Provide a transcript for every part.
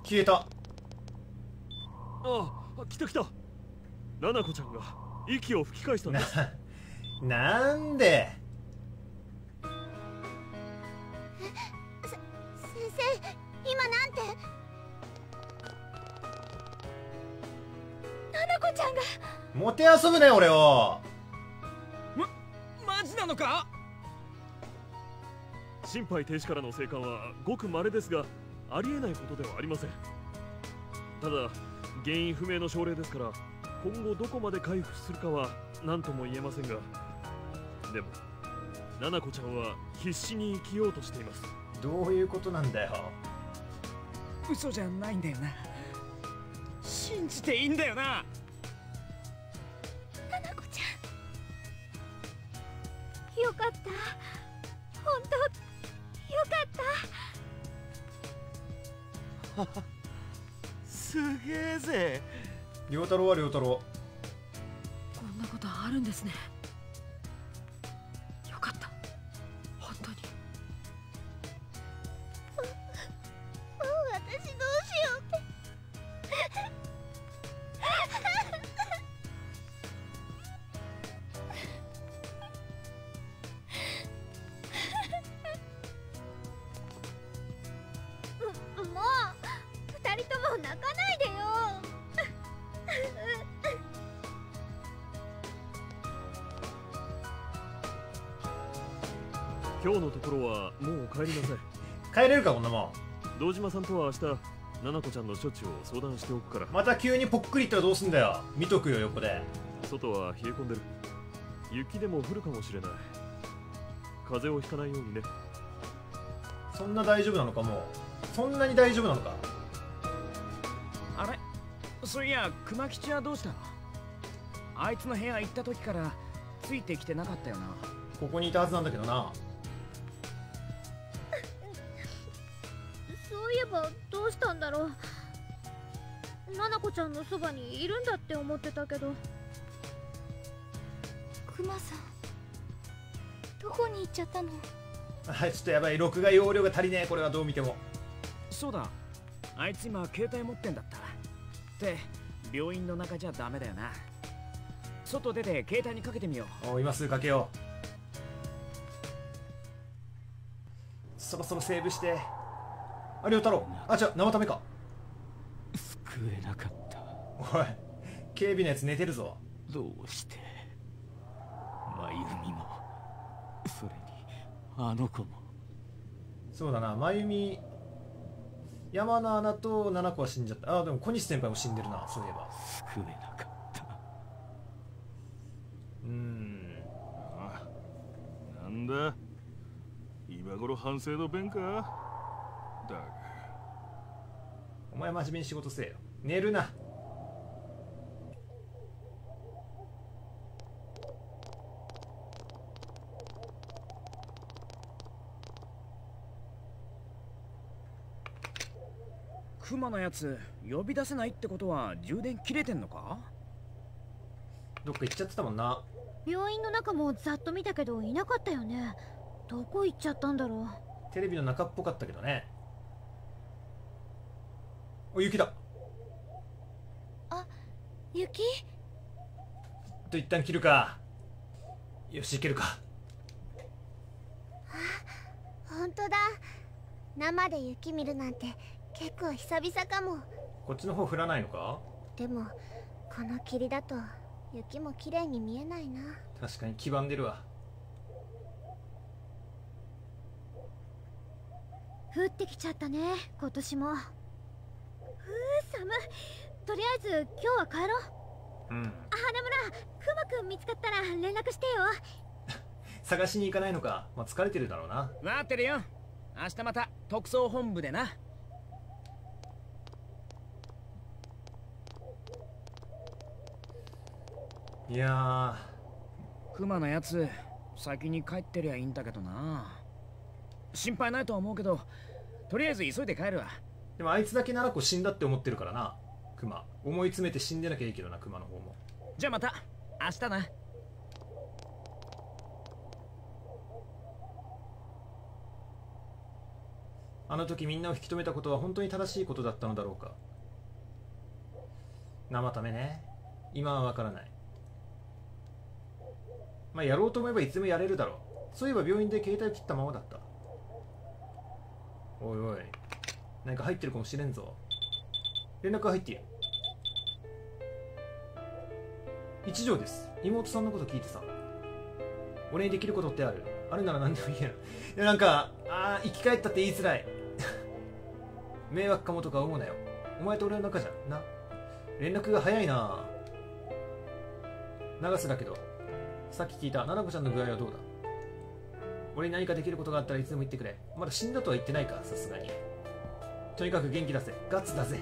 消えた。 ああ、来た来た。ナナコちゃんが息を吹き返したんです。 なんで。 先生、今なんて。ナナコちゃんが。 もてあそぶね俺を。 マジなのか？ 心肺停止からの生還はごく稀ですが、ありえないことではありません。ただ原因不明の症例ですから、今後どこまで回復するかは何とも言えませんが、でもナナコちゃんは必死に生きようとしています。 どういうことなんだよ。 嘘じゃないんだよな。信じていいんだよな。 ナナコちゃん、よかった。本当よかった。 すげえぜ。 良太郎は良太郎。 こんなことあるんですね。よかった、本当に。 私どうしようって。もう二人とも泣かないでよ。 今日のところはもう帰りなさい。 帰れるかこんなもん。 堂島さんとは明日ナナコちゃんの処置を相談しておくから。 また急にぽっくりいったらどうすんだよ。見とくよ横で。 外は冷え込んでる。雪でも降るかもしれない。風邪をひかないようにね。 そんな大丈夫なのか。もうそんなに大丈夫なのか。 あれ、そういや熊吉はどうしたの？あいつの部屋行った時からついてきてなかったよな。 ここにいたはずなんだけどな。 そういえばどうしたんだろう。ナナコちゃんのそばにいるんだって思ってたけど。クマさん、どこに行っちゃったの？ はい、ちょっとやばい。録画容量が足りねえ。これはどう見ても。 そうだ、あいつ今携帯持ってんだった。って病院の中じゃダメだよな。外出て携帯にかけてみよう。 お、今すぐかけよう。そろそろセーブして。あ、良太郎。あ、違う、生ためか。 救えなかった。 おい、警備のやつ寝てるぞ。 どうして真由美も、それにあの子も。 そうだな、真由美、山の穴と七子は死んじゃった。あ、でも小西先輩も死んでるな、そういえば。 救えなかった。 あ、なんだ今頃反省の弁か。だがお前真面目に仕事せえよ。寝るな。 クマのやつ呼び出せないってことは充電切れてんのか？ どっか行っちゃってたもんな。 病院の中もざっと見たけどいなかったよね。どこ行っちゃったんだろう。 テレビの中っぽかったけどね。お、雪だ。 あ、雪？ と一旦切るか。よし、いけるか。 本当だ。生で雪見るなんて結構久々かも。 こっちの方降らないのか。 でもこの霧だと雪も綺麗に見えないな。 確かに黄ばんでるわ。 降ってきちゃったね、今年も。寒い。とりあえず今日は帰ろう。 うん。 花村、クマくん見つかったら連絡してよ。 探しに行かないのか。まあ、疲れてるだろうな。 待ってるよ。明日また特捜本部でな。 いやクマのやつ先に帰ってりゃいいんだけどな。心配ないとは思うけど、とりあえず急いで帰るわ。 でもあいつだけ7個死んだって思ってるからな。クマ思い詰めて死んでなきゃいいけどな、クマの方も。 じゃあまた明日な。 あの時みんなを引き止めたことは本当に正しいことだったのだろうか。生ためね。今はわからない。まあやろうと思えばいつでもやれるだろう。そういえば病院で携帯を切ったままだった。おいおい、何か入ってるかもしれんぞ。連絡が入っている。一条です。妹さんのこと聞いてさ。俺にできることってある？あるなら何でもいいや。いやなんか生き返ったって言いづらい。迷惑かもとか思うなよ。お前と俺の仲じゃんな。連絡が早いな。長瀬だけど、さっき聞いた七子ちゃんの具合はどうだ？俺に何かできることがあったらいつでも言ってくれ。まだ死んだとは言ってないか、さすがに。とにかく元気出せ。ガッツだぜ。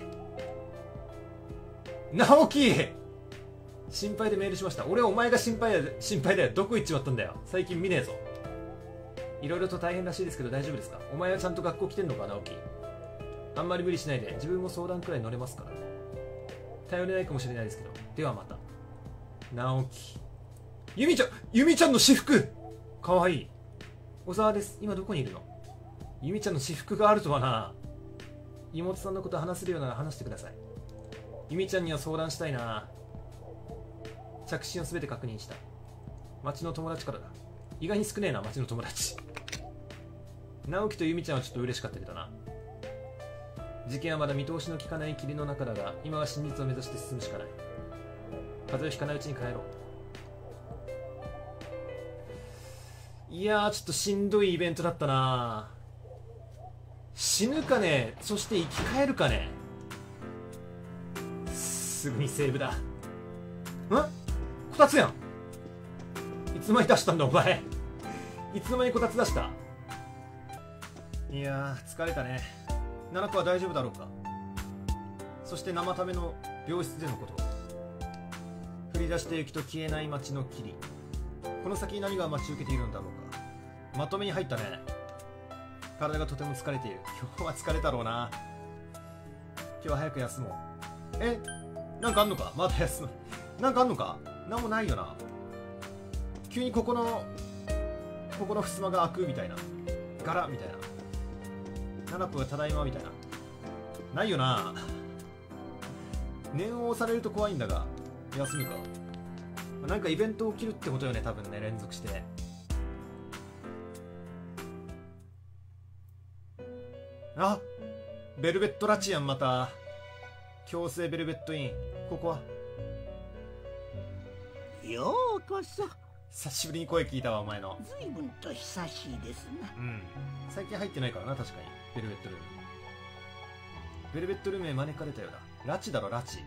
直樹、心配でメールしました。俺はお前が心配だよ。どこ行っちまったんだよ。最近見ねえぞ。いろいろと大変らしいですけど大丈夫ですか？お前はちゃんと学校来てんのか、直樹。あんまり無理しないで。自分も相談くらい乗れますから。頼れないかもしれないですけど。ではまた。直樹。由美ちゃんの私服かわいい。小沢です。今どこにいるの？由美ちゃんの私服があるとはな。妹さんのこと話せるようなら話してください。由美ちゃんには相談したいな。着信をすべて確認した。町の友達からだ。意外に少ねえな、町の友達。直樹と由美ちゃんはちょっと嬉しかったけどな。事件はまだ見通しの利かない霧の中だが、今は真実を目指して進むしかない。風邪をひかないうちに帰ろう。いやー、ちょっとしんどいイベントだったな。死ぬかね、そして生き返るかね。すぐにセーブだ。こたつやん。いつの間に出したんだお前。いつの間にこたつ出した。いやー、疲れたね。七子は大丈夫だろうか。そして生ための病室でのこと。降り出して雪と消えない街の霧。この先に何が待ち受けているのだろうか。まとめに入ったね。体がとても疲れている。今日は疲れたろうな。今日は早く休もう。なんかあんのか？まだ休む。なんかあんのか？なんもないよな。急にここの襖が開くみたいな。ガラみたいな。七子がただいまみたいな。ないよな。念を押されると怖いんだが、休むか。なんかイベント起きるってことよね、多分ね、連続して。あ、ベルベットラチアン、また強制ベルベットイン。ここはようこそ。 久しぶりに声聞いたわ、お前の。 随分と久しいですな。 最近入ってないからな、確かに。ベルベットルーム。ベルベットルームへ招かれたようだ。拉致だろ、拉致。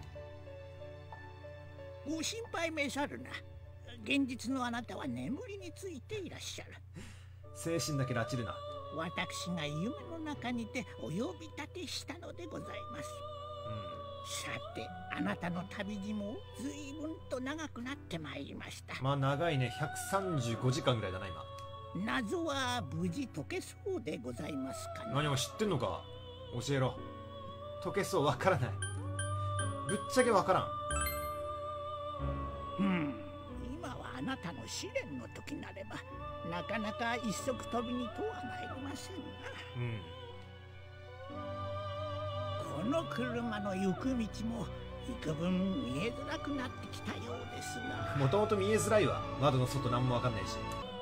ご心配めさるな。現実のあなたは眠りについていらっしゃる。 精神だけ拉致るな。 私が夢の中にてお呼び立てしたのでございます。さて、あなたの旅路も随分と長くなってまいりました。 まあ長いね。135時間ぐらいだな、今。 謎は無事解けそうでございますかね。 何も知ってんのか？教えろ。解けそう？わからない。ぶっちゃけわからん。 今はあなたの試練の時なればなかなか一足飛びにとは参りませんな。この車の行く道も幾分見えづらくなってきたようですな。 もともと見えづらいわ。窓の外なんもわかんないし。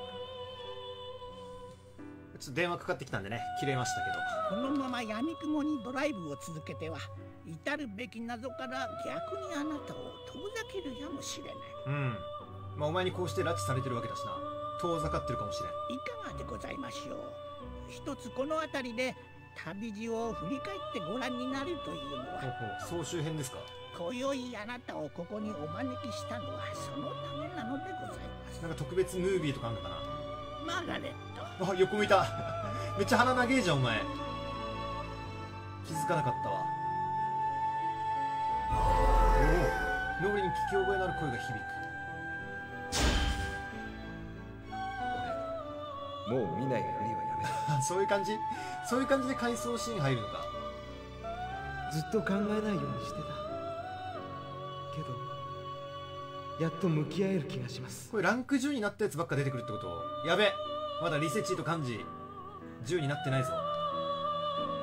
ちょっと電話かかってきたんでね、切れましたけど。このまま闇雲にドライブを続けては至るべき謎から逆にあなたを遠ざけるやもしれない。 まあお前にこうして拉致されてるわけだしな。遠ざかってるかもしれん。 いかがでございましょう。一つこの辺りで旅路を振り返ってご覧になるというのは。 総集編ですか？ 今宵あなたをここにお招きしたのはそのためなのでございます。 なんか特別ムービーとかあんのかな？ マーガレット。 あ、横向いた。めっちゃ鼻長えじゃんお前。気づかなかったわ。おお、脳裏に聞き覚えのある声が響く。もう見ないふりはやめた。 そういう感じで回想シーン入るのか。 ずっと考えないようにしてたけど、やっと向き合える気がします。 これランク10になったやつばっか出てくるってこと？やべ、まだリセチと漢字10になってないぞ。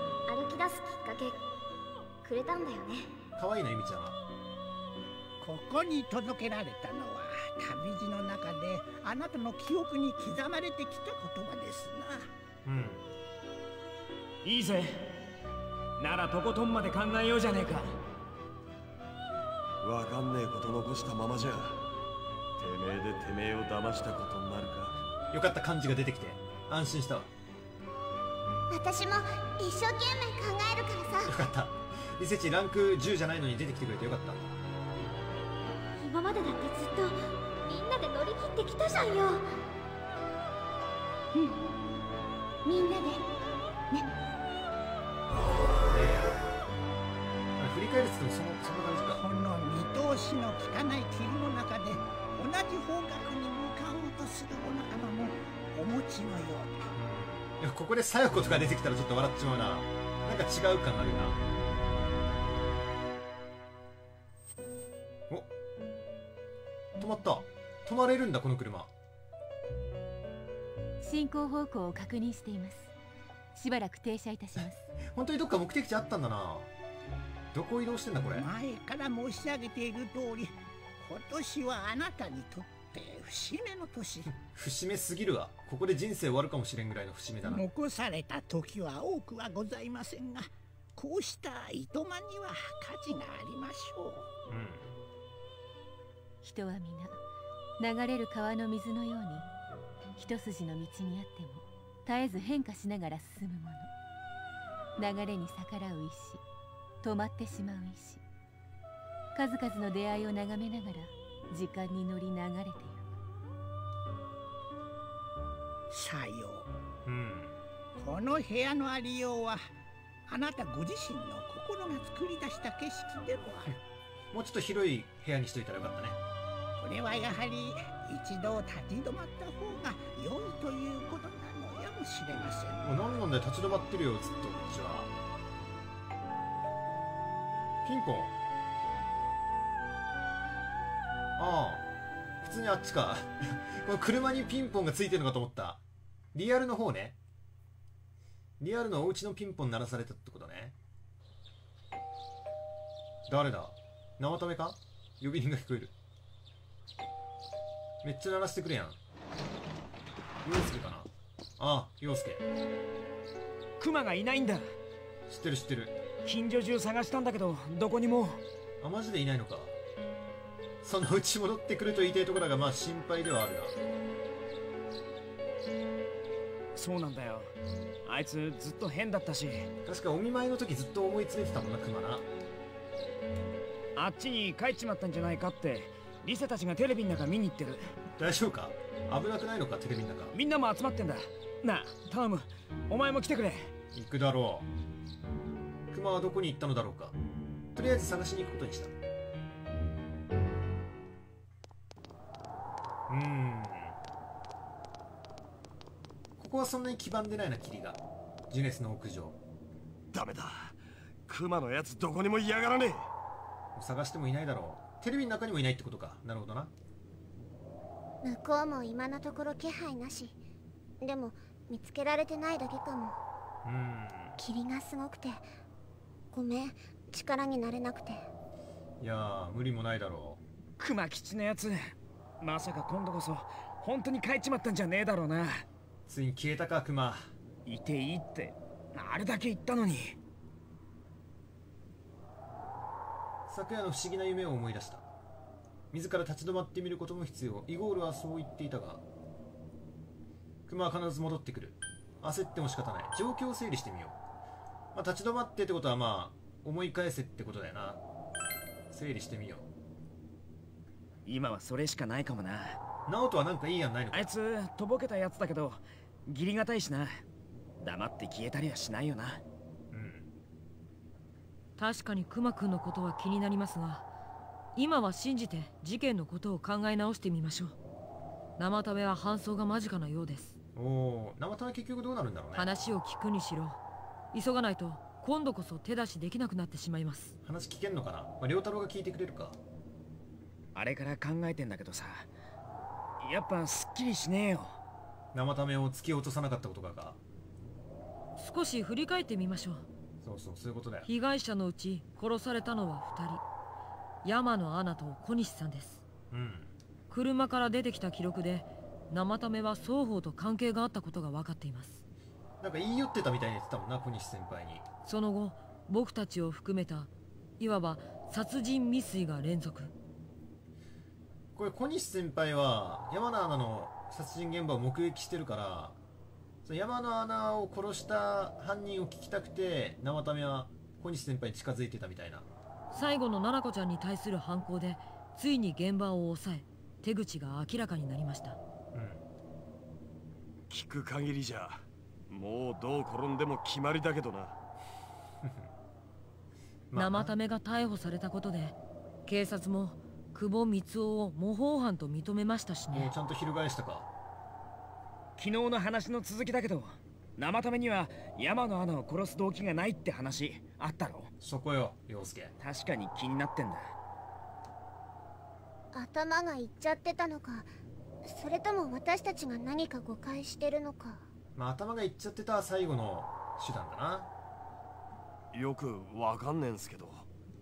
くれたんだよね。 可愛いなゆみちゃんは。 ここに届けられたのは旅路の中であなたの記憶に刻まれてきた言葉ですな。 うん。 いいぜ。ならとことんまで考えようじゃねえか。 わかんねえこと残したままじゃてめえでてめえを騙したことになるか。 よかった、漢字が出てきて安心したわ。 私も一生懸命考えるからさ。 よかった。リセチランク10じゃないのに出てきてくれてよかった。 今までだってずっとみんなで乗り切ってきたじゃんよ。うん、みんなでね。 振り返るっつってもそんな感じか。 この見通しの利かない霧の中で同じ方角に向かおうとするお仲間もお持ちのよういや、ここで小夜子とか出てきたらちょっと笑っちまうな。なんか違う感あるな。お、止まった。止まれるんだこの車。 進行方向を確認しています。しばらく停車いたします。 本当にどっか目的地あったんだな。どこ移動してんだこれ。 前から申し上げている通り、今年はあなたにとって節目の年。 節目すぎるわ。ここで人生終わるかもしれんぐらいの節目だな。 残された時は多くはございませんが、こうしたいとまには価値がありましょう。 人は皆流れる川の水のように一筋の道にあっても絶えず変化しながら進むもの。流れに逆らう石、止まってしまう石、数々の出会いを眺めながら時間に乗り流れている。 さよう、この部屋のありようはあなたご自身の心が作り出した景色でもある。 もうちょっと広い部屋にしといたらよかったね。 これはやはり一度立ち止まった方が良いということなのやもしれません。 もう何なんだよ、立ち止まってるよずっとこっちは。ピンポン。ああ、普通にあっちか。この車にピンポンがついてるのかと思った。リアルの方ね。リアルのお家のピンポン鳴らされたってことね。誰だ、生ためか。呼び鈴が聞こえる。めっちゃ鳴らしてくれやん。陽介かな。ああ、陽介。 クマがいないんだ。 知ってる知ってる。 近所中探したんだけどどこにも。 あ、マジでいないのか。そのうち戻ってくると言いたいところだが、まあ心配ではあるな。 そうなんだよ、あいつずっと変だったし。 確かお見舞いの時ずっと思い詰めてたもんな、クマな。 あっちに帰っちまったんじゃないかってリセたちがテレビの中見に行ってる。 大丈夫か、危なくないのか、テレビの中。 みんなも集まってんだ。なあ頼む、お前も来てくれ。 行くだろう。クマはどこに行ったのだろうか。とりあえず探しに行くことにした。ここはそんなに黄ばんでないな、霧が。ジュネスの屋上。 ダメだ、クマのやつどこにもいやがらねえ。 探してもいないだろう。テレビの中にもいないってことか。なるほどな。 向こうも今のところ気配なし。でも見つけられてないだけかも。霧がすごくてごめん、力になれなくて。 いやー、無理もないだろう。クマ吉のやつ、まさか今度こそ本当に帰っちまったんじゃねえだろうな。 ついに消えたか、クマ。 いていいってあれだけ言ったのに。 昨夜の不思議な夢を思い出した。自ら立ち止まってみることも必要。イゴールはそう言っていたが、クマは必ず戻ってくる。焦っても仕方ない。状況を整理してみよう。まあ、立ち止まってってことはまあ思い返せってことだよな。整理してみよう。 今はそれしかないかもな。 ナオトはなんかいい案ないのか。 あいつとぼけたやつだけど義理がたいしな。黙って消えたりはしないよな。 確かにクマくんのことは気になりますが、今は信じて事件のことを考え直してみましょう。生タメは搬送が間近なようです。 おお、生タメ結局どうなるんだろうね。 話を聞くにしろ急がないと今度こそ手出しできなくなってしまいます。 話聞けんのかな。まあ、良太郎が聞いてくれるか。 あれから考えてんだけどさ、やっぱすっきりしねえよ。 生タメを突き落とさなかったことか。 少し振り返ってみましょう。 そうそう、そういうことだよ。 被害者のうち殺されたのは2人、山野アナと小西さんです。 うん。 車から出てきた記録で生為は双方と関係があったことが分かっています。 なんか言い寄ってたみたいに言ってたもんな、小西先輩に。 その後僕たちを含めたいわば殺人未遂が連続。 これ小西先輩は山野アナの殺人現場を目撃してるから、その山野アナを殺した犯人を聞きたくて生為は小西先輩に近づいてたみたいな。 最後の七子ちゃんに対する犯行でついに現場を抑え、手口が明らかになりました。 聞く限りじゃもうどう転んでも決まりだけどな。 生為が逮捕されたことで警察も久保光雄を模倣犯と認めましたしね。 もうちゃんと翻したか。 昨日の話の続きだけど、生為には山野アナを殺す動機がないって話あったろ。 そこよ、陽介。 確かに気になってんだ。 頭がいっちゃってたのか、それとも私たちが何か誤解してるのか。 まあ頭がいっちゃってた最後の手段だな。 よくわかんねえんすけど。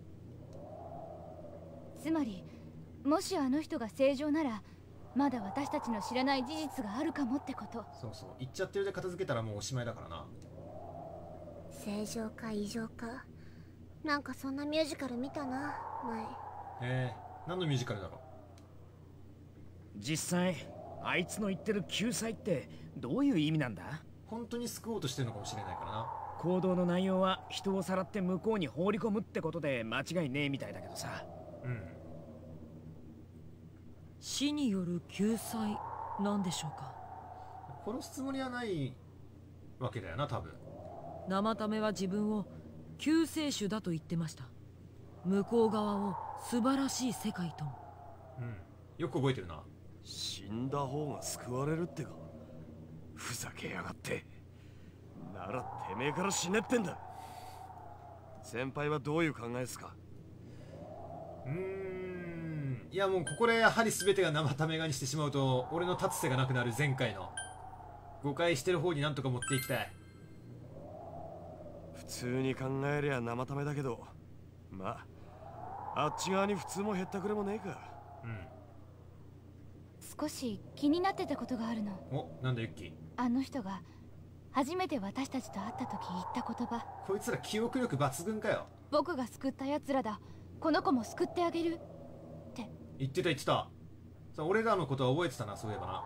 つまりもしあの人が正常ならまだ私たちの知らない事実があるかもってこと。 そうそう、言っちゃってるで片付けたらもうおしまいだからな。 正常か異常か、なんかそんなミュージカル見たな前。 何のミュージカルだろう。 実際あいつの言ってる救済ってどういう意味なんだ。 本当に救おうとしてるのかもしれないからな。 行動の内容は人をさらって向こうに放り込むってことで間違いねえみたいだけどさ。 死による救済なんでしょうか。 殺すつもりはないわけだよな、多分。 生為は自分を救世主だと言ってました。向こう側を素晴らしい世界とも。 よく覚えてるな。 死んだ方が救われるってか。ふざけやがって。ならてめえから死ねってんだ。先輩はどういう考えですか。 いやもうここでやはり全てが生為がにしてしまうと俺の立つ瀬がなくなる。前回の誤解してる方になんとか持っていきたい。 普通に考えりゃ生為だけど、まああっち側に普通もへったくれもねえか。 少し気になってたことがあるの。 お、なんだユッキー。 あの人が初めて私たちと会った時言った言葉。 こいつら記憶力抜群かよ。 僕が救った奴らだ、この子も救ってあげるって言ってた言ってた。さ、俺らのことは覚えてたな、そういえば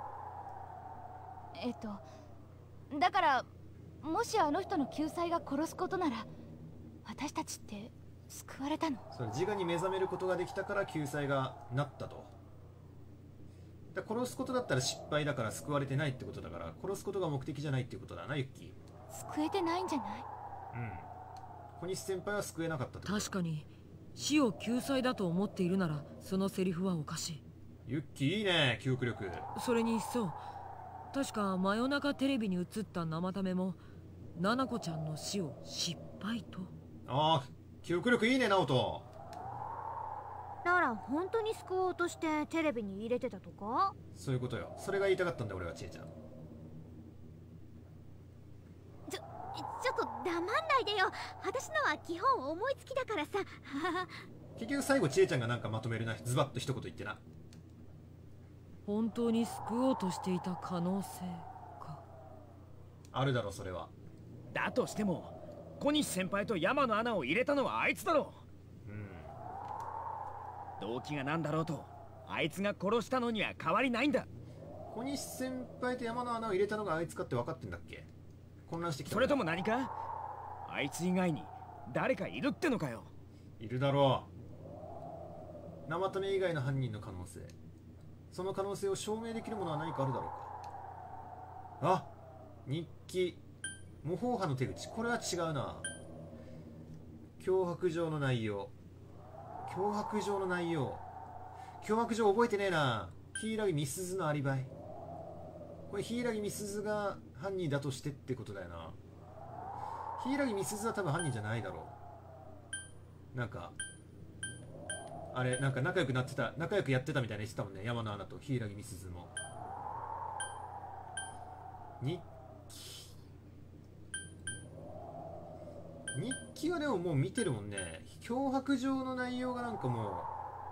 な。だからもしあの人の救済が殺すことなら私たちって救われたの。 それ自我に目覚めることができたから救済がなったと。だ殺すことだったら失敗だから救われてないってことだから、殺すことが目的じゃないっていうことだな、ユッキー。救えてないんじゃない。 小西先輩は救えなかったってこと。 確かに死を救済だと思っているならそのセリフはおかしい。 ユッキーいいね、記憶力。 それに一層、確か真夜中テレビに映った生為も七子ちゃんの死を失敗と。 ああ、記憶力いいね、直人。 なら本当に救おうとしてテレビに入れてたとか。 そういうことよ。それが言いたかったんだ俺は、ちえちゃん。 ちょっと黙んないでよ。私のは基本思いつきだからさ。 結局最後ちえちゃんがなんかまとめるな、ズバッと一言言ってな。 本当に救おうとしていた可能性か。 あるだろ、それは。 だとしても小西先輩と山野アナを入れたのはあいつだろ。動機が何だろうとあいつが殺したのには変わりないんだ。 小西先輩と山野アナを入れたのがあいつかって分かってんだっけ。混乱してきた。 それとも何かあいつ以外に誰かいるってのかよ。 いるだろう。生為以外の犯人の可能性、その可能性を証明できるものは何かあるだろうか。あ、日記、模倣犯の手口。これは違うな。脅迫状の内容、脅迫状の内容、脅迫状覚えてねえな。柊美鈴のアリバイ。これ柊美鈴が犯人だとしてってことだよな。柊美鈴は多分犯人じゃないだろう。なんかあれ、なんか仲良くなってた、仲良くやってたみたいな言ってたもんね、山野アナと柊美鈴も。日日記はでももう見てるもんね。脅迫状の内容がなんかも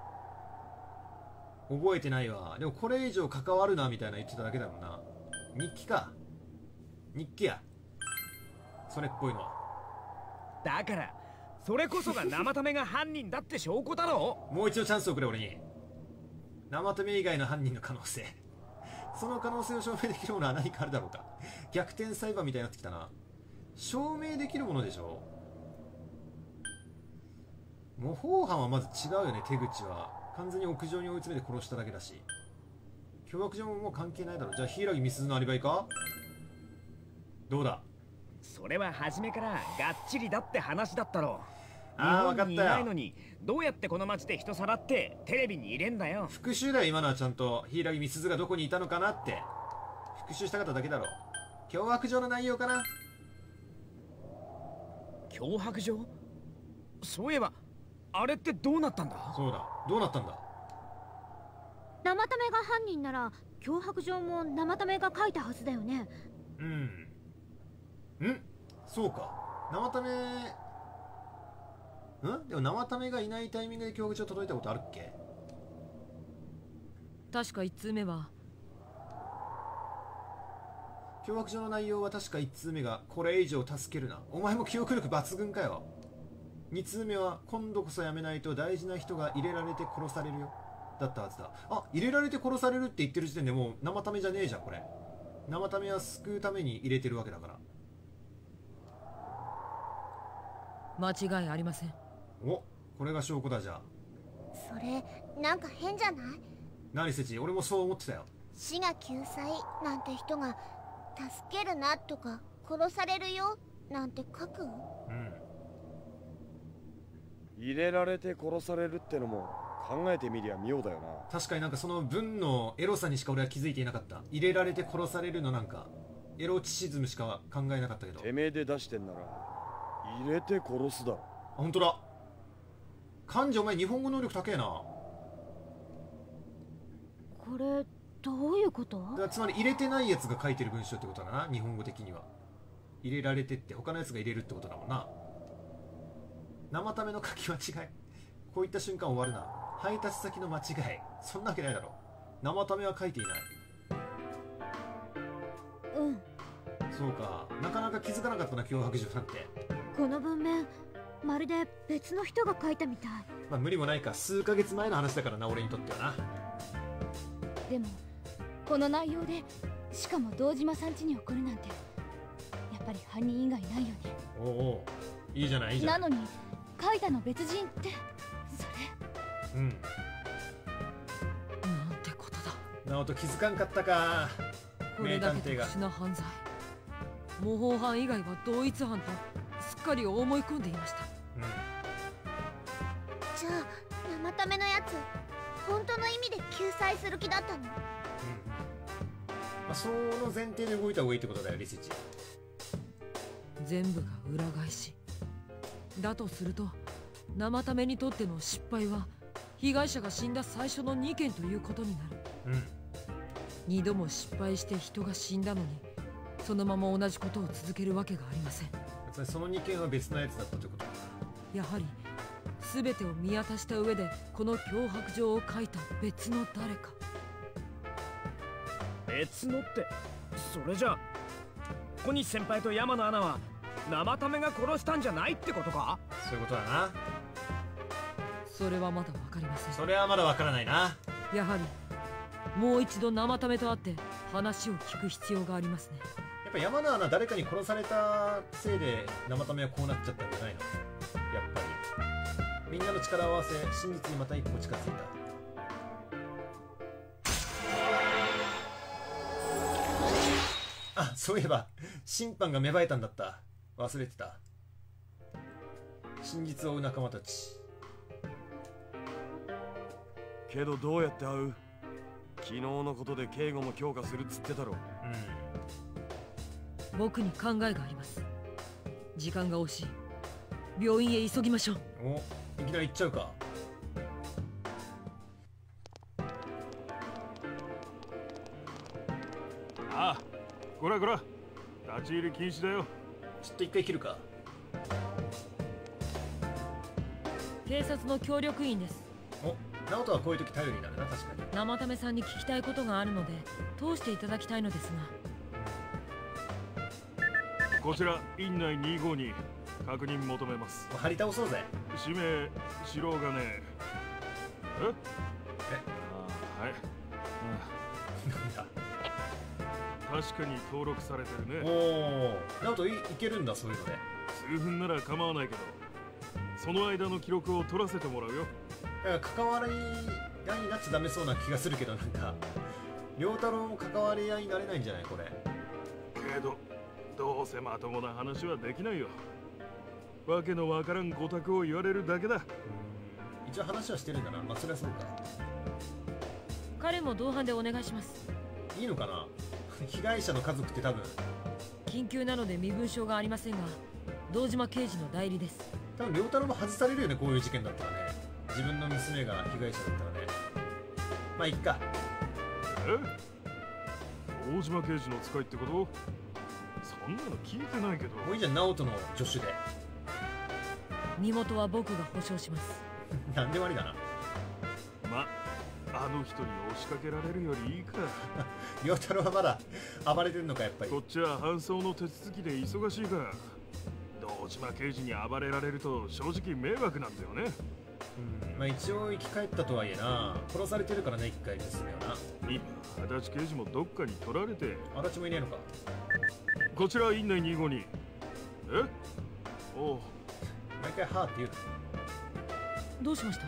う覚えてないわ。でもこれ以上関わるなみたいな言ってただけだもんな。日記か。日記や。それっぽいのは。 だからそれこそが生タメが犯人だって証拠だろ。 もう一度チャンスをくれ俺に。生タメ以外の犯人の可能性。その可能性を証明できるものは何かあるだろうか。逆転裁判みたいになってきたな。証明できるものでしょ。模倣犯はまず違うよね。手口は完全に屋上に追い詰めて殺しただけだし、脅迫状ももう関係ないだろう。じゃあ柊美鈴のアリバイか。どうだ。 それは初めからがっちりだって話だったろ。 ああ分かったよ。 日本にいないのにどうやってこの街で人さらってテレビに入れんだよ。 復讐だよ今のは。ちゃんと柊美鈴がどこにいたのかなって復讐したかっただけだろ。脅迫状の内容かな。 脅迫状。そういえばあれってどうなったんだ。 そうだ、どうなったんだ。 生タメが犯人なら脅迫状も生タメが書いたはずだよね。 そうか。生タメでも生タメがいないタイミングで脅迫状届いたことあるっけ。 確か1通目は脅迫状の内容は確か1通目がこれ以上助けるな。お前も記憶力抜群かよ。2通目は今度こそやめないと大事な人が入れられて殺されるよだったはずだ。あ、入れられて殺されるって言ってる時点でもう生タメじゃねえじゃんこれ。生タメは救うために入れてるわけだから。 間違いありません。 お、これが証拠だ。じゃあそれなんか変じゃない。 何せち、俺もそう思ってたよ。 死が救済なんて人が助けるなとか殺されるよなんて書く。 入れられて殺されるってのも考えてみりゃ妙だよな。 確かになんかその文のエロさにしか俺は気づいていなかった。入れられて殺されるのなんかエロチシズムしか考えなかったけど。 てめえで出してんなら入れて殺すだろ。 あ、本当だ。漢字お前日本語能力高えな。 これどういうこと。 だからつまり入れてないやつが書いてる文章ってことだな。日本語的には入れられてって他のやつが入れるってことだもんな。生タメの書き間違い。こういった瞬間終わるな。配達先の間違い。そんなわけないだろ。生タメは書いていない。そうか。なかなか気づかなかったな脅迫状なんて。 この文面まるで別の人が書いたみたい。 まあ無理もないか。数ヶ月前の話だからな俺にとってはな。 でもこの内容でしかも堂島さん家に送るなんてやっぱり犯人以外ないよね。 おお、いいじゃないいいじゃない。 なのに書いたの別人ってそれ。 なんてことだ。 直人気づかんかったか。 これだけ特殊な犯罪。模倣犯以外は同一犯とすっかり思い込んでいました。 じゃあ生タメのやつ本当の意味で救済する気だったの。 まあ、その前提で動いた方がいいってことだよリセチ。 全部が裏返しだとすると生タメにとっての失敗は被害者が死んだ最初の2件ということになる。2度も失敗して人が死んだのにそのまま同じことを続けるわけがありません。 その2件は別のやつだったということ。 やはり全てを見渡した上でこの脅迫状を書いた別の誰か。 別のってそれじゃあ小西先輩と山野アナは生タメが殺したんじゃないってことか。 そういうことだな。 それはまだ分かりません。 それはまだ分からないな。 やはりもう一度生タメと会って話を聞く必要がありますね。 やっぱ山野アナ誰かに殺されたせいで生タメはこうなっちゃったんじゃないの。やっぱりみんなの力を合わせ真実にまた一歩近づいた。あ、そういえば審判が芽生えたんだった。忘れてた。真実を追う仲間たち。 けどどうやって会う。昨日のことで警護も強化するっつってたろ。 僕に考えがあります。時間が惜しい。病院へ急ぎましょう。 お、いきなり行っちゃうか。 ああ、こらこら、立ち入り禁止だよ。 ちょっと一回切るか。 警察の協力員です。 お、直人はこういう時頼りになるな。確かに生為さんに聞きたいことがあるので通していただきたいのですが。こちら院内252に確認求めます。 張り倒そうぜ。 氏名白金。えあ、はい。 なんだ。 確かに登録されてるね。 おお、直人いけるんだ、そういうので。 数分なら構わないけど、その間の記録を取らせてもらうよ。 関わり合いになっちゃダメそうな気がするけど、なんか良太郎も関わり合いになれないんじゃないこれ。 けどどうせまともな話はできないよ。わけのわからんご託を言われるだけだ。 一応話はしてるんだな。まあそれはそうか。 彼も同伴でお願いします。 いいのかな。被害者の家族って多分緊急なので身分証がありませんが、堂島刑事の代理です。 多分良太郎も外されるよね、こういう事件だったらね。自分の娘が被害者だったらね。まあいっか。 堂島刑事の使いってこと？そんなの聞いてないけど。 もういいじゃん、直人の助手で。 身元は僕が保証します。 なんでもありだな。 ま、あの人に押しかけられるよりいいか。 良太郎はまだ暴れてるのか、やっぱり。 こっちは搬送の手続きで忙しいから、堂島刑事に暴れられると正直迷惑なんだよね。 まあ一応生き返ったとはいえな、殺されてるからね、一回娘はな。 今足立刑事もどっかに取られて。 足立もいねえのか。 こちら院内252。おう、 毎回はーって言うの。どうしました？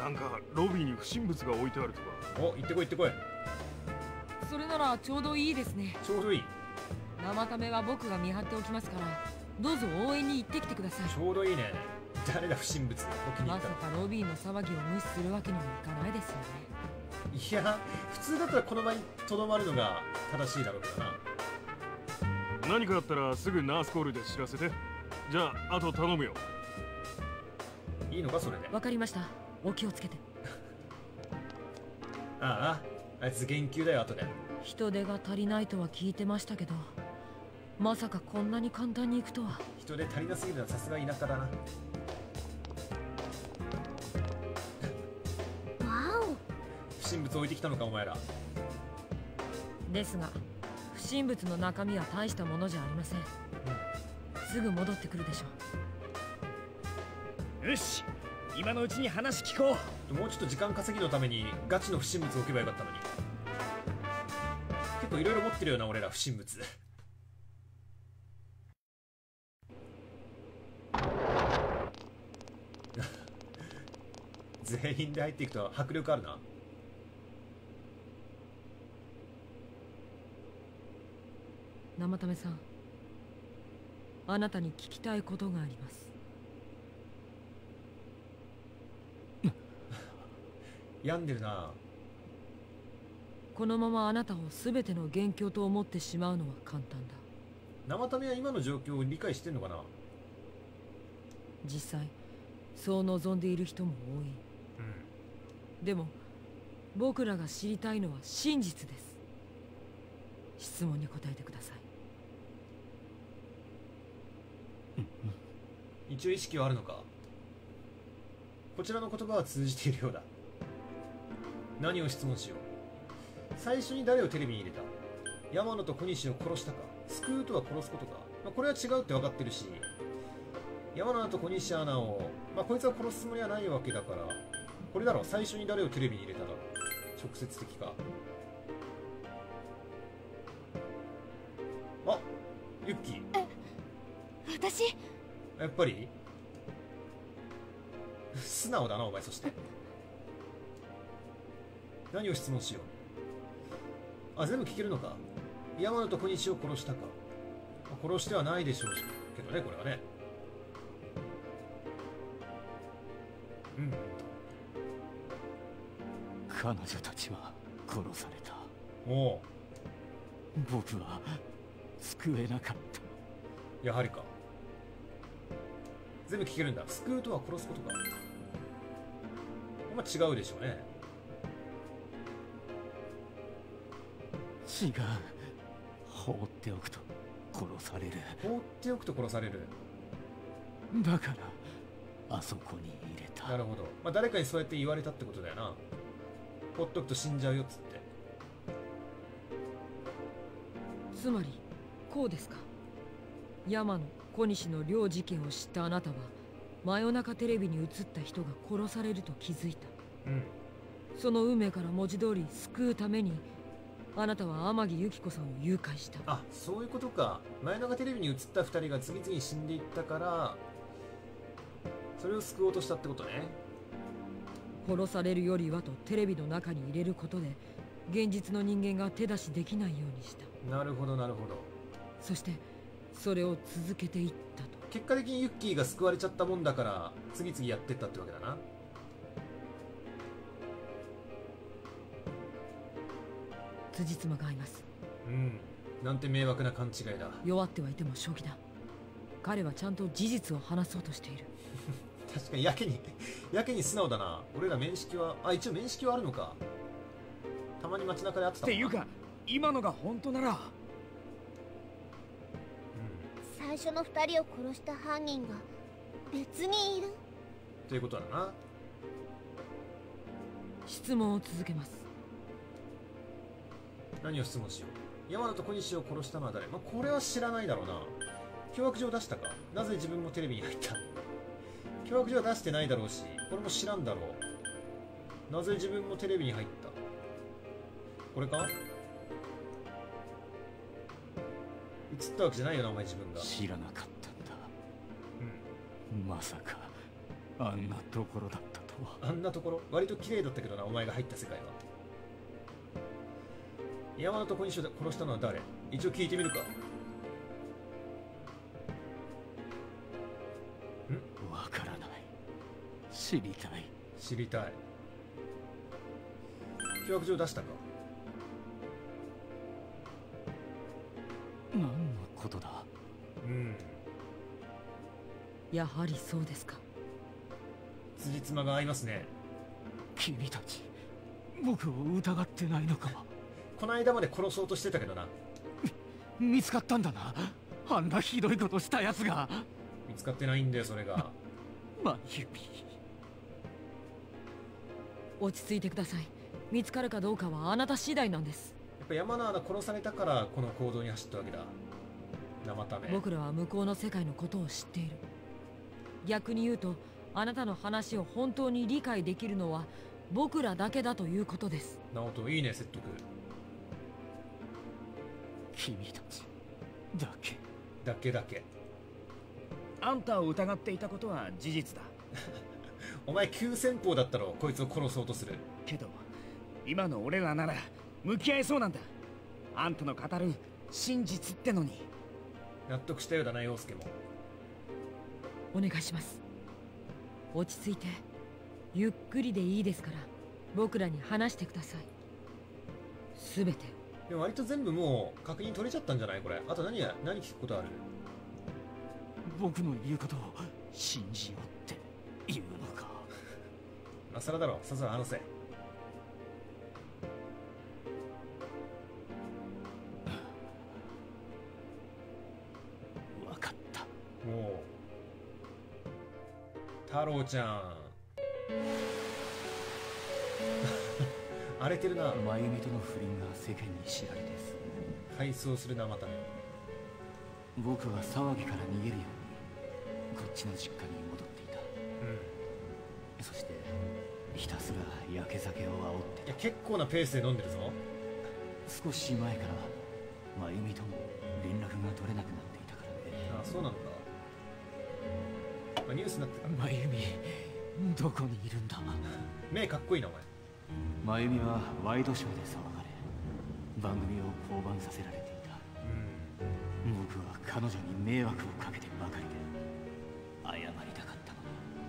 なんかロビーに不審物が置いてあるとか。 お、行ってこい行ってこい。 それならちょうどいいですね。 ちょうどいい。 生為は僕が見張っておきますから、どうぞ応援に行ってきてください。 ちょうどいいね。誰だ不審物。 まさかロビーの騒ぎを無視するわけにもいかないですよね。 いや、普通だったらこの場にとどまるのが正しいだろうけどな。 何かあったらすぐナースコールで知らせて。じゃああと頼むよ。 いいのかそれで。 わかりました。お気をつけて。 ああ、あいつ減給だよ後で。 人手が足りないとは聞いてましたけど、まさかこんなに簡単に行くとは。 人手足りなすぎるのはさすが田舎だな。不審物置いてきたのかお前ら。 ですが不審物の中身は大したものじゃありません。すぐ戻ってくるでしょう。よし、今のうちに話聞こう。もうちょっと時間稼ぎのためにガチの不審物を置けばよかったのに。結構いろいろ持ってるよな俺ら不審物。全員で入っていくと迫力あるな。 生為さん、あなたに聞きたいことがあります。 病んでるな。 このままあなたを全ての元凶と思ってしまうのは簡単だ。 生為は今の状況を理解してんのかな。 実際そう望んでいる人も多い。でも僕らが知りたいのは真実です。質問に答えてください。 一応意識はあるのか。こちらの言葉は通じているようだ。何を質問しよう。最初に誰をテレビに入れた。山野と小西を殺したか。救うとは殺すことか。まあ、これは違うって分かってるし、山野と小西アナを、まあ、こいつは殺すつもりはないわけだから、これだろう。最初に誰をテレビに入れただろう。直接的か。あ、ユッキー。 私やっぱり素直だなお前。そして何を質問しよう。あ、全部聞けるのか。山野と小西を殺したか。殺してはないでしょうけどね、これはね。 彼女たちは殺された。 おお。 僕は救えなかった。 やはりか。全部聞けるんだ。救うとは殺すことか。まあ違うでしょうね。 違う。放っておくと殺される。 放っておくと殺される。 だからあそこに入れた。 なるほど、まあ、誰かにそうやって言われたってことだよな。ほっとくと死んじゃうよっつって。 つまりこうですか。山野小西の両事件を知ったあなたは真夜中テレビに映った人が殺されると気づいた。その運命から文字通り救うためにあなたは天城由紀子さんを誘拐した。 あ、そういうことか。真夜中テレビに映った2人が次々に死んでいったからそれを救おうとしたってことね。 殺されるよりはとテレビの中に入れることで現実の人間が手出しできないようにした。 なるほどなるほど。 そしてそれを続けていったと。 結果的にユッキーが救われちゃったもんだから次々やってったってわけだな。 辻褄が合います。 なんて迷惑な勘違いだ。 弱ってはいても正気だ。彼はちゃんと事実を話そうとしている。 確かにやけに素直だな。俺ら面識は一応面識はあるのか。たまに街中で会ってたもんな。 っていうか今のが本当なら、 最初の2人を殺した犯人が別にいるということだな。 質問を続けます。 何を質問しよう。山野と小西を殺したのは誰？まあ、これは知らないだろうな。脅迫状出したか。なぜ自分もテレビに入った。脅迫状は出してないだろうし、これも知らんだろう。なぜ自分もテレビに入った。これか？映ったわけじゃないよな、お前自分が。 知らなかったんだ。まさかあんなところだったとは。 あんなところ割と綺麗だったけどな、お前が入った世界は。山野と小西を殺したのは誰？一応聞いてみるか。 わからない。知りたい。 知りたい。脅迫状出したか。 何のことだ。 やはりそうですか。 辻褄が合いますね。 君たち僕を疑ってないのか。 この間まで殺そうとしてたけどな。 見つかったんだな。あんなひどいことしたやつが。 見つかってないんだよそれが。 真由美、 落ち着いてください。見つかるかどうかはあなた次第なんです。 やっぱ山名が殺されたからこの行動に走ったわけだ。生ため。 僕らは向こうの世界のことを知っている。逆に言うとあなたの話を本当に理解できるのは僕らだけだということです。 直人いいね、説得。 君たちだけあんたを疑っていたことは事実だ。 お前急先鋒だったろ、こいつを殺そうとする。 けど今の俺らなら向き合えそうなんだ。あんたの語る真実ってのに。 納得したようだな、陽介も。 お願いします。落ち着いてゆっくりでいいですから僕らに話してください。すべて。 でも割と全部もう確認取れちゃったんじゃない？これあと何聞くことある？ 僕の言うことを信じようって言うのか。 今更だろ、さっさと話せ。 分かった。 もう太郎ちゃん荒れてるな。 真由美との不倫が世間に知られです。 回想するな、またね。 僕は騒ぎから逃げるようにこっちの実家に戻っていた。そしてひたすら焼け酒を煽ってた。 いや結構なペースで飲んでるぞ。 少し前から真由美とも連絡が取れなくなっていたからね。 ああ、そうなのか。ニュースになってた。 真由美どこにいるんだ。 目かっこいいなお前。真由美はワイドショーで騒がれ番組を降板させられていた。僕は彼女に迷惑をかけてばかりで謝りたかったの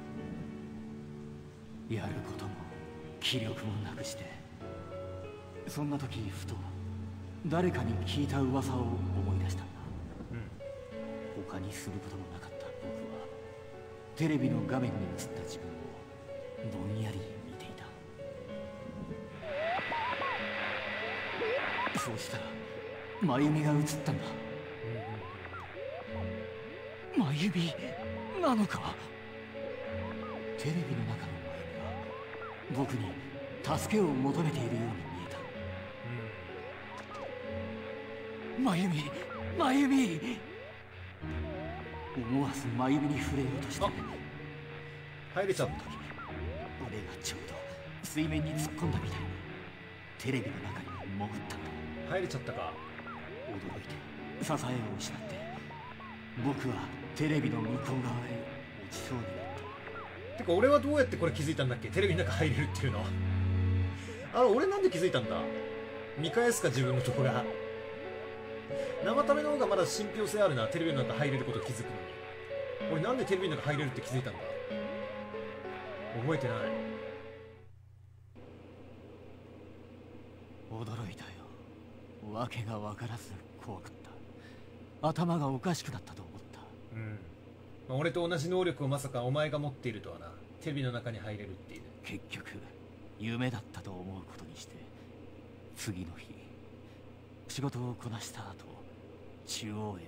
に。やることも気力もなくして、そんな時ふと誰かに聞いた噂を思い出したんだ。他にすることもなかった僕はテレビの画面に映った自分をぼんやり見ていた。そうしたら真由美が映ったんだ。真由美なのか。 テレビの中の真由美が僕に助けを求めているように見えた。真由美、真由美。思わず真由美に触れようとして入れちゃった。 俺がちょうど水面に突っ込んだみたいにテレビの中に潜ったんだ。 入れちゃったか。 驚いて支えを失って僕はテレビの向こう側へ落ちそうになった。 てか俺はどうやってこれ気づいたんだっけ、テレビの中入れるっていうの。俺なんで気づいたんだ。見返すか自分のとこが。生ための方がまだ信憑性あるな、テレビの中入れること気づくのに。俺なんでテレビの中入れるって気づいたんだ。覚えてない。 驚いたよ。わけが分からず怖かった。頭がおかしくなったと思った。 俺と同じ能力をまさかお前が持っているとはな。テレビの中に入れるっていう。 結局夢だったと思うことにして、次の日仕事をこなした後中央へ戻った。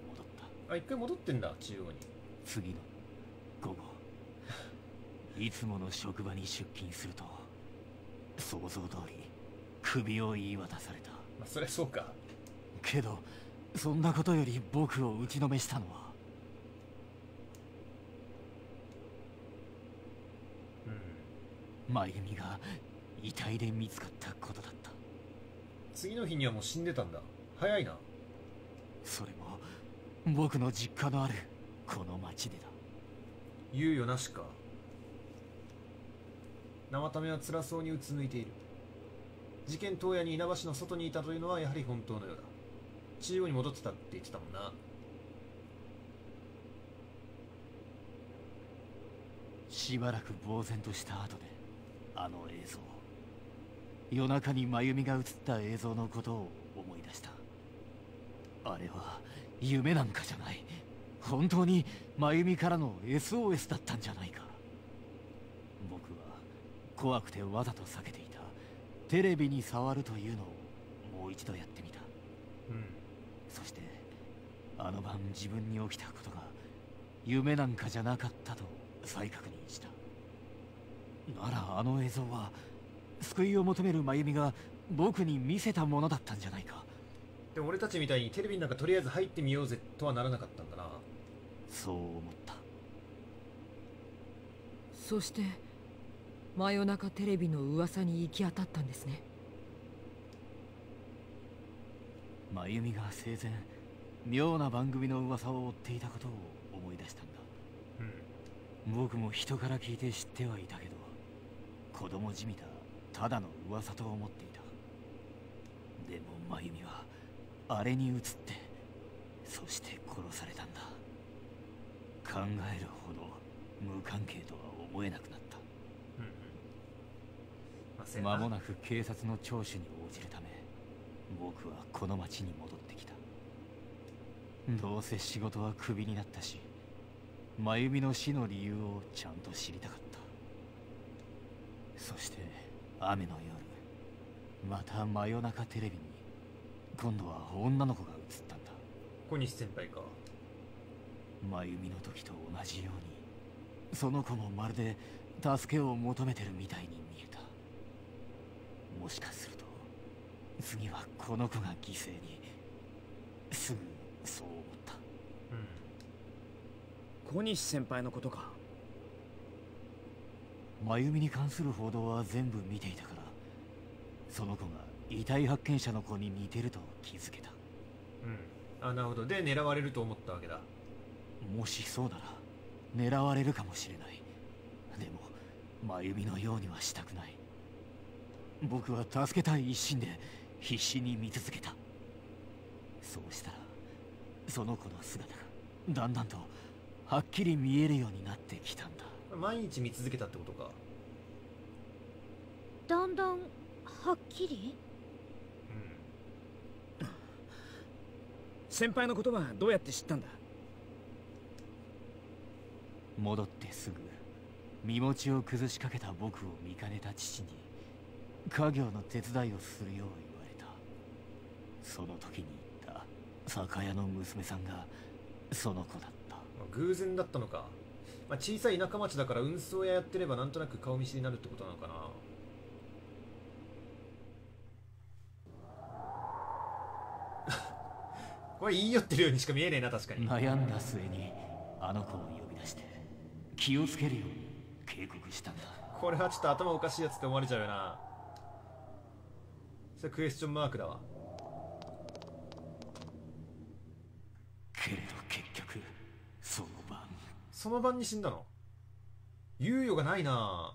一回戻ってんだ、中央に。 次の午後いつもの職場に出勤すると想像通り首を言い渡された。 そりゃそうか。 けどそんなことより僕を打ちのめしたのは、真由美が遺体で見つかったことだった。 次の日にはもう死んでたんだ。早いな。 それも僕の実家のあるこの町でだ。 猶予なしか。生ためは辛そうにうつむいている。事件当夜に稲葉市の外にいたというのはやはり本当のようだ。中央に戻ってたって言ってたもんな。 しばらく呆然とした後であの映像、夜中に真由美が映った映像のことを思い出した。あれは夢なんかじゃない。本当に真由美からの SOS だったんじゃないか。僕は怖くてわざと避けていたテレビに触るというのをもう一度やってみた。そしてあの晩自分に起きたことが夢なんかじゃなかったと再確認した。ならあの映像は救いを求める真由美が僕に見せたものだったんじゃないか。 でも俺たちみたいにテレビの中とりあえず入ってみようぜとはならなかったんだな。 そう思った。 そして真夜中テレビの噂に行き当たったんですね。 真由美が生前妙な番組の噂を追っていたことを思い出したんだ。僕も人から聞いて知ってはいたけど、子供じみたただの噂と思っていた。でも真由美はあれに映って、そして殺されたんだ。考えるほど無関係とは思えなくなった。間もなく警察の聴取に応じるため僕はこの町に戻ってきた。どうせ仕事はクビになったし、真由美の死の理由をちゃんと知りたかった。そして雨の夜、また真夜中テレビに今度は女の子が映ったんだ。 小西先輩か。 真由美の時と同じようにその子もまるで助けを求めてるみたいに見えた。もしかすると次はこの子が犠牲に。すぐそう思った。 小西先輩のことか。 真由美に関する報道は全部見ていたから、その子が遺体発見者の子に似てると気づけた。 なるほど。で狙われると思ったわけだ。 もしそうなら狙われるかもしれない。でも真由美のようにはしたくない。僕は助けたい一心で必死に見続けた。そうしたらその子の姿がだんだんとはっきり見えるようになってきたんだ。 毎日見続けたってことか。 だんだんはっきり。 先輩のことはどうやって知ったんだ。 戻ってすぐ身持ちを崩しかけた僕を見かねた父に家業の手伝いをするよう言われた。その時に言った酒屋の娘さんがその子だった。 偶然だったのか。 まあ、小さい田舎町だから運送屋やってればなんとなく顔見知りになるってことなのかな。これ言い寄ってるようにしか見えねえな。確かに悩んだ末にあの子を呼び出して気をつけるように警告したんだ。 これはちょっと頭おかしいやつって思われちゃうよな。それクエスチョンマークだわ。 けれど結局その晩に死んだの。猶予がないな。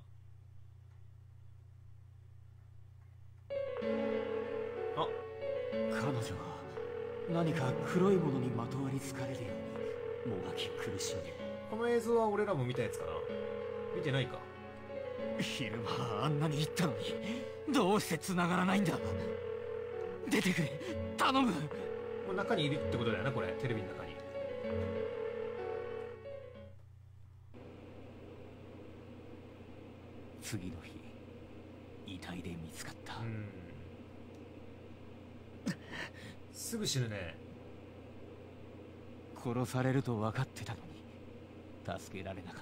あ、彼女は何か黒いものにまとわりつかれるようにもがき苦しんで。 この映像は俺らも見たやつかな。見てないか。 昼間あんなに言ったのにどうして繋がらないんだ。出てくれ頼む。 もう中にいるってことだよな、これテレビの中に。 次の日遺体で見つかった。 すぐ死ぬね。 殺されると分かってたのに助けられなかった。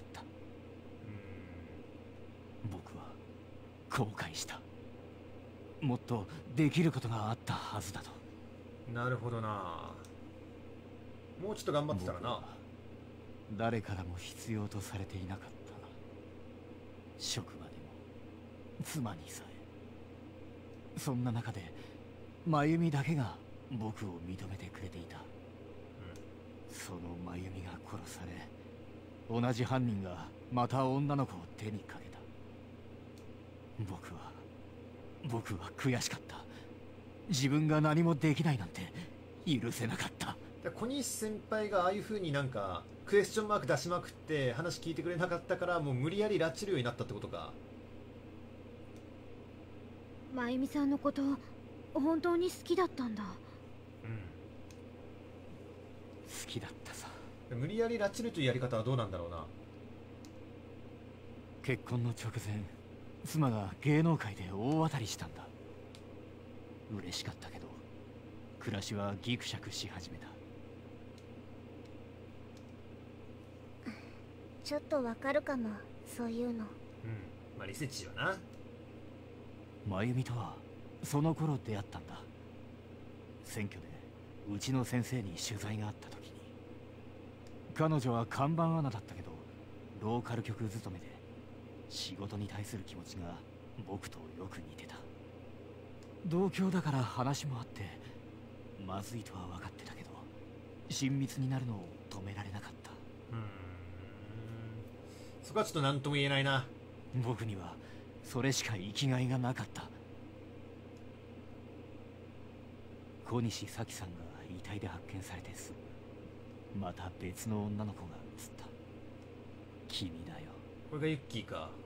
僕は後悔した。もっとできることがあったはずだと。 なるほどな。もうちょっと頑張ってたらな。 誰からも必要とされていなかった。職場でも妻にさえ。そんな中で真由美だけが僕を認めてくれていた。その真由美が殺され、同じ犯人がまた女の子を手にかけた。僕は悔しかった。自分が何もできないなんて許せなかった。 小西先輩がああいう風になんかクエスチョンマーク出しまくって話聞いてくれなかったから、もう無理やり拉致るようになったってことか。 真由美さんのこと本当に好きだったんだ。 好きだったさ。 無理やり拉致るというやり方はどうなんだろうな。 結婚の直前、妻が芸能界で大当たりしたんだ。嬉しかったけど暮らしはギクシャクし始めた。 ちょっとわかるかも、そういうの。 まあリセチはな。 真由美とはその頃出会ったんだ。選挙でうちの先生に取材があった時に。彼女は看板アナだったけどローカル局勤めで、仕事に対する気持ちが僕とよく似てた。同郷だから話もあってまずいとは分かってたけど、親密になるのを止められなかった。 そこはちょっと何とも言えないな。 僕にはそれしか生きがいがなかった。小西咲さんが遺体で発見されてすぐ、また別の女の子が映った。君だよ。 これがユッキーか。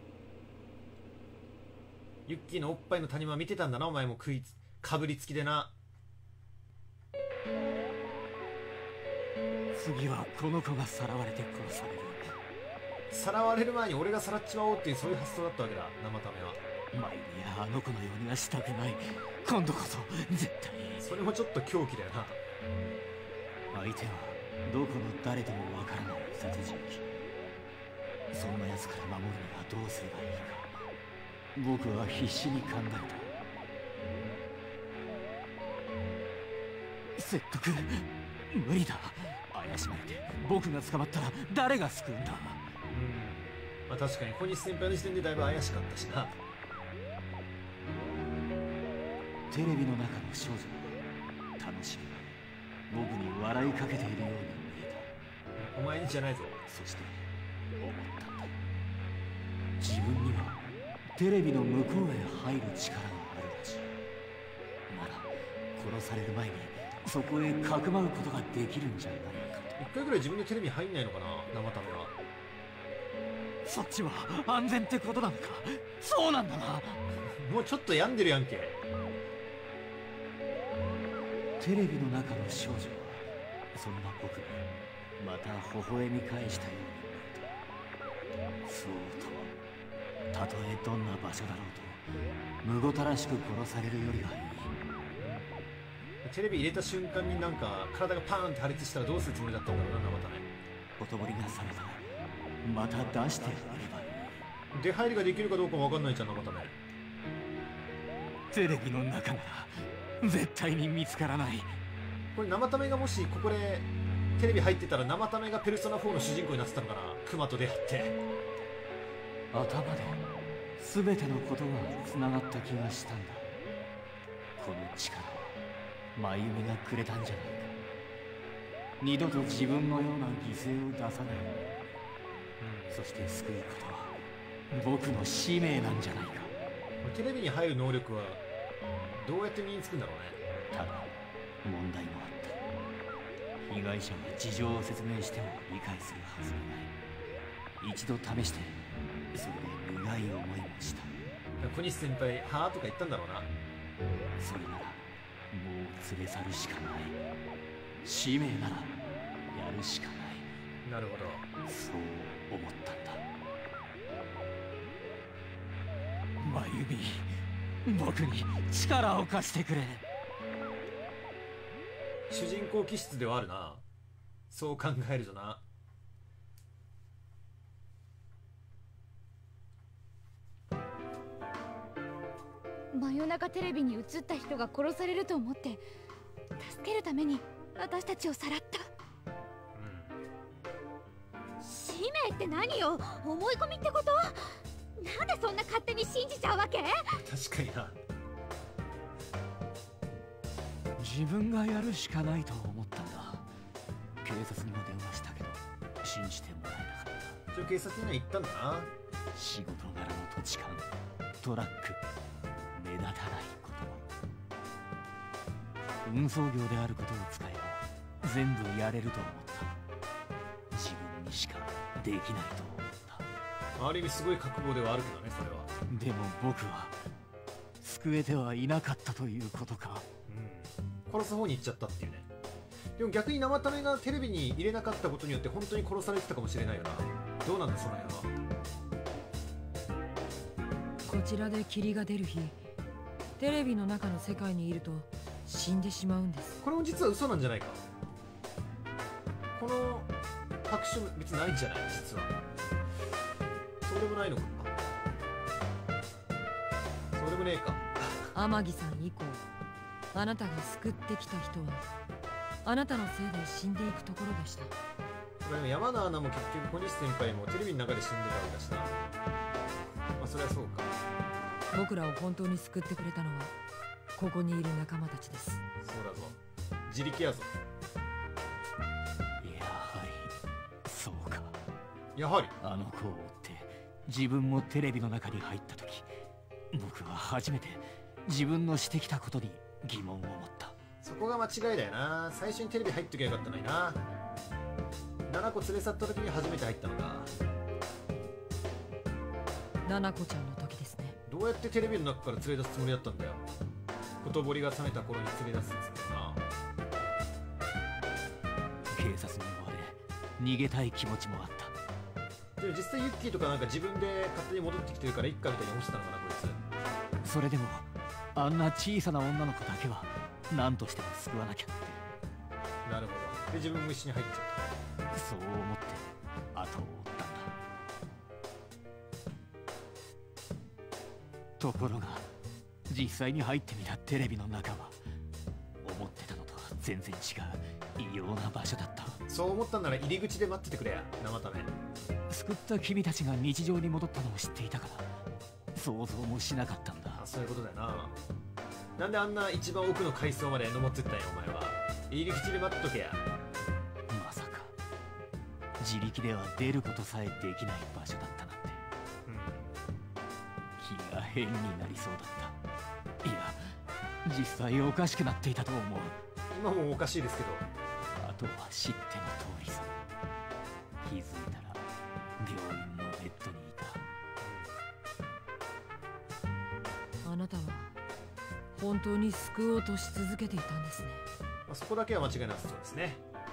ユッキーのおっぱいの谷間見てたんだな、お前もかぶりつきでな。 次はこの子がさらわれて殺される。 さらわれる前に俺がさらっちまおうっていう、そういう発想だったわけだ、生ためは。 前にあの子のようにはしたくない。今度こそ絶対。 それもちょっと狂気だよな。 相手はどこの誰ともわからない殺人鬼。そんな奴から守るにはどうすればいいか、僕は必死に考えた。説得無理だ。怪しまれて僕が捕まったら誰が救うんだ。 まあ確かに小西先輩の時点でだいぶ怪しかったしな。 テレビの中の少女は楽しみ、僕に笑いかけているように見えた。お前にじゃないぞ。 そして思ったんだ。自分にはテレビの向こうへ入る力があるらしい。なら殺される前にそこへかくまうことができるんじゃないかと。 一回ぐらい自分でテレビ入んないのかな、生ためは。 そっちは安全ってことなのか。そうなんだな。 もうちょっと病んでるやんけ。 テレビの中の少女はそんな僕にまた微笑み返したように見えた。そうとは、たとえどんな場所だろうとむごたらしく殺されるよりはいい。 テレビ入れた瞬間になんか体がパーンって破裂したらどうするつもりだったんだろうな、生ため。 ほとぼりが冷めたらまた出してあげればいい。出入りができるかどうかわかんないじゃん、生ため。 テレビの中なら絶対に見つからない。 これ生ためがもしここでテレビ入ってたら、生ためがペルソナ4の主人公になってたのかな、クマと出会って。 頭で全てのことがつながった気がしたんだ。この力は真夢がくれたんじゃないか。二度と自分のような犠牲を出さない、そして救うことは僕の使命なんじゃないか。 テレビに入る能力はどうやって身につくんだろうね。 ただ問題もあった。被害者が事情を説明しても理解するはずがない。一度試して、それで苦い思いもした。 小西先輩はあとか言ったんだろうな。 それならもう連れ去るしかない。使命ならやるしかない。 なるほど、 そう思ったんだ。真由美、僕に力を貸してくれ。 主人公気質ではあるな、そう考えるとな。 真夜中テレビに映った人が殺されると思って助けるために私たちをさらった、使命って何よ、思い込みってこと？なんでそんな勝手に信じちゃうわけ？ 確かにな。 自分がやるしかないと思ったんだ。警察にも電話したけど信じてもらえなかった。 警察には行ったんだな。 仕事柄の土地勘、トラック、目立たないこと、運送業であることを使えば全部やれると思った。自分にしかできないと思った。 ある意味すごい覚悟ではあるけどね、それは。 でも僕は救えてはいなかったということか。 殺す方に行っちゃったっていうね。でも逆に生ためがテレビに入れなかったことによって本当に殺されてたかもしれないよな。どうなんだその辺は。 こちらで霧が出る日、テレビの中の世界にいると死んでしまうんです。 これも実は嘘なんじゃないか。この拍手別にないんじゃない、実は。そうでもないのか。そうでもねえか。 天城さん以降、あなたが救ってきた人はあなたのせいで死んでいくところでした。 でも山野アナも結局小西先輩もテレビの中で死んでたわけだしな。まあそれはそうか。 僕らを本当に救ってくれたのはここにいる仲間たちです。 そうだぞ、自力やぞ。 やはりそうか。 やはりあの子を追って自分もテレビの中に入った時、僕は初めて自分のしてきたことに疑問を持った。 そこが間違いだよな。最初にテレビ入っときゃよかったのにな。7個連れ去った時に初めて入ったのか。 7個ちゃんの時ですね。 どうやってテレビの中から連れ出すつもりだったんだよ。ほとぼりが冷めた頃に連れ出すっつってな。 警察の側で逃げたい気持ちもあった。 でも実際ユッキーとかなんか自分で勝手に戻ってきてるから一家みたいに思ってたのかな、こいつ。それでもあんな小さな女の子だけは何としても救わなきゃって。 なるほど。で自分も一緒に入っちゃった。 そう思って後を追ったんだ。ところが実際に入ってみたテレビの中は思ってたのとは全然違う異様な場所だった。 そう思ったんなら入り口で待っててくれや、生ため。 救った君たちが日常に戻ったのを知っていたから想像もしなかったんだ。 そういうことだよな。なんであんな一番奥の階層まで登ってったんやお前は。入り口で待っとけや。 まさか自力では出ることさえできない場所だったなんて。気が変になりそうだった。いや実際おかしくなっていたと思う。 今もおかしいですけど、 あとは知っての通りさ。気づいたら病院のベッドにいた。 あなたは本当に救おうとし続けていたんですね。 まあ、そこだけは間違いなさそうですね。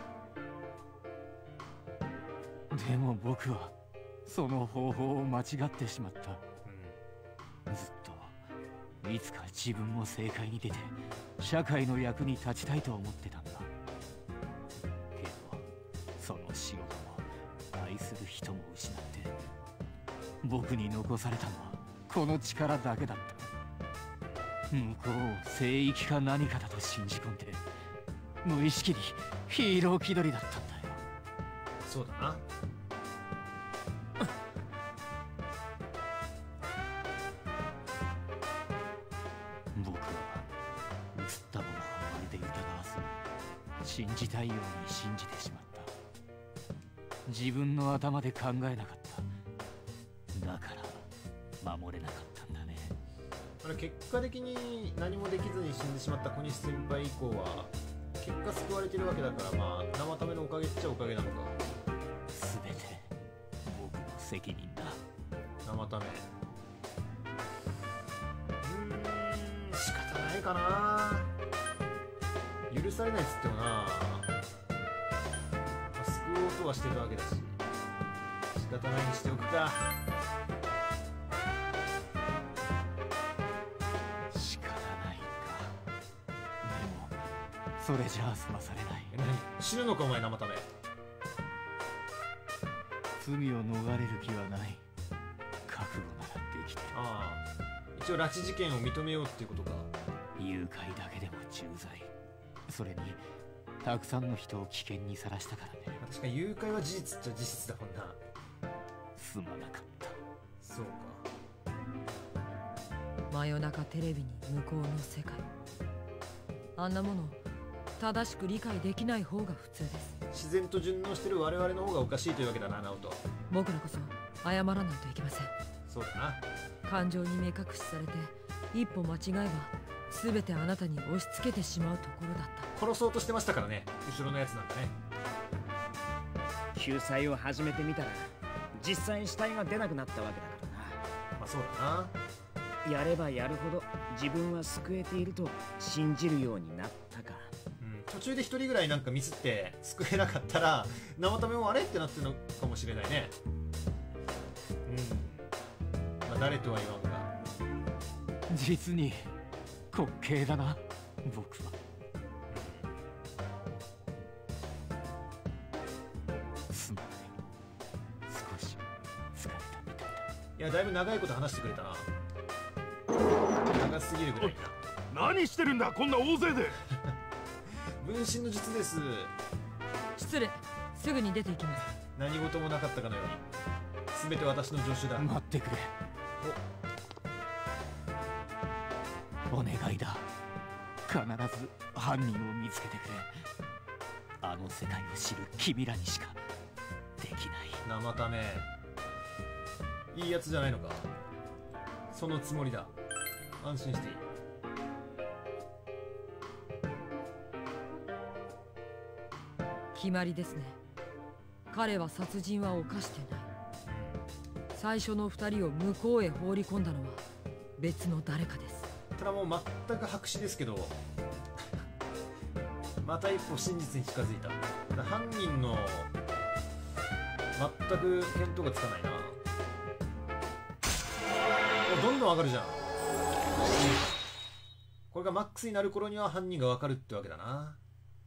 でも僕はその方法を間違ってしまった。ずっといつか自分も正解に出て社会の役に立ちたいと思ってたんだ。けどその仕事も愛する人も失った。 僕に残されたのはこの力だけだった。向こうを聖域か何かだと信じ込んで、無意識にヒーロー気取りだったんだよ。 そうだな。 僕は映ったものをまるで疑わず、信じたいように信じてしまった。自分の頭で考えなかった。だから守れなかったんだね。 あれ、結果的に何もできずに死んでしまった小西先輩以降は結果救われてるわけだから、まあ生ためのおかげっちゃおかげなのか。 全て僕の責任だ。 生ため。仕方ないかな。許されないっつってもな、まあ、救おうとはしてるわけだし、仕方ないにしておくか。 仕方ないか。でもそれじゃあ済まされない。 何、死ぬのかお前、生ため。 罪を逃れる気はない。覚悟ならできてる。 ああ、一応拉致事件を認めようっていうことか。 誘拐だけでも重罪。それにたくさんの人を危険にさらしたからね。 確かに誘拐は事実っちゃ事実だもんな。 すまなかった。 そうか。 真夜中テレビに向こうの世界、あんなもの正しく理解できない方が普通です。 自然と順応してる我々の方がおかしいというわけだな、ナオト。 僕らこそ謝らないといけません。 そうだな。 感情に目隠しされて一歩間違えば全てあなたに押し付けてしまうところだった。 殺そうとしてましたからね、後ろのやつなんかね。 救済を始めてみたら実際死体が出なくなったわけだからな。 まあそうだな。やればやるほど自分は救えていると信じるようになったか。 途中で一人ぐらいなんかミスって救えなかったら生ためもあれってなってるのかもしれないね。まあ誰とは言わんが、 実に滑稽だな、僕は。すまない。少し疲れたみたいだ。 いや、だいぶ長いこと話してくれたな。長すぎるぐらいな。何してるんだ、こんな大勢で。 分身の術です。 失礼、すぐに出て行きます。 何事もなかったかのように。全て私の助手だ。 待ってくれ。お願いだ。必ず犯人を見つけてくれ。あの世界を知る君らにしかできない。 生ため、いいやつじゃないのか。そのつもりだ。安心していい。 決まりですね。彼は殺人は犯してない。最初の2人を向こうへ放り込んだのは別の誰かです。 ただもう全く白紙ですけどまた一歩真実に近づいた。犯人の全く見当がつかないな。どんどん上がるじゃん。これがマックスになる頃には犯人が分かるってわけだな。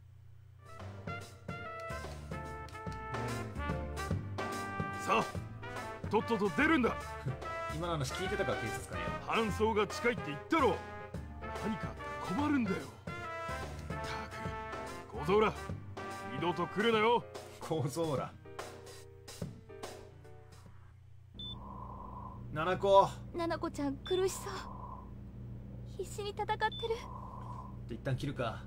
さあ、とっとと出るんだ。 今の話聞いてたか、警察官よ。 搬送が近いって言ったろ。何かあったら困るんだよ。たく、小僧ら、二度と来るなよ。 小僧ら。七子。 七子ちゃん苦しそう。必死に戦ってる。 一旦切るか。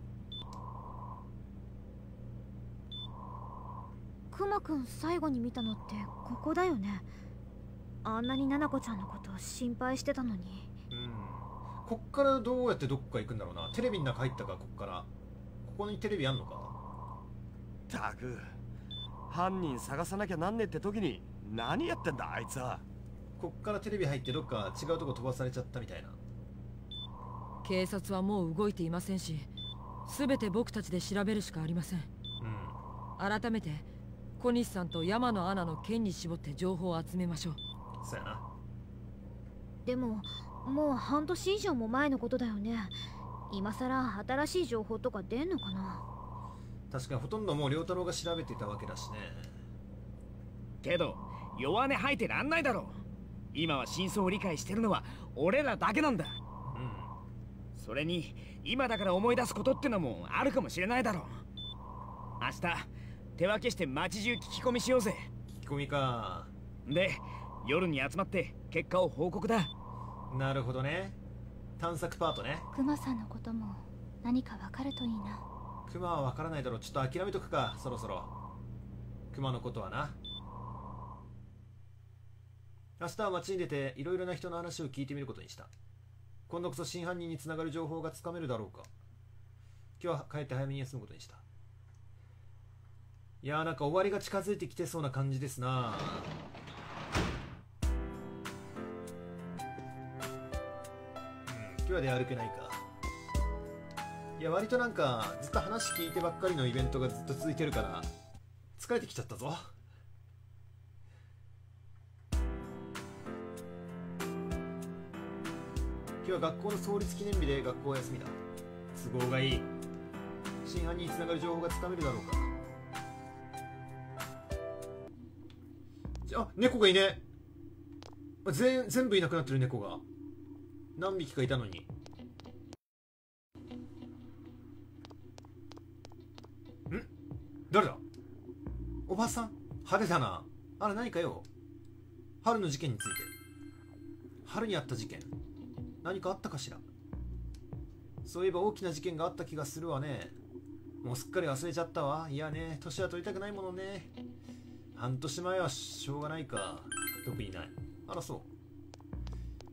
くまくん最後に見たのってここだよね。あんなに七子ちゃんのこと心配してたのに。 こっからどうやってどっか行くんだろうな。テレビの中入ったか、こっから。ここにテレビあんのか。 たく、犯人探さなきゃなんねえって時に何やってんだあいつは。 こっからテレビ入ってどっか違うとこ飛ばされちゃったみたいな。 警察はもう動いていませんし、全て僕たちで調べるしかありません。改めて小西さんと山野アナの件に絞って情報を集めましょう。 そうやな。 でももう半年以上も前のことだよね。今さら新しい情報とか出んのかな。 確かにほとんどもう良太郎が調べてたわけだしね。 けど弱音吐いてらんないだろう。 今は真相を理解してるのは俺らだけなんだ。それに今だから思い出すことってのもあるかもしれないだろう。明日手分けして街中聞き込みしようぜ。 聞き込みか。 で夜に集まって結果を報告だ。 なるほどね。探索パートね。 クマさんのことも何かわかるといいな。 クマはわからないだろう。ちょっと諦めとくか、そろそろ。クマのことはな。明日は街に出ていろいろな人の話を聞いてみることにした。今度こそ真犯人につながる情報がつかめるだろうか。今日は帰って早めに休むことにした。いやー、なんか終わりが近づいてきてそうな感じですな。今日は出歩けないか。いや、割となんかずっと話聞いてばっかりのイベントがずっと続いてるから疲れてきちゃったぞ。今日は学校の創立記念日で学校休みだ。都合がいい。真犯人につながる情報がつかめるだろうか。あ、猫がいね。全部いなくなってる。猫が何匹かいたのに。ん、誰だ。おばさん、派手だな。あら、何かよ。春の事件について。春にあった事件、何かあったかしら。そういえば大きな事件があった気がするわね。もうすっかり忘れちゃったわ。いやね、年は取りたくないものね。半年前はしょうがないか。特にない。あら、そう。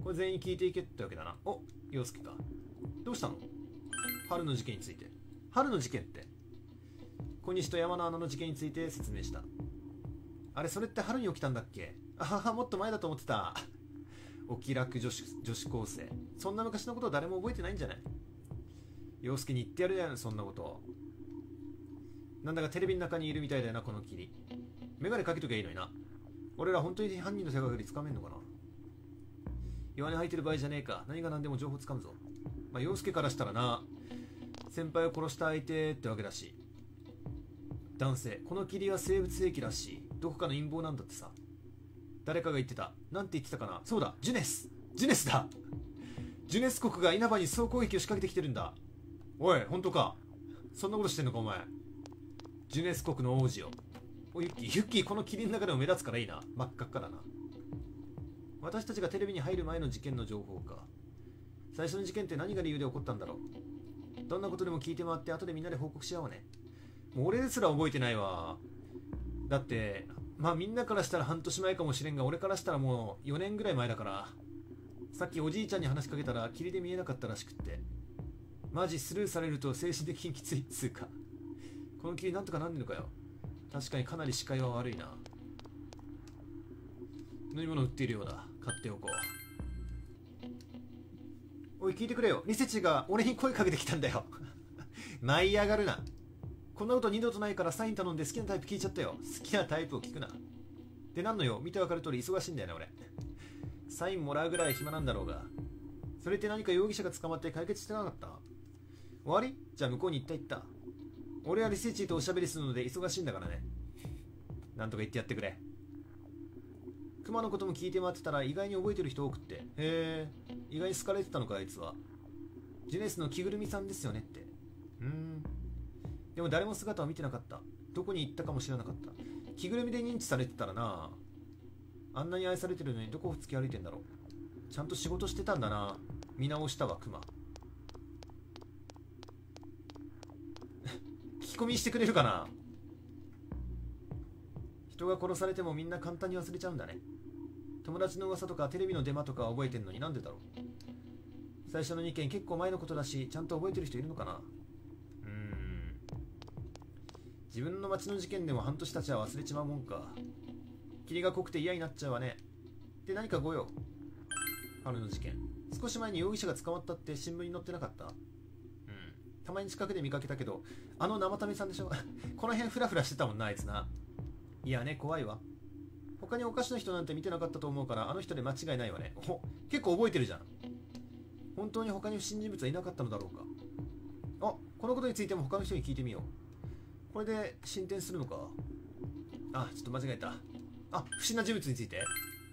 これ全員聞いていけってわけだな。お、陽介か。どうしたの。春の事件について。春の事件って小西と山の穴の事件について説明した。あれ、それって春に起きたんだっけ。あはは、もっと前だと思ってた。お気楽女子高生。そんな昔のことを誰も覚えてないんじゃない。陽介に言ってやるやん、そんなこと。なんだかテレビの中にいるみたいだよな、この霧。メガネかけときゃいいのにな。俺ら本当に犯人の手がかりつかめんのかな。弱音吐いてる場合じゃねえか。何が何でも情報つかむぞ。まあ、陽介からしたらな、先輩を殺した相手ってわけだし。男性、この霧は生物兵器らしい。どこかの陰謀なんだってさ。誰かが言ってた。なんて言ってたかな。そうだ、ジュネスだ。ジュネス国が稲葉に総攻撃を仕掛けてきてるんだ。おい、本当か。そんなことしてんのかお前。ジュネス国の王子よ。お、ユッキー、この霧の中でも目立つからいいな。真っ赤っかだな。私たちがテレビに入る前の事件の情報か。最初の事件って何が理由で起こったんだろう。どんなことでも聞いて回って後でみんなで報告し合おうね。もう俺ですら覚えてないわ。だってまあみんなからしたら半年前かもしれんが、俺からしたらもう4年ぐらい前だから。さっきおじいちゃんに話しかけたら霧で見えなかったらしくって。マジスルーされると精神的にきついっつうか。この霧なんとかなんねんのかよ。確かにかなり視界は悪いな。飲み物売っているようだ。買っておこう。おい、聞いてくれよ。リセチが俺に声かけてきたんだよ。舞い上がるな。こんなこと二度とないからサイン頼んで好きなタイプ聞いちゃったよ。好きなタイプを聞くな。で、なんのよ。見てわかる通り忙しいんだよね、俺。サインもらうぐらい暇なんだろうが。それって何か容疑者が捕まって解決してなかった？終わり？じゃあ向こうに行った。俺はリセチとおしゃべりするので忙しいんだからね。なんとか言ってやってくれ。クマのことも聞いて回ってたら意外に覚えてる人多くって。へえ、意外に好かれてたのか、あいつは。ジュネスの着ぐるみさんですよねって。でも誰も姿を見てなかった。どこに行ったかも知らなかった。着ぐるみで認知されてたらな。あんなに愛されてるのにどこを突き歩いてんだろう。ちゃんと仕事してたんだな。見直したわ、クマ。聞き込みしてくれるかな。人が殺されてもみんな簡単に忘れちゃうんだね。友達の噂とかテレビのデマとか覚えてんのになんでだろう。最初の2件結構前のことだし、ちゃんと覚えてる人いるのかな。自分の町の事件でも半年経ちは忘れちまうもんか。霧が濃くて嫌になっちゃうわね。で、何かご用？春の事件。少し前に容疑者が捕まったって新聞に載ってなかった？たまに近くで見かけたけど、あの生民さんでしょ。この辺フラフラしてたもんな、あいつな。いやね、怖いわ。他におかしな人なんて見てなかったと思うから、あの人で間違いないわね。結構覚えてるじゃん。本当に他に不審人物はいなかったのだろうか。あ、このことについても他の人に聞いてみよう。これで進展するのか。あ、ちょっと間違えた。あ、不審な人物について。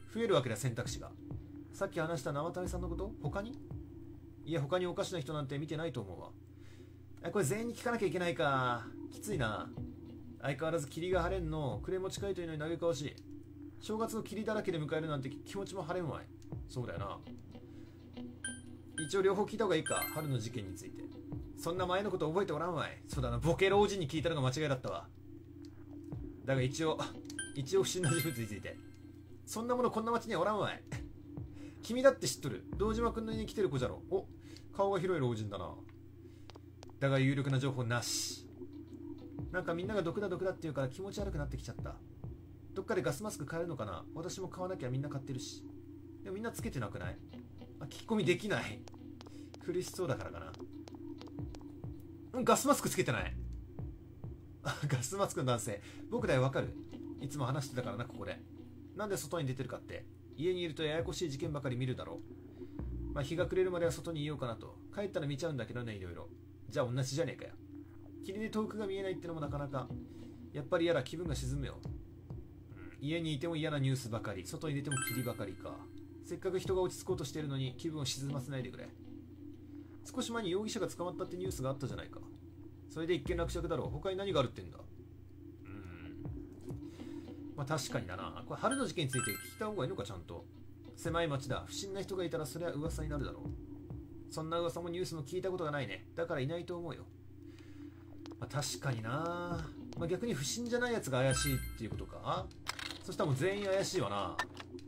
増えるわけだ、選択肢が。さっき話した生田さんのこと？他に？いや、他におかしな人なんて見てないと思うわ。これ全員に聞かなきゃいけないか。きついな。相変わらず霧が晴れんの。暮れも近いというのに嘆かわしい。正月の霧だらけで迎えるなんて気持ちも晴れんわい。そうだよな。一応両方聞いた方がいいか、春の事件について。そんな前のこと覚えておらんわい。そうだな、ボケ老人に聞いたのが間違いだったわ。だが一応不審な人物について。そんなものこんな町にはおらんわい。君だって知っとる。堂島君の家に来てる子じゃろ。お、顔が広い老人だな。だが有力な情報なし。なんかみんなが毒だって言うから気持ち悪くなってきちゃった。どっかでガスマスク買えるのかな。私も買わなきゃ。みんな買ってるし。でもみんなつけてなくない？聞き込みできない。苦しそうだからかな。ガスマスクつけてない。ガスマスクの男性。僕だよ、わかる？いつも話してたからな、ここで。なんで外に出てるかって。家にいるとややこしい事件ばかり見るだろう。日が暮れるまでは外にいようかなと。帰ったら見ちゃうんだけどね、いろいろ。じゃあ同じじゃねえかよ。霧で遠くが見えないってのもなかなか。やっぱり嫌だ、気分が沈むよ。家にいても嫌なニュースばかり。外に出ても霧ばかりか。せっかく人が落ち着こうとしているのに気分を沈ませないでくれ。少し前に容疑者が捕まったってニュースがあったじゃないか。それで一件落着だろう。他に何があるってんだ。確かにだな。これ春の事件について聞いた方がいいのか、ちゃんと。狭い町だ。不審な人がいたらそれは噂になるだろう。そんな噂もニュースも聞いたことがないね。だからいないと思うよ。確かにな。逆に不審じゃないやつが怪しいっていうことか。そしたらもう全員怪しいわな。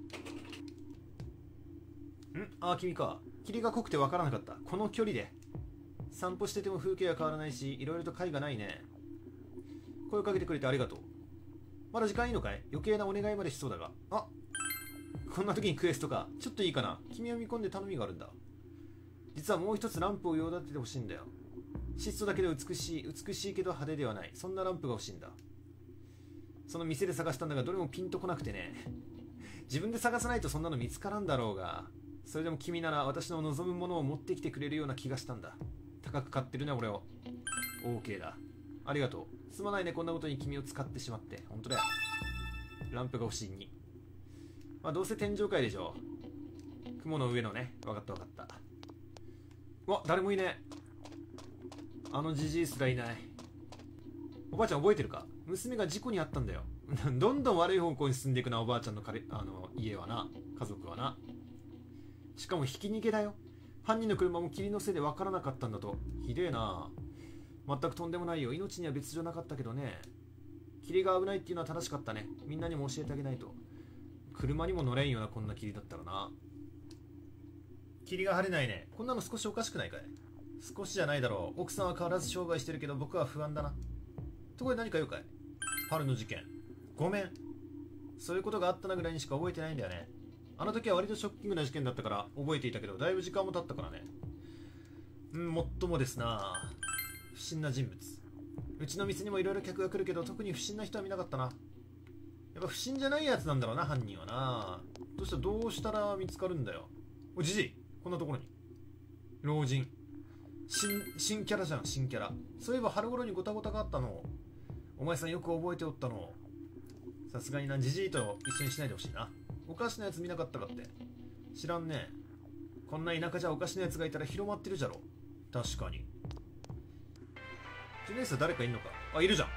君か。霧が濃くてわからなかった。この距離で。散歩してても風景は変わらないし、いろいろと解がないね。声をかけてくれてありがとう。まだ時間いいのかい？余計なお願いまでしそうだが。こんな時にクエストか。ちょっといいかな。君を見込んで頼みがあるんだ。実はもう一つランプを用立ててほしいんだよ。質素だけど美しいけど派手ではない。そんなランプが欲しいんだ。その店で探したんだがどれもピンとこなくてね。自分で探さないとそんなの見つからんだろうが。それでも君なら私の望むものを持ってきてくれるような気がしたんだ。高く買ってるね、俺を。OK だ。ありがとう。すまないね、こんなことに君を使ってしまって。本当だよ。ランプが欲しいに。どうせ天上界でしょ。雲の上のね。わかった。誰もいねえ。あのジジイすらいない。おばあちゃん覚えてるか？娘が事故に遭ったんだよ。どんどん悪い方向に進んでいくな、おばあちゃんの家はな。家族はな。しかもひき逃げだよ。犯人の車も霧のせいで分からなかったんだと。ひでえな。全くとんでもないよ。命には別状なかったけどね。霧が危ないっていうのは正しかったね。みんなにも教えてあげないと。車にも乗れんよな、こんな霧だったらな。霧が晴れないね。こんなの少しおかしくないかい？少しじゃないだろう。奥さんは変わらず商売してるけど僕は不安だな。ところで何か言うかい？春の事件。ごめん。そういうことがあったなぐらいにしか覚えてないんだよね。あの時は割とショッキングな事件だったから覚えていたけど、だいぶ時間も経ったからね。もっともですな。不審な人物。うちの店にもいろいろ客が来るけど、特に不審な人は見なかったな。やっぱ不審じゃないやつなんだろうな、犯人はな。どうしたら見つかるんだよ。おじじい、こんなところに。老人。新キャラじゃん、新キャラ。そういえば春頃にゴタゴタがあったの。お前さんよく覚えておったの。さすがにな、じじいと一緒にしないでほしいな。おかしなやつ見なかったかって。知らんね。こんな田舎じゃおかしなやつがいたら広まってるじゃろ。確かに。ジュネース誰かいんのか？いるじゃん。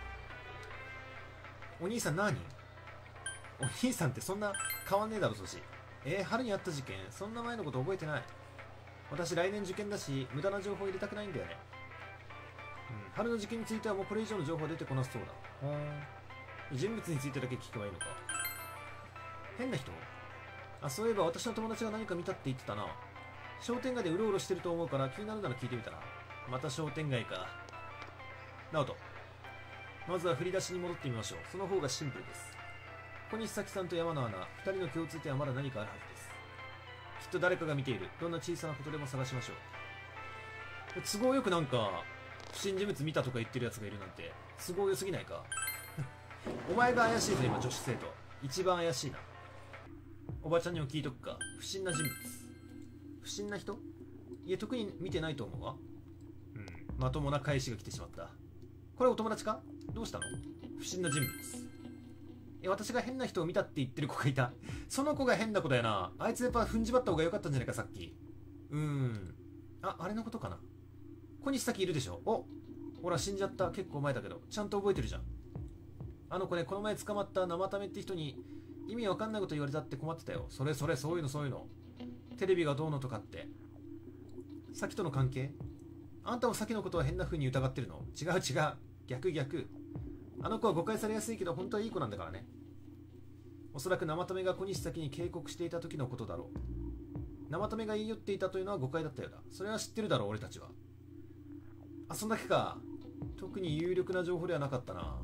お兄さん何？お兄さんってそんな変わんねえだろ、ソシ。春にあった事件、そんな前のこと覚えてない。私来年受験だし、無駄な情報入れたくないんだよね。春の事件についてはもうこれ以上の情報出てこなそうだ。人物についてだけ聞けばいいのか。変な人？そういえば私の友達が何か見たって言ってたな。商店街でうろうろしてると思うから気になるなら聞いてみたら。また商店街か。ナオト、まずは振り出しに戻ってみましょう。その方がシンプルです。小西咲さんと山野アナ、2人の共通点はまだ何かあるはずです。きっと誰かが見ている。どんな小さなことでも探しましょう。都合よくなんか不審人物見たとか言ってるやつがいるなんて都合良すぎないか？お前が怪しいぞ、今女子生徒。一番怪しいな。おばちゃんにも聞いとくか。不審な人物。不審な人？いや、特に見てないと思うわ。まともな返しが来てしまった。これお友達か？どうしたの？不審な人物。 私が変な人を見たって言ってる子がいた。その子が変な子だよな。あいつやっぱ踏んじばった方が良かったんじゃないか、さっき。あれのことかな。小西咲いるでしょ。お、ほら死んじゃった。結構前だけど。ちゃんと覚えてるじゃん。あの子ね、この前捕まった生ためって人に意味わかんないこと言われたって困ってたよ。それ、そういうの。テレビがどうのとかって。咲との関係？あんたも咲のことは変な風に疑ってるの？違う。逆。あの子は誤解されやすいけど本当はいい子なんだからね。おそらく生ためが小西咲に警告していた時のことだろう。生ためが言い寄っていたというのは誤解だったようだ。それは知ってるだろう、俺たちは。あ、そんだけか。特に有力な情報ではなかったな。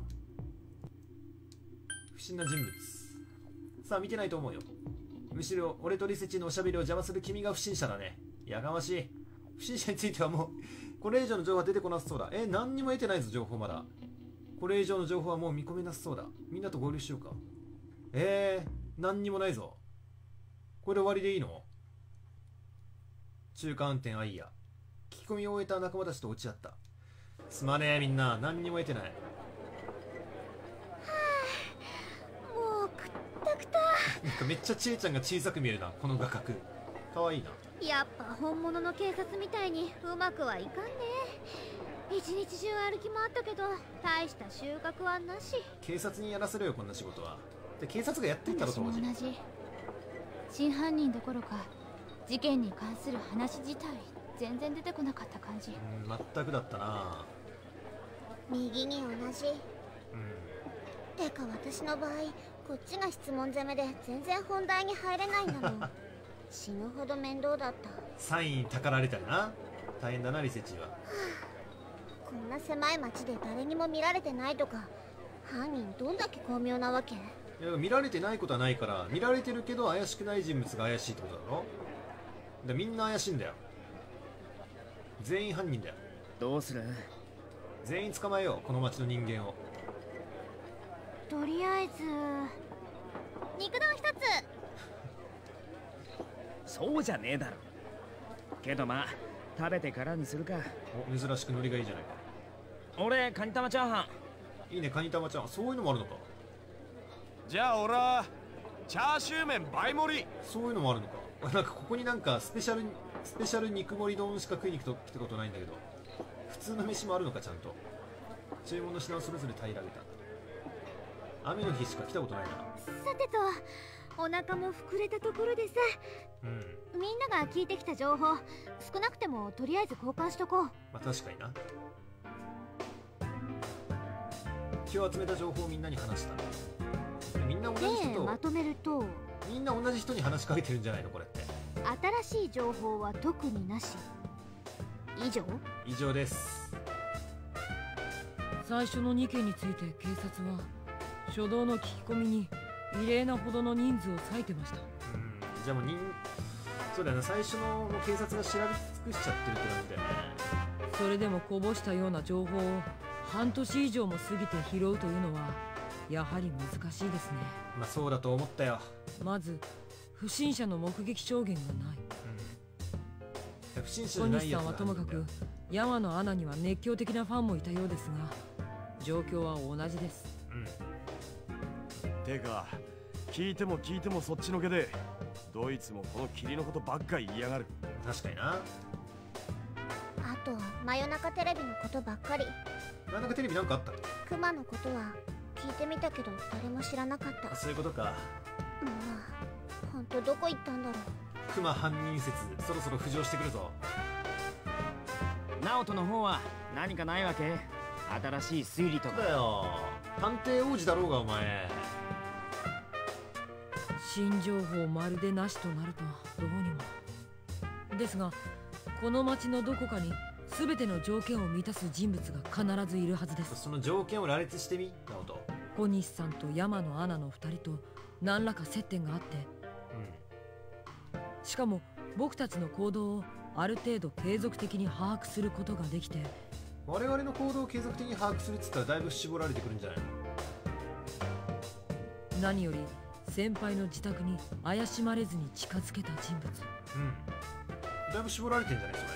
不審な人物。さあ、見てないと思うよ。むしろ俺とリセチのおしゃべりを邪魔する君が不審者だね。やがましい。不審者についてはもうこれ以上の情報は出てこなさそうだ。何にも得てないぞ、情報まだ。これ以上の情報はもう見込めなさそうだ。みんなと合流しようか。何にもないぞ。これで終わりでいいの？中間運転はいいや。聞き込みを終えた仲間たちと落ち合った。すまねえ、みんな。何にも得てない。 もうくったくた。 なんかめっちゃちえちゃんが小さく見えるな、この画角。かわいいな。 やっぱ本物の警察みたいにうまくはいかんね。一日中歩き回ったけど大した収穫はなし。 警察にやらせろよ、こんな仕事は。で、警察がやってんだろ、当時。 私も同じ。真犯人どころか事件に関する話自体全然出てこなかった感じ。 全くだったな。 右に同じ。てか私の場合こっちが質問攻めで全然本題に入れないんだもん。死ぬほど面倒だった。 サインたかられたりな。大変だな、リセチは。 こんな狭い町で誰にも見られてないとか、犯人どんだけ巧妙なわけ？ いや、見られてないことはないから、見られてるけど怪しくない人物が怪しいってことだろ。で、みんな怪しいんだよ。全員犯人だよ。 どうする？ 全員捕まえよう、この町の人間を。 とりあえず肉丼一つ。そうじゃねえだろ。けどまあ食べてからにするか。 お、珍しくノリがいいじゃないか。 俺カニ玉チャーハン。いいね、カニ玉チャーハン。そういうのもあるのか。 じゃあ俺はチャーシュー麺倍盛り。 そういうのもあるのか。なんかここになんかスペシャル肉盛り丼しか食いに来たことないんだけど、普通の飯もあるのか。ちゃんと注文の品をそれぞれ平らげた。雨の日しか来たことないな。 さてと、お腹も膨れたところでさ、みんなが聞いてきた情報少なくてもとりあえず交換しとこう。 まあ確かにな。今日集めた情報をみんなに話した。みんな同じ人とまとめると、 みんな同じ人に話しかけてるんじゃないのこれって。 新しい情報は特になし。以上です。 最初の2件について警察は初動の聞き込みに異例なほどの人数を割いてました。 じゃあもうそうだよな、最初の警察が調べ尽くしちゃってるって感じだよね。 それでもこぼしたような情報を半年以上も過ぎて拾うというのはやはり難しいですね。 まあそうだと思ったよ。 まず不審者の目撃証言がない。 不審者じゃないやつが。 小西さんはともかく山野アナには熱狂的なファンもいたようですが、状況は同じです。 てか聞いてもそっちのけで、どいつもこの霧のことばっか言いやがる。 確かにな。 あと真夜中テレビのことばっかり。 真夜中テレビなんかあったっけ？ クマのことは聞いてみたけど誰も知らなかった。 そういうことか。 まあ本当どこ行ったんだろう。 クマ犯人説そろそろ浮上してくるぞ。 ナオトの方は何かないわけ？新しい推理とか。 だよ、探偵王子だろうがお前。 新情報まるでなしとなるとどうにも。ですがこの町のどこかに全ての条件を満たす人物が必ずいるはずです。 その条件を羅列してみ、ナオト。 小西さんと山野アナの2人と何らか接点があって、しかも僕たちの行動をある程度継続的に把握することができて。 我々の行動を継続的に把握するっつったらだいぶ絞られてくるんじゃないの？ 何より先輩の自宅に怪しまれずに近づけた人物。 だいぶ絞られてんじゃないそれ。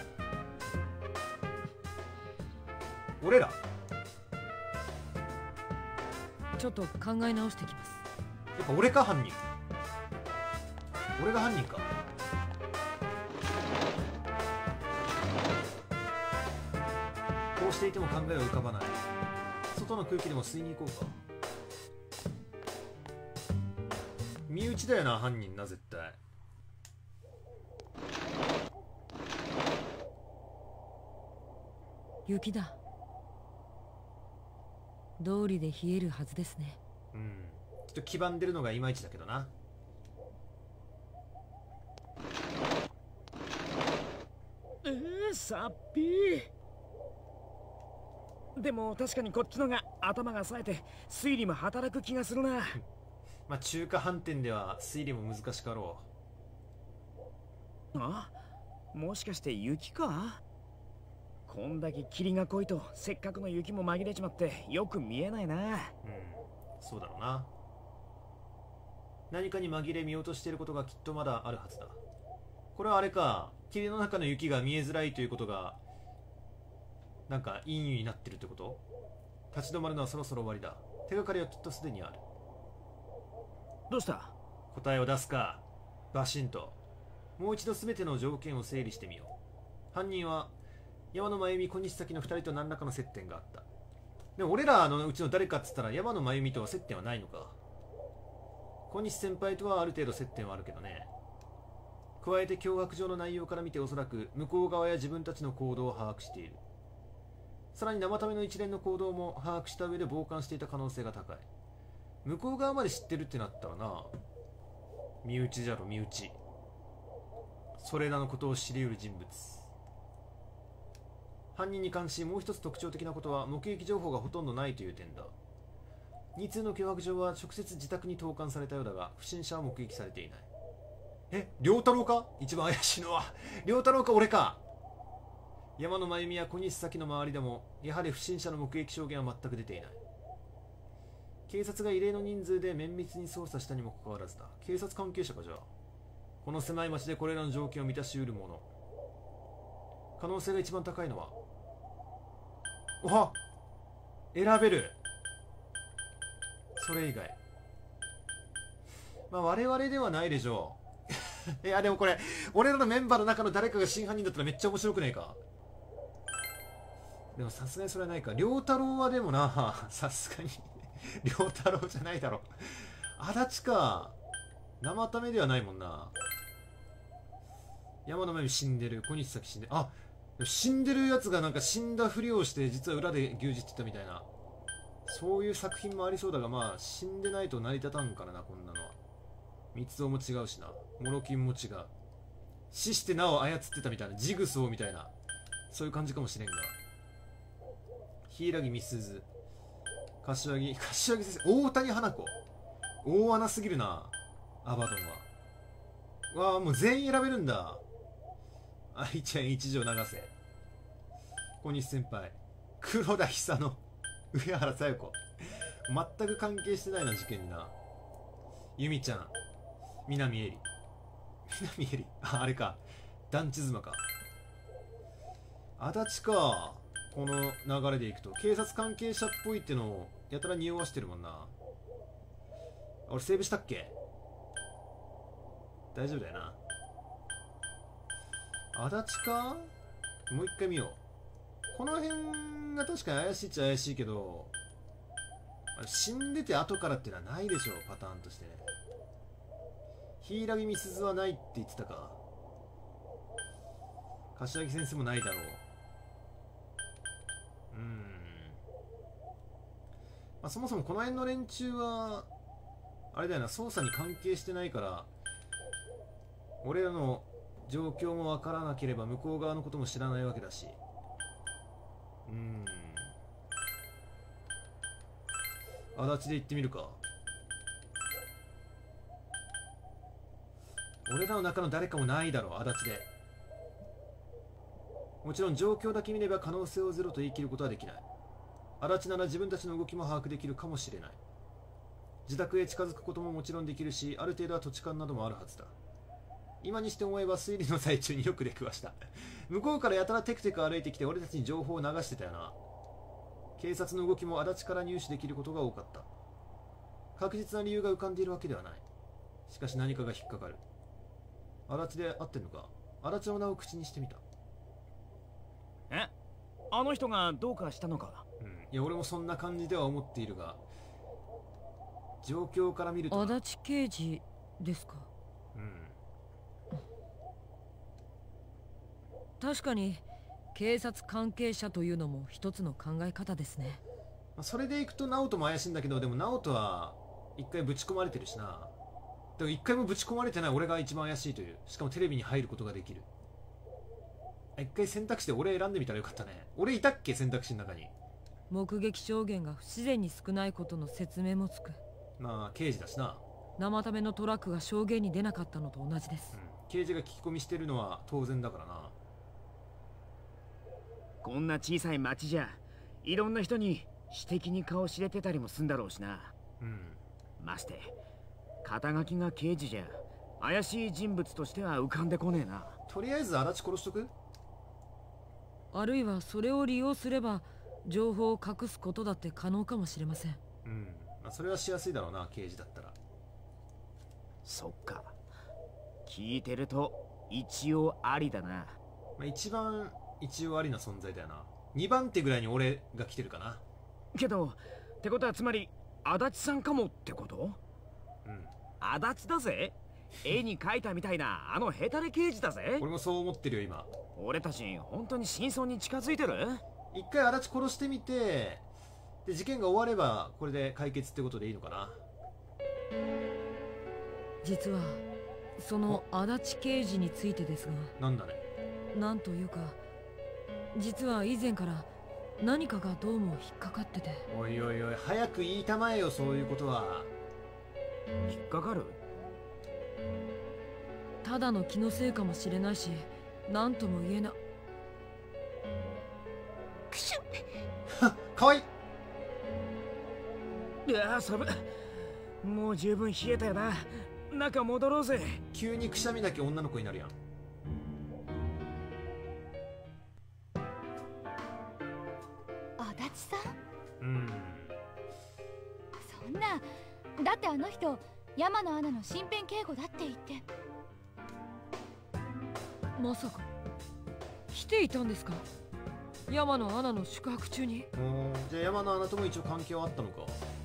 俺らちょっと考え直してきます。 やっぱ俺か犯人。俺が犯人か。こうしていても考えは浮かばない。外の空気でも吸いに行こうか。身内だよな犯人な、絶対。 雪だ。道理で冷えるはずですね。 うん、ちょっと黄ばんでるのがいまいちだけどな。 さっぴー。でも確かにこっちのが頭が冴えて推理も働く気がするな。 まあ中華飯店では推理も難しかろう。あ、もしかして雪か。こんだけ霧が濃いとせっかくの雪も紛れちまってよく見えないな。うん、 そうだろうな。何かに紛れ見落としていることがきっとまだあるはずだ。これはあれか、霧の中の雪が見えづらいということがなんか陰喩になってるってこと。立ち止まるのはそろそろ終わりだ。手がかりはきっとすでにある。 どうした？ 答えを出すか。バシンと。もう一度全ての条件を整理してみよう。犯人は山野真由美、小西咲の2人と何らかの接点があった。でも俺らのうちの誰かっつったら山野真由美とは接点はないのか。小西先輩とはある程度接点はあるけどね。加えて脅迫状の内容から見ておそらく向こう側や自分たちの行動を把握している。さらに生為の一連の行動も把握した上で傍観していた可能性が高い。向こう側まで知ってるってなったらな、身内じゃろ身内。それらのことを知り得る人物。犯人に関しもう一つ特徴的なことは目撃情報がほとんどないという点だ。2通の脅迫状は直接自宅に投函されたようだが不審者は目撃されていない。良太郎か。一番怪しいのは良太郎か俺か。山野真由美や小西咲の周りでもやはり不審者の目撃証言は全く出ていない。警察が異例の人数で綿密に捜査したにもかかわらずだ。警察関係者か。じゃあこの狭い町でこれらの条件を満たしうるもの。可能性が一番高いのは、おは選べる。それ以外まあ我々ではないでしょう。いやでもこれ俺らのメンバーの中の誰かが真犯人だったらめっちゃ面白くないか。でもさすがにそれはないか。良太郎はでもな、さすがに良太郎じゃないだろ。足立か。生ためではないもんな。山野真由美死んでる。小西咲死んでる。あ、死んでるやつがなんか死んだふりをして実は裏で牛耳ってたみたいな、そういう作品もありそうだが、まあ死んでないと成り立たんからな、こんなのは。密造も違うしな、モロキンも違う。死してなお操ってたみたいな、ジグソーみたいな、そういう感じかもしれんが。柊美鈴、柏木先生、大谷花子、大穴すぎるな、アバドンは。わあ、もう全員選べるんだ。愛ちゃん一条永瀬、小西先輩、黒田久乃、上原小夜子。全く関係してないな、事件にな。由美ちゃん、南絵里。南絵里、あれか、団地妻か。足立か。この流れでいくと警察関係者っぽいってのをやたら匂わしてるもんな。俺セーブしたっけ。大丈夫だよな。足立か。もう一回見よう。この辺が確かに怪しいっちゃ怪しいけど、死んでて後からっていうのはないでしょう、パターンとして。柊美鈴はないって言ってたか。柏木先生もないだろう。まあ、そもそもこの辺の連中はあれだよな、捜査に関係してないから、俺らの状況もわからなければ向こう側のことも知らないわけだし。足立で行ってみるか。俺らの中の誰かもないだろう、足立で。もちろん状況だけ見れば可能性をゼロと言い切ることはできない。足立なら自分たちの動きも把握できるかもしれない。自宅へ近づくことももちろんできるし、ある程度は土地勘などもあるはずだ。今にして思えば推理の最中によく出くわした。向こうからやたらテクテク歩いてきて俺たちに情報を流してたよな。警察の動きも足立から入手できることが多かった。 確実な理由が浮かんでいるわけではない。しかし何かが引っかかる。足立で合ってんのか。足立の名を口にしてみた。 あの人がどうかしたのか。 いや俺もそんな感じでは思っているが、状況から見ると。 足立刑事ですか。確かに警察関係者というのも一つの考え方ですね。 それでいくと直人も怪しいんだけど、でも直人は一回ぶち込まれてるしな。でも一回もぶち込まれてない俺が一番怪しいという。しかもテレビに入ることができる。一回選択肢で俺選んでみたらよかったね。俺いたっけ、選択肢の中に。 目撃証言が不自然に少ないことの説明もつく。 まあ刑事だしな。 生ためのトラックが証言に出なかったのと同じです、 刑事が聞き込みしてるのは当然だからな。 こんな小さい町じゃいろんな人に私的に顔知れてたりもすんだろうしな。まして肩書きが刑事じゃ怪しい人物としては浮かんでこねえな。 とりあえず足立殺しとく。 あるいはそれを利用すれば情報を隠すことだって可能かもしれません。 まあ、それはしやすいだろうな、刑事だったら。 そっか、聞いてると一応ありだな。 まあ、一番一応ありな存在だよな。2番手ぐらいに俺が来てるかな。 けどってことはつまり足立さんかもってこと？足立だぜ。絵に描いたみたいなあのヘタレ刑事だぜ。 俺もそう思ってるよ今。 俺たち本当に真相に近づいてる？ 一回足立殺してみて、で事件が終わればこれで解決ってことでいいのかな。 実はその足立刑事についてですが。 なんだね。 なんというか実は以前から何かがどうも引っかかってて。 おいおいおい、早く言いたまえよ、そういうことは。 引っかかる？ ただの気のせいかもしれないし、何とも言えな。 くしゅかわいい。 いや寒い。もう十分冷えたよな。中戻ろうぜ。 急にくしゃみだけ女の子になるやん。 足立さん？ そんな、だってあの人山野アナの身辺警護だって言って。 まさか来ていたんですか、山野アナの宿泊中に。 じゃあ山野アナとも一応関係はあったのか。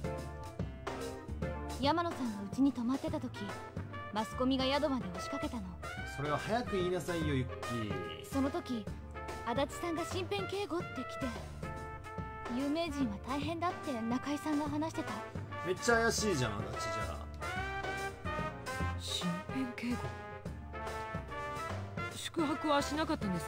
山野さんがうちに泊まってた時、マスコミが宿まで押しかけたの。 それは早く言いなさいよユッキー。 その時足立さんが身辺警護って来て、有名人は大変だって中井さんが話してた。 めっちゃ怪しいじゃん足立。じゃあ身辺警護、宿泊はしなかったんですね。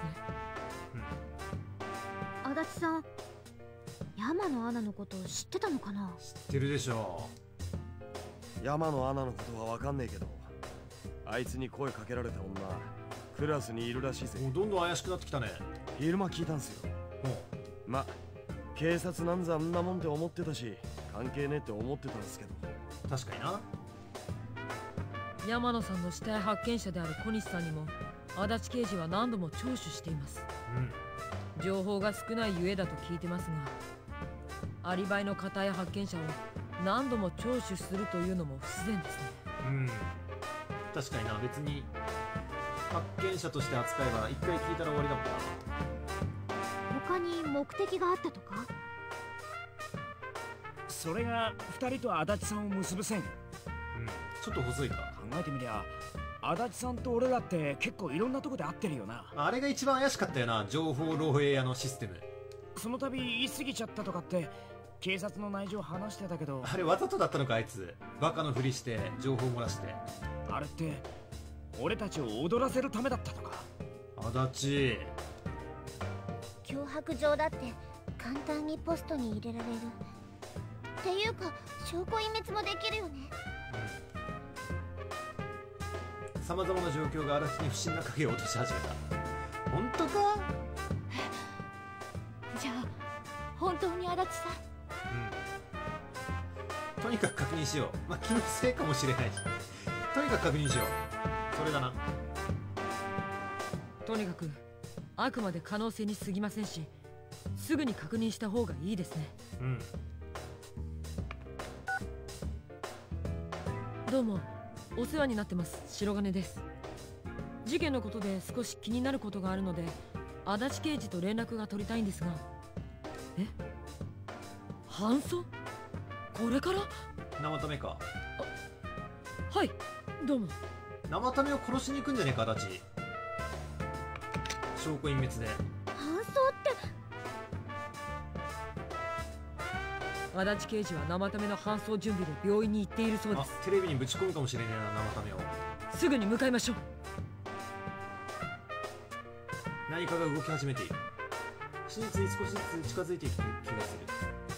足立さん、山野アナのこと知ってたのかな？ 知ってるでしょ。 山野アナのことは分かんねえけど、あいつに声かけられた女クラスにいるらしいぜ。 もうどんどん怪しくなってきたね。 昼間聞いたんすよ。ま、警察なんざあんなもんって思ってたし、関係ねえって思ってたんですけど。 確かにな。 山野さんの死体発見者である小西さんにも足立刑事は何度も聴取しています。情報が少ないゆえだと聞いてますが、アリバイの固い発見者を何度も聴取するというのも不自然ですね。 確かにな。別に発見者として扱えば一回聞いたら終わりだもんな。 他に目的があったとか？ それが2人と足立さんを結ぶ線。 ちょっと細いか。 考えてみりゃ足立さんと俺らって結構いろんなとこで会ってるよな。 あれが一番怪しかったよな、情報漏洩屋のシステム。 その度言い過ぎちゃったとかって警察の内情話してたけど、 あれわざとだったのかあいつ。バカのふりして情報漏らして。 あれって俺たちを踊らせるためだったとか。 足立、 脅迫状だって簡単にポストに入れられるっていうか、証拠隠滅もできるよね。 さまざまな状況が足立に不審な影を落とし始めた。本当か？ じゃあ本当に足立さん？ とにかく確認しよう。まあ気のせいかもしれないし、とにかく確認しよう。それだな。 とにかくあくまで可能性に過ぎませんし、すぐに確認した方がいいですね。 どうも、お世話になってます。白金です。事件のことで少し気になることがあるので、足立刑事と連絡が取りたいんですが。え、搬送？これから？ 生ためか。 はい、どうも。 生ためを殺しに行くんじゃねえか、足立。証拠隠滅で。 搬送って。 足立刑事は生ための搬送準備で病院に行っているそうです。 テレビにぶち込むかもしれねえな、生ためを。 すぐに向かいましょう。 何かが動き始めている。真実に少しずつ近づいていく気がする。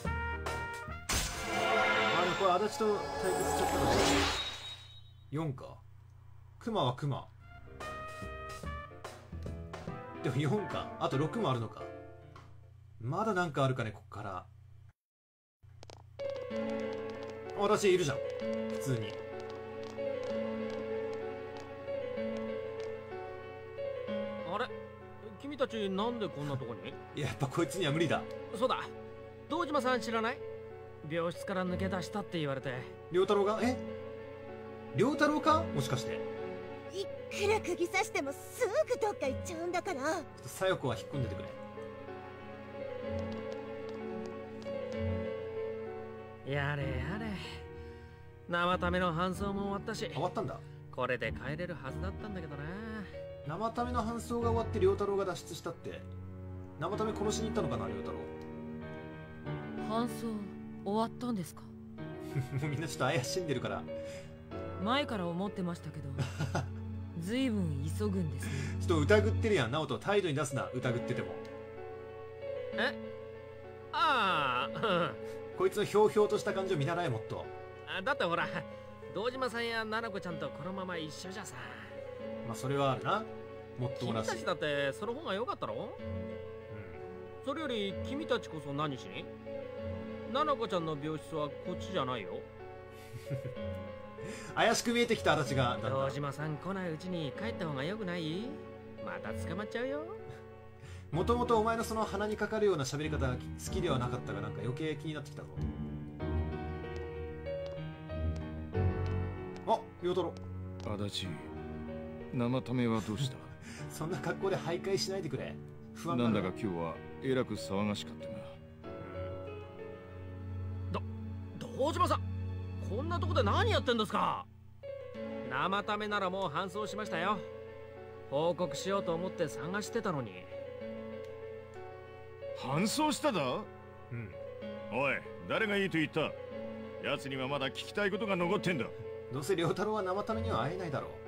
これ足立と対決しちゃったので4か。クマはクマでも4か。あと6もあるのか。まだなんかあるかね、こっから。私いるじゃん、普通に。 あれ、君たちなんでこんなとこに？ やっぱこいつには無理だ。 そうだ、堂島さん知らない？病室から抜け出したって言われて。 良太郎が？良太郎か、もしかして。 いくら釘刺してもすぐどっか行っちゃうんだから。 小夜子は引っ込んでてくれ。やれやれ、生ための搬送も終わったし。 終わったんだ。 これで帰れるはずだったんだけどな。 生ための搬送が終わって良太郎が脱出したって。生ため殺しに行ったのかな、良太郎。 搬送終わったんですか？ もうみんなちょっと怪しんでるから。 前から思ってましたけどずいぶん急ぐんですね。 ちょっと疑ってるやん、直人。態度に出すな、疑ってても。 ああこいつのひょうひょうとした感じを見習え、もっと。 だってほら、堂島さんや奈々子ちゃんとこのまま一緒じゃさ。 まあそれはあるな、もっともらしい。 君たちだってその方が良かったろ。それより君たちこそ何しに？奈々子ちゃんの病室はこっちじゃないよ。 怪しく見えてきた足立が。 堂島さん来ないうちに帰った方が良くない？また捕まっちゃうよ。 もともとお前のその鼻にかかるような喋り方が好きではなかったが、なんか余計気になってきたぞ。あ、良太郎。 足立、生ためはどうした？ そんな格好で徘徊しないでくれ。不安なんだか今日はえらく騒がしかったが。 堂島さん、こんなとこで何やってんですか？生ためならもう搬送しましたよ。報告しようと思って探してたのに。 搬送しただ？ うん。 おい、誰がいいと言った？奴にはまだ聞きたいことが残ってんだ。 どうせ良太郎は生ためには会えないだろう。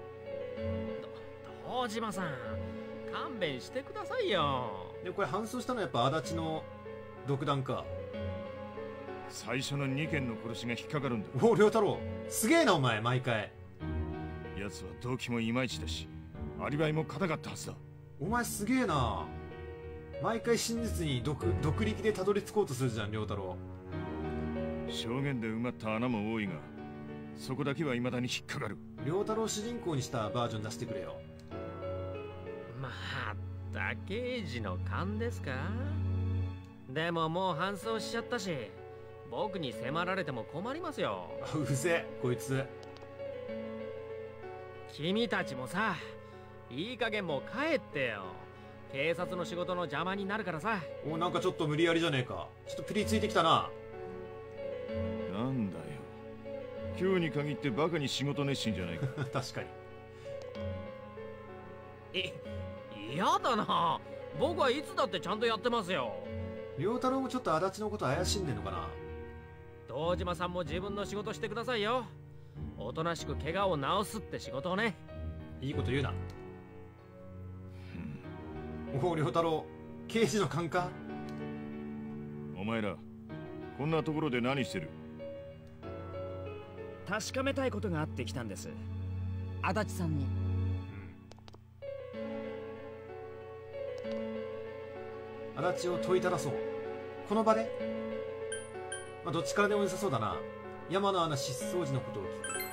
堂島さん、勘弁してくださいよ。 でもこれ搬送したのはやっぱ足立の独断か。 最初の2件の殺しが引っかかるんだ。 おお、良太郎すげえなお前。毎回奴は動機もいまいちだし、アリバイも固かったはずだ。 お前すげえな。毎回真実に独力でたどり着こうとするじゃん、良太郎。 証言で埋まった穴も多いが、そこだけは未だに引っかかる。 良太郎主人公にしたバージョン出してくれよ。 また刑事の勘ですか？でももう搬送しちゃったし、僕に迫られても困りますよ。 うぜこいつ。 君たちもさ、いい加減もう帰ってよ。警察の仕事の邪魔になるからさ。 お、なんかちょっと無理やりじゃねえか。ちょっとピリついてきたな。 なんだよ、今日に限ってバカに仕事熱心じゃないか。 確かに。 嫌だな。僕はいつだってちゃんとやってますよ。 良太郎もちょっと足立のこと怪しんでんのかな。 堂島さんも自分の仕事してくださいよ。おとなしく怪我を治すって仕事をね。 いいこと言うな。おお、良太郎刑事の勘か。 お前らこんなところで何してる？ 確かめたいことがあってきたんです、足立さんに。 足立を問いただそう、この場で。まあどっちからでも良さそうだな。山野アナ失踪時のことを聞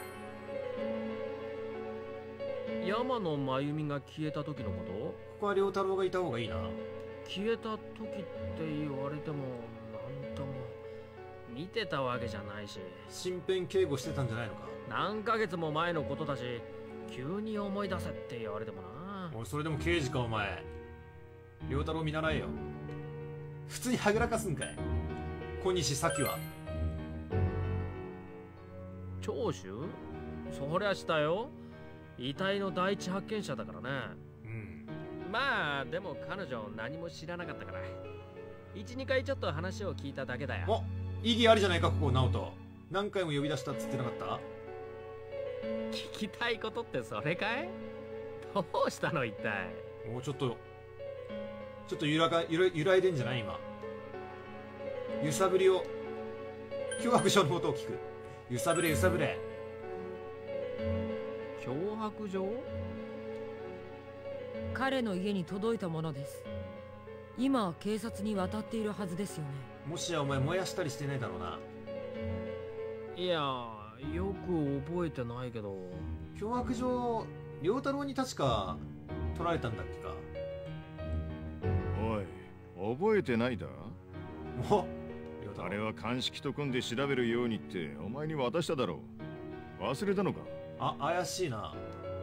く。 山野真由美が消えた時のこと？ ここは良太郎がいた方がいいな。 消えた時って言われてもなんとも。 見てたわけじゃないし。 身辺警護してたんじゃないのか。 何ヶ月も前のことだし、急に思い出せって言われてもな。 おい、それでも刑事かお前。良太郎見習えよ。普通にはぐらかすんかい、小西咲は。 聴取？そりゃしたよ。遺体の第一発見者だからね。まあでも彼女何も知らなかったから、1、2回ちょっと話を聞いただけだよ。 お、意義ありじゃないか、ここ直人。何回も呼び出したっつってなかった？ 聞きたいことってそれかい？どうしたの一体。 お、ちょっと揺らいでんじゃない？今揺さぶりを、脅迫状のことを聞く。揺さぶれ。脅迫状？ 彼の家に届いたものです。今は警察に渡っているはずですよね。 もしやお前燃やしたりしてないだろうな。 いや、よく覚えてないけど。 脅迫状、良太郎に確か取られたんだっけか。 おい、覚えてないだ？ お、 あれは鑑識と組んで調べるようにってお前に渡しただろう。忘れたのか？ あ、怪しいな。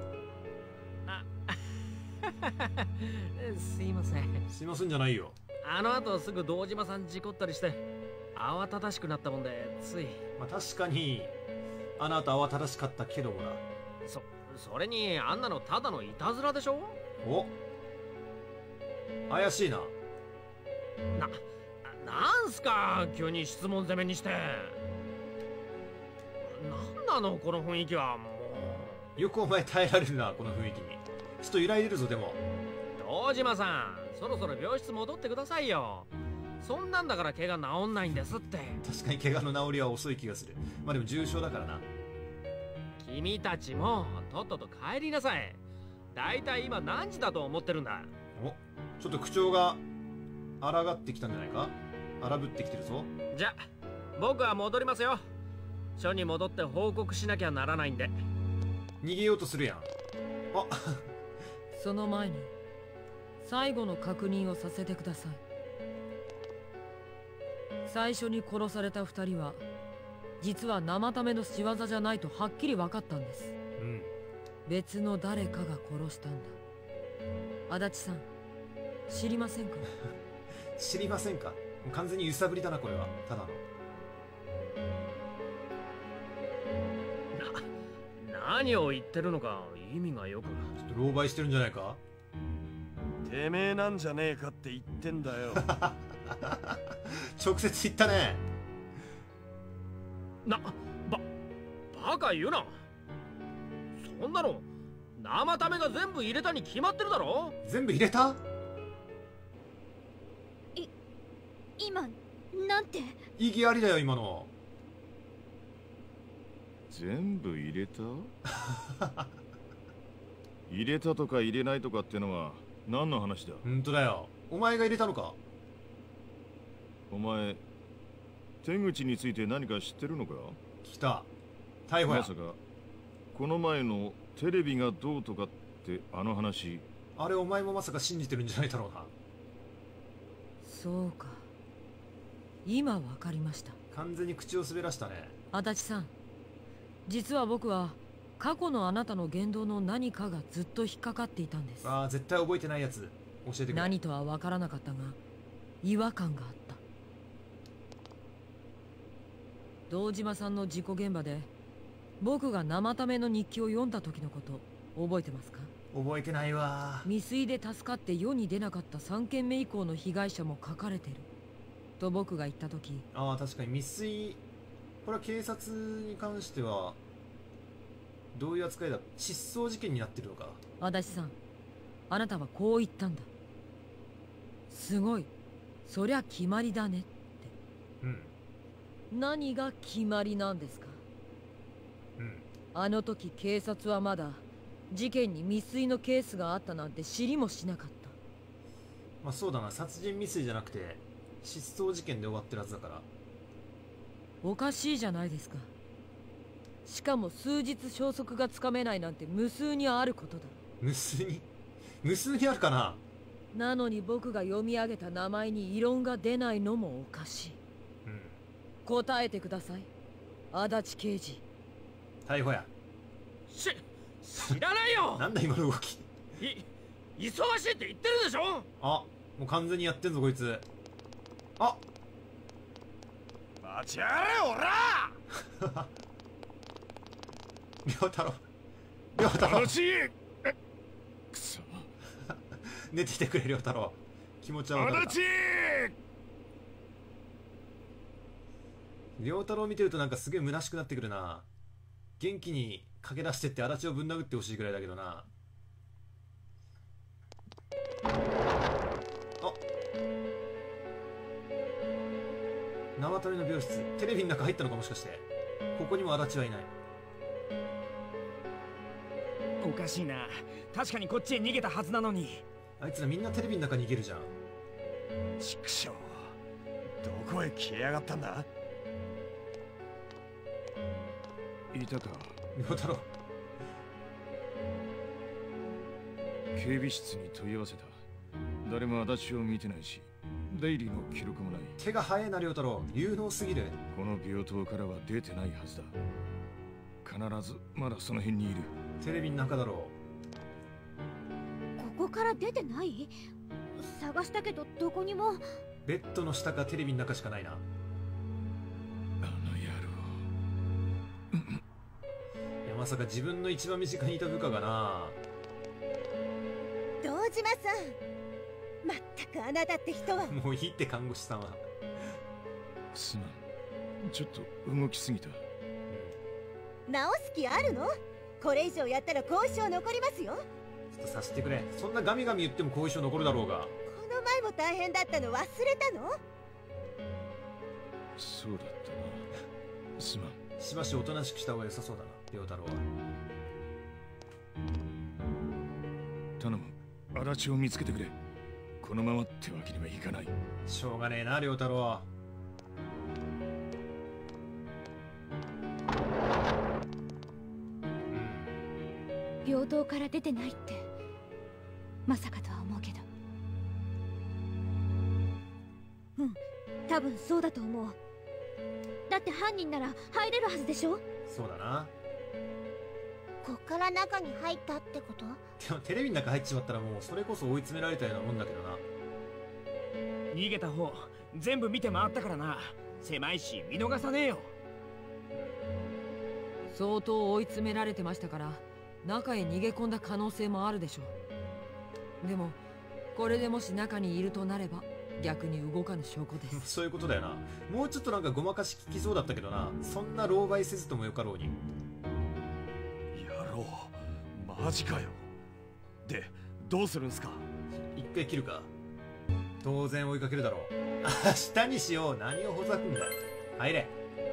すいません。 すいませんじゃないよ。 あの後すぐ堂島さん事故ったりして慌ただしくなったもんでつい。 まあ確かにあなた慌ただしかったけどもな。 それにあんなのただのいたずらでしょ。 お、怪しいな。 なんすか急に質問攻めにして。なんなのこの雰囲気は。もうよくお前耐えられるな、この雰囲気に。ちょっと揺らいでるぞ。でも堂島さん、そろそろ病室戻ってくださいよ。そんなんだから怪我治んないんですって。 確かに怪我の治りは遅い気がする。まあでも重症だからな。 君たちもとっとと帰りなさい。だいたい今何時だと思ってるんだ。 お、ちょっと口調が抗ってきたんじゃないか。荒ぶってきてるぞ。 じゃ僕は戻りますよ。署に戻って報告しなきゃならないんで。 逃げようとするやん。あその前に最後の確認をさせてください。最初に殺された2人は実は生為の仕業じゃないとはっきり分かったんです。別の誰かが殺したんだ。足立さん、知りませんか？ 知りませんか？もう完全に揺さぶりだな、これは。ただの何を言ってるのか意味がよく。 ちょっと狼狽してるんじゃないか。 てめえなんじゃねえかって言ってんだよ。 直接言ったね。 バカ言うな。そんなの生為が全部入れたに決まってるだろ。 全部入れた？ 今なんて。 意義ありだよ今の。 全部入れた？入れたとか入れないとかってのは何の話だ？ 本当だよ。お前が入れたのか？ お前手口について何か知ってるのか？ 来た。逮捕や。 まさかこの前のテレビがどうとかってあの話。 あれお前もまさか信じてるんじゃないだろうな。 そうか、今わかりました。 完全に口を滑らしたね。 足立さん、実は僕は過去のあなたの言動の何かがずっと引っかかっていたんです。 ああ、絶対覚えてないやつ教えてくれ。 何とは分からなかったが違和感があった。堂島さんの事故現場で僕が生為の日記を読んだ時のこと覚えてますか？ 覚えてないわ。 未遂で助かって世に出なかった3件目以降の被害者も書かれてると僕が言った時。 ああ、確かに未遂。これは警察に関してはどういう扱いだ？失踪事件になってるのか。 足立さん、あなたはこう言ったんだ。すごい、そりゃ決まりだねって。何が決まりなんですか？あの時警察はまだ事件に未遂のケースがあったなんて知りもしなかった。 まあそうだな、殺人未遂じゃなくて失踪事件で終わってるはずだから。 おかしいじゃないですか。しかも数日消息がつかめないなんて無数にあることだ。 無数にあるかな。 なのに僕が読み上げた名前に異論が出ないのもおかしい。 答えてください、足立刑事。 逮捕や。 知らないよ。 なんだ今の動き。 忙しいって言ってるでしょ。 あ、もう完全にやってんぞこいつ。あ、 待ちやがれおら亮太郎、亮太郎、 くそ寝ててくれ亮太郎。気持ちは分かるか。亮太郎見てるとなんかすげえ虚しくなってくるな。元気に駆け出してって足立をぶん殴ってほしいぐらいだけどな。あ、生鳥の病室、テレビの中入ったのかもしかして。ここにも足立はいない。 おかしいな。確かにこっちへ逃げたはずなのに。 あいつらみんなテレビの中に逃げるじゃん。 畜生、どこへ消えやがったんだ。 いたか亮太郎。 警備室に問い合わせた。誰も足立を見てないし、出入りの記録もない。 手が早いな亮太郎、有能すぎる。 この病棟からは出てないはずだ。必ずまだその辺にいる。 テレビの中だろう。 ここから出てない？探したけどどこにも。 ベッドの下かテレビの中しかないな。いやまさか自分の一番身近にいた部下がな。 堂島さん、まったくあなたって人は。 もういいって看護師さんは。 すまん、ちょっと動きすぎた。 直す気あるの？これ以上やったら後遺症残りますよ。 ちょっとさせてくれ。そんなガミガミ言っても後遺症残るだろうが。 この前も大変だったの忘れたの？ そうだったな。すまん。 しばしおとなしくした方が良さそうだな、亮太郎は。 頼む、足立を見つけてくれ。このままってわけにはいかない。 しょうがねえな亮太郎は。 病棟から出てないってまさかとは思うけど。 うん、多分そうだと思う。だって犯人なら入れるはずでしょ。 そうだな。 こっから中に入ったってこと？ でもテレビの中入っちまったらもうそれこそ追い詰められたようなもんだけどな。 逃げた方全部見て回ったからな。狭いし見逃さねえよ。 相当追い詰められてましたから中へ逃げ込んだ可能性もあるでしょう。でもこれでもし中にいるとなれば逆に動かぬ証拠です。 そういうことだよな。もうちょっとなんかごまかし聞きそうだったけどな。そんな狼狽せずともよかろうに。 やろう、マジかよ。でどうするんすか？ 一回切るか。当然追いかけるだろう。明日にしよう。何をほざくんだ。入れ。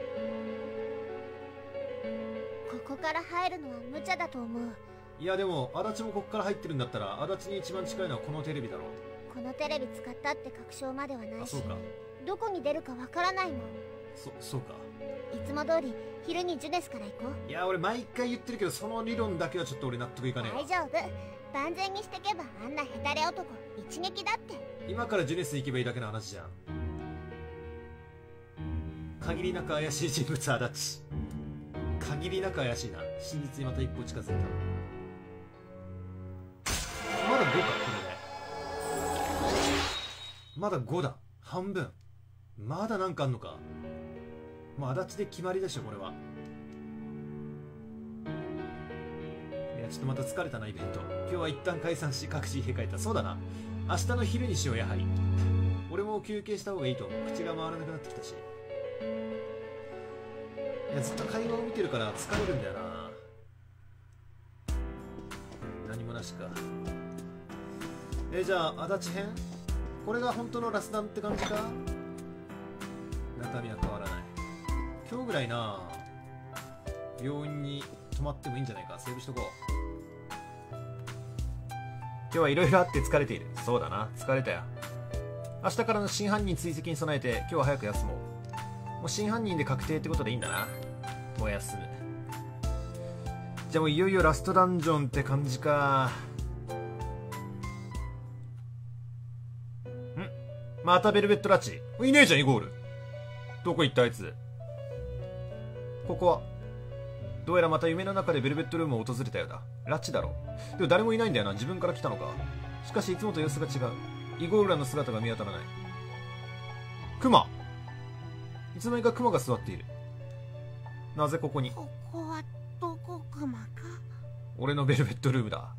ここから入るのは無茶だと思う。 いやでも足立もここから入ってるんだったら足立に一番近いのはこのテレビだろう。 このテレビ使ったって確証まではないし、 そうか。 どこに出るかわからないもん。 そうか。 いつも通り昼にジュネスから行こう。 いや俺毎回言ってるけどその理論だけはちょっと俺納得いかねえわ。 大丈夫、万全にしてけばあんなヘタレ男一撃だって。 今からジュネス行けばいいだけの話じゃん。限りなく怪しい人物足立。限りなく怪しいな。真実にまた一歩近づいた。まだ5かこれで。まだ5だ。半分。まだなんかあんのか。もう足立で決まりでしょこれは。いやちょっとまた疲れたなイベント。今日は一旦解散し各地家帰った。そうだな、明日の昼にしよう。やはり俺も休憩した方がいいと思う。口が回らなくなってきたし。いやずっと会話を見てるから疲れるんだよな。何もなしか。じゃあ足立編これが本当のラスダンって感じか。中身は変わらない。今日ぐらいな病院に泊まってもいいんじゃないか。セーブしとこう。今日はいろいろあって疲れている。そうだな、疲れたよ。明日からの真犯人追跡に備えて今日は早く休もう。もう真犯人で確定ってことでいいんだな。もう休む。じゃあもういよいよラストダンジョンって感じか。またベルベットラッチいねえじゃん。イゴールどこ行ったあいつ。 ここはどうやらまた夢の中でベルベットルームを訪れたようだ。拉致だろ。でも誰もいないんだよな。自分から来たのか。しかしいつもと様子が違う。イゴールラの姿が見当たらない。クマ。いつの間にかクマが座っている。なぜここに？ ここはどこクマか？ 俺のベルベットルームだ。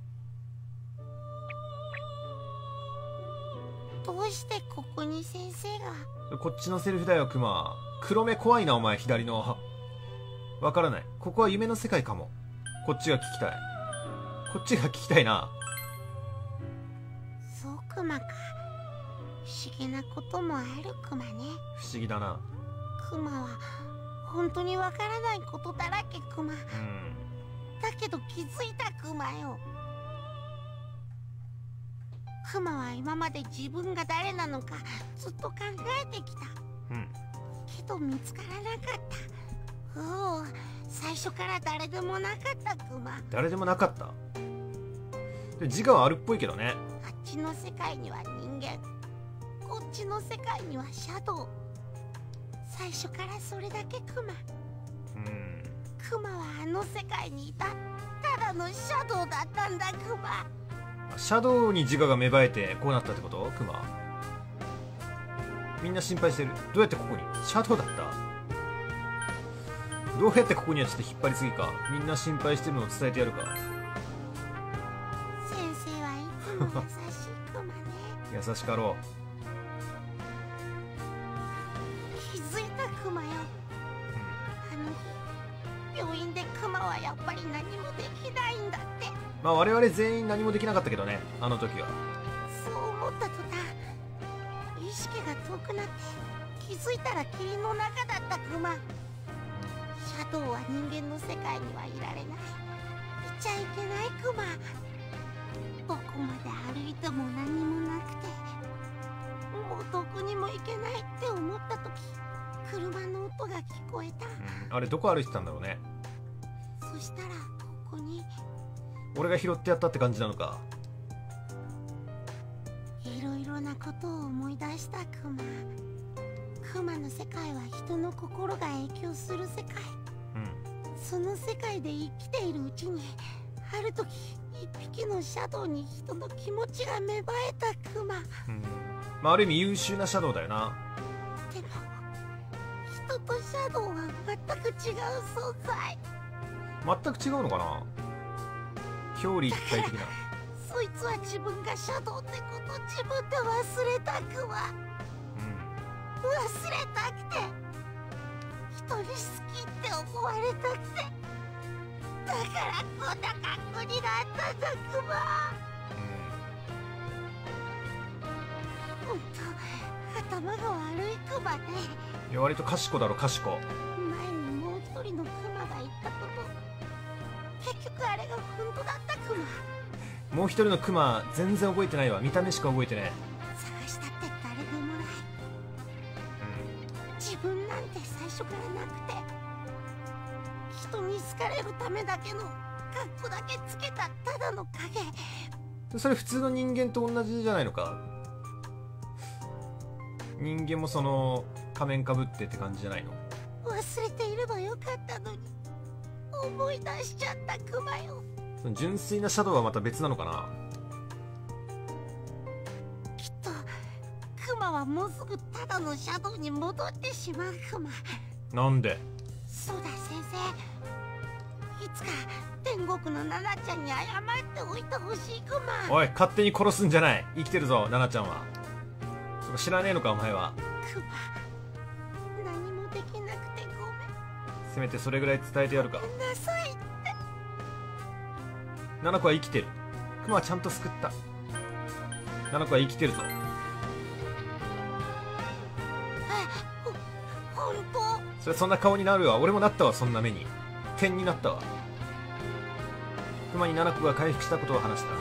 どうしてここに先生が？ こっちのセリフだよ、クマ。黒目怖いな、お前、左の。わからない。ここは夢の世界かも。こっちが聞きたい。こっちが聞きたいな。 そうクマか。不思議なこともあるクマね。 不思議だな。 クマは本当にわからないことだらけクマ。だけど気づいたクマよ。クマは今まで自分が誰なのかずっと考えてきた。けど見つからなかった。おお、最初から誰でもなかったクマ。 誰でもなかった。で自我はあるっぽいけどね。 あっちの世界には人間、こっちの世界にはシャドウ。最初からそれだけクマ。クマはあの世界にいたただのシャドウだったんだクマ。 シャドウに自我が芽生えてこうなったってこと？クマ。みんな心配してる。どうやってここに？シャドウだった。どうやってここにはちょっと引っ張りすぎか。みんな心配してるのを伝えてやるか。 先生はいつも優しいクマね。 優しかろ気づいたクマよ。あの日病院でクマはやっぱり何もできないんだって。 まあ我々全員何もできなかったけどね、あの時は。 そう思った途端意識が遠くなって気づいたら霧の中だったクマ。シャドウは人間の世界にはいられない。いちゃいけないクマ。どこまで歩いても何もなくて、もうどこにも行けないって思った時、車の音が聞こえた。 あれどこ歩いてたんだろうね。 そしたらここに俺が拾ってやったって感じなのか。 いろいろなことを思い出したクマ。クマの世界は人の心が影響する世界。その世界で生きているうちに、ある時一匹のシャドウに人の気持ちが芽生えたクマ。 まあある意味優秀なシャドウだよな。 でも人とシャドウは全く違う存在。 全く違うのかな。表裏一体的な。 そいつは自分がシャドウってこと自分で忘れたクマ。忘れたくて、人に好きって思われたくて、だからこんな格好になったんだクマ。ほんと頭が悪いクマね。 いや割と賢だろ、賢。 前にもう一人のクマが言ったこと、結局あれが本当だったクマ。 もう一人のクマ全然覚えてないわ。見た目しか覚えてねえ。 探したって誰でもない。自分なんて最初からなくて、人に好かれるためだけの格好だけつけたただの影。 それ普通の人間と同じじゃないのか。人間もその仮面かぶってって感じじゃないの。 忘れていればよかったのに思い出しちゃったクマよ。 その純粋なシャドウはまた別なのかな。 きっとクマはもうすぐただのシャドウに戻ってしまうクマ。 なんで？ そうだ先生、いつか天国のナナちゃんに謝っておいてほしいクマ。 おい、勝手に殺すんじゃない。生きてるぞナナちゃんは。そこ知らねえのかお前は。 クマ、何もできなくてごめん。 せめてそれぐらい伝えてやるか。 ごめんなさいって。 ナナコは生きてる。クマはちゃんと救った。ナナコは生きてるぞ。 本当？ それそんな顔になるわ。俺もなったわ、そんな目に。点になったわ。クマにナナコが回復したことを話した。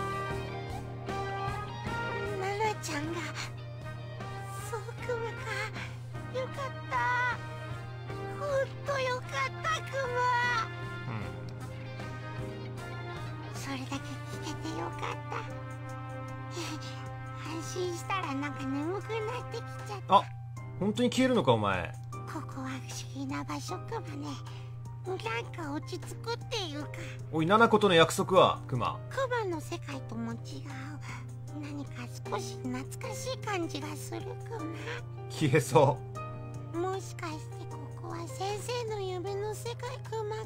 ナナちゃんが、そうクマか。よかった。ほんとよかったクマ。それだけ聞けてよかった。安心したらなんか眠くなってきちゃった。 あ、本当に消えるのかお前。 ここは不思議議な場所かもね。なんか落ち着くっていうか。 おい、七子との約束はクマ。 クマの世界とも違う。何か少し懐かしい感じがするクマ。 消えそう。もしかしてここは先生の夢の世界クマか。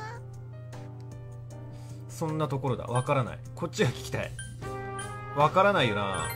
そんなところだ。わからない。こっちが聞きたい。わからないよな。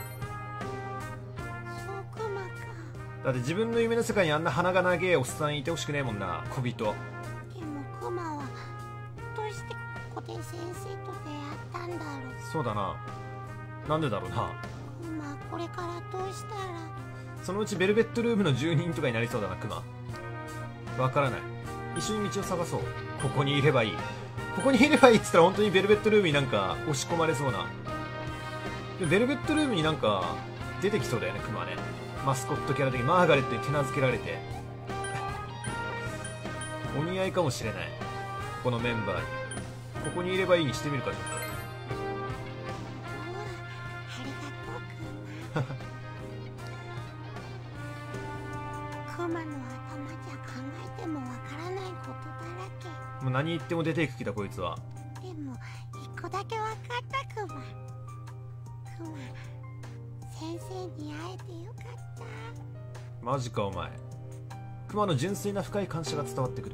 そうクマか。 だって自分の夢の世界にあんな鼻が長えおっさんいてほしくねえもんな、小人。 でもクマはどうしてここで先生と出会ったんだろう。 そうだな。なんでだろうな。 まあこれからどうしたら。 そのうちベルベットルームの住人とかになりそうだな、クマ。わからない。一緒に道を探そう。ここにいればいい。ここにいればいいっつったら本当にベルベットルームになんか押し込まれそうな。ベルベットルームになんか出てきそうだよね、クマね。マスコットキャラ的にマーガレットに手なずけられてお似合いかもしれない。このメンバーにここにいればいいにしてみるか。ちょっとクマの頭じゃ考えてもわからないことだらけ。 もう何言っても出ていく気だこいつは。 でも一個だけわかったクマ。クマ先生に会えてよかった。 マジかお前。クマの純粋な深い感謝が伝わってくる。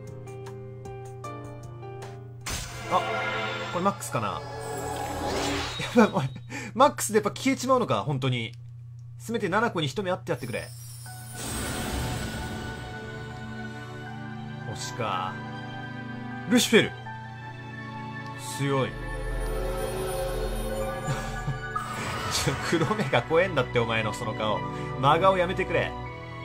あ、これマックスかな。やばい、マックスでやっぱ消えちまうのか。本当にせめて7個に一目会ってやってくれ。星か。ルシフェル強い。黒目が怖えんだって。お前のその顔、真顔やめてくれ。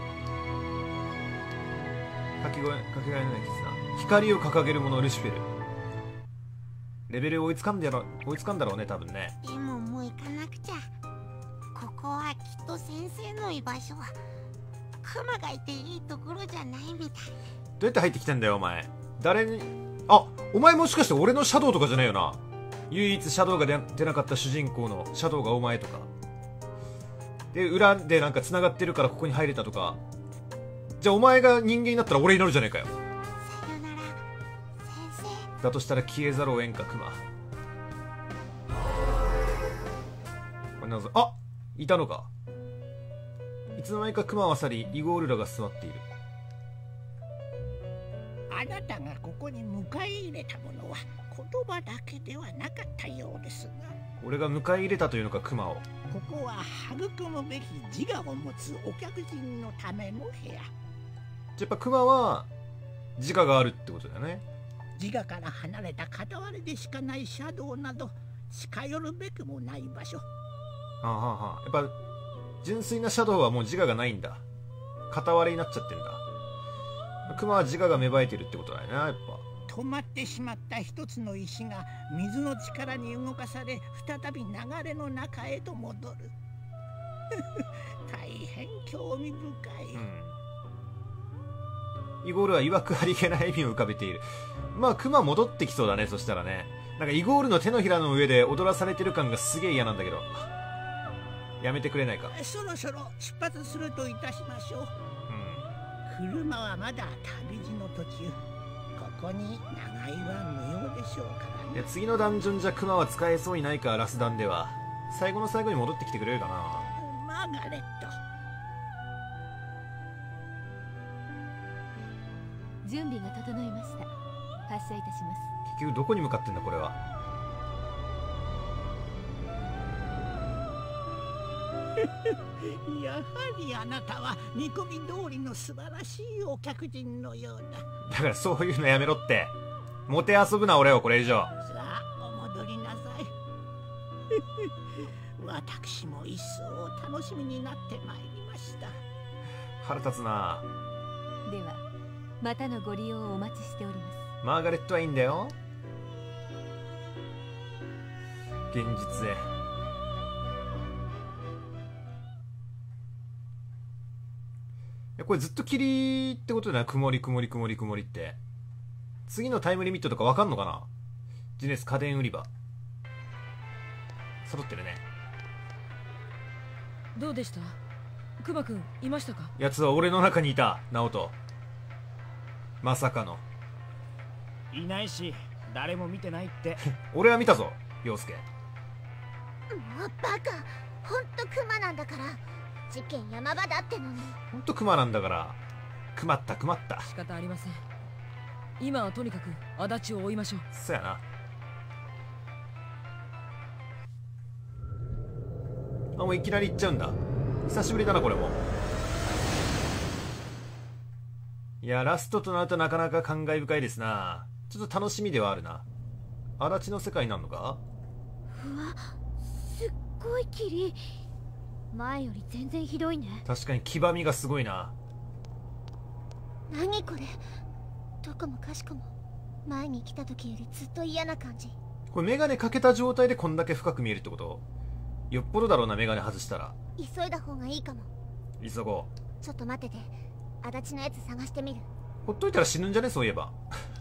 かけがえのない絆。光を掲げる者ルシフェル。レベル追いつかんだろうね、多分ね。 でももう行かなくちゃ。ここはきっと先生の居場所。クマがいていいところじゃないみたい。 どうやって入ってきてんだよお前。誰に。あ、お前もしかして俺のシャドウとかじゃねえよな。唯一シャドウが出なかった主人公のシャドウがお前とかで、裏でなんか繋がってるからここに入れたとか。じゃあお前が人間になったら俺になるじゃねえかよ。 さよなら先生。 だとしたら消えざるを得んかクマ。これなぜ。あ、いたのか。いつの間にかクマは去り、イゴールラが座っている。 あなたがここに迎え入れたものは言葉だけではなかったようですが。 俺が迎え入れたというのか、クマを。 ここは育むべき自我を持つお客人のための部屋。 やっぱクマは自我があるってことだよね。 自我から離れた片割れでしかないシャドウなど近寄るべくもない場所。 はあはあはあ。やっぱ純粋なシャドウはもう自我がないんだ。片割れになっちゃってんだ。クマは自我が芽生えてるってことだよね。やっぱ止まってしまった一つの石が水の力に動かされ再び流れの中へと戻る。大変興味深い。 イゴールは曰くありげな笑みを浮かべている。まあクマ戻ってきそうだね。そしたらね、なんかイゴールの手のひらの上で踊らされてる感がすげえ嫌なんだけど、やめてくれないか。 そろそろ出発するといたしましょう。車はまだ旅路の途中。ここに長居は無用でしょうからね。 いや、次のダンジョンじゃクマは使えそうにないか。ラスダンでは最後の最後に戻ってきてくれるかな。 マーガレット、 準備が整いました。発車いたします。 結局どこに向かってんだこれは。 やはりあなたは見込み通りの素晴らしいお客人のようだ。 だからそういうのやめろって。もてあそぶな俺をこれ以上。 さあお戻りなさい。私も一層楽しみになってまいりました。 腹立つな。 ではまたのご利用をお待ちしております。 マーガレットはいいんだよ。現実へ。これずっと霧ってことだな。曇り曇り曇り曇りって。次のタイムリミットとかわかんのかな。ジネス家電売り場揃ってるね。 どうでした？クマくんいましたか？ やつは俺の中にいた。ナオトまさかの。 いないし誰も見てないって俺は見たぞ、陽介。 もうバカ、ほんとクマなんだから。事件山場だってのに。 ほんとクマなんだから。くまったくまった。 仕方ありません。今はとにかく足立を追いましょう。 そやな。あ、もういきなり行っちゃうんだ。久しぶりだなこれも。いや、ラストとなるとなかなか感慨深いですな。ちょっと楽しみではあるな。足立の世界になるのか。 うわ、すっごい霧。前より全然ひどいね。 確かに黄ばみがすごいな。 何これ、どこもかしこも前に来た時よりずっと嫌な感じ。 これメガネかけた状態でこんだけ深く見えるってこと？よっぽどだろうな、メガネ外したら。 急いだ方がいいかも。 急ごう。ちょっと待ってて、足立のやつ探してみる。 ほっといたら死ぬんじゃね、そういえば。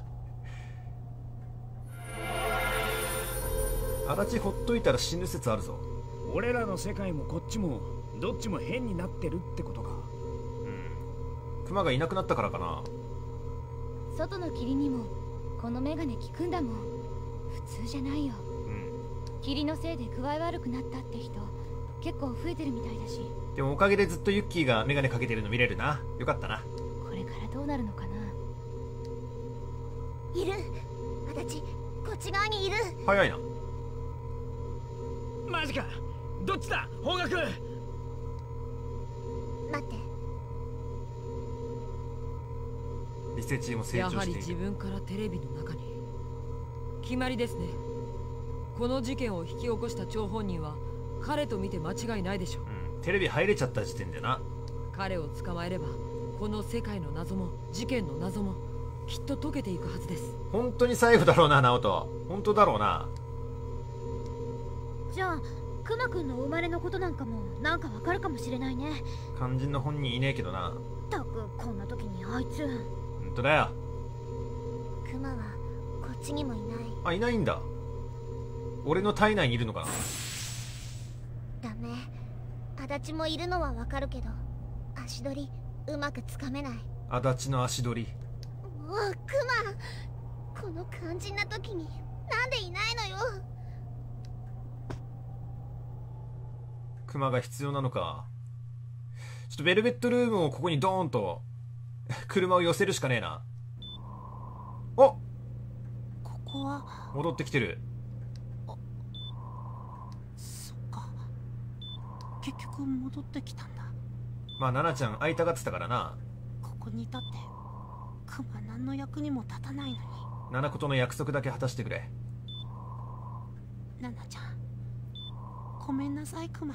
足立ほっといたら死ぬ説あるぞ。 俺らの世界もこっちもどっちも変になってるってことか。 クマがいなくなったからかな。 外の霧にもこのメガネ効くんだもん。普通じゃないよ。霧のせいで具合悪くなったって人結構増えてるみたいだし。 でもおかげでずっとユッキーがメガネかけてるの見れるな。よかったな。 これからどうなるのかな。 いる、足立、こっち側にいる。 早いな。 マジか。どっちだ、方角。 待って。 リセチーも成長している。 やはり自分からテレビの中に。決まりですね。この事件を引き起こした張本人は彼と見て間違いないでしょう。 テレビ入れちゃった時点でな。 彼を捕まえればこの世界の謎も事件の謎もきっと解けていくはずです。 本当に最後だろうな、直人。本当だろうな。 じゃあクマくんの生まれのことなんかもなんかわかるかもしれないね。 肝心の本人いねえけどな。 ったくこんな時にあいつ。 本当だよ。 クマはこっちにもいない。 あ、いないんだ。俺の体内にいるのかな。ダメ。足立もいるのはわかるけど足取りうまくつかめない。 足立の足取り。 もうクマ、この肝心な時になんでいないのよ。 クマが必要なのか。ちょっとベルベットルームをここにドーンと車を寄せるしかねえな。おっ、 ここは戻ってきてる。 そっか、結局戻ってきたんだ。 まあナナちゃん会いたがってたからな。 ここにいたってクマ何の役にも立たないのに。 ナナコとの約束だけ果たしてくれ。 ナナちゃん、ごめんなさいクマ。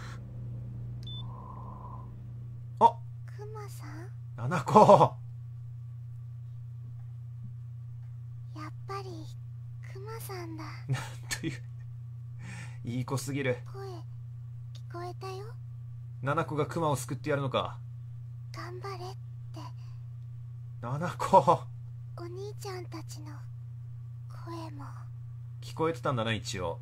あ、 クマさん。 ナナコ。 やっぱりクマさんだ。 なんといういい子すぎる。 声聞こえたよ。 ナナコがクマを救ってやるのか。 頑張れって。 ナナコ。 お兄ちゃんたちの声も聞こえてたんだな、一応。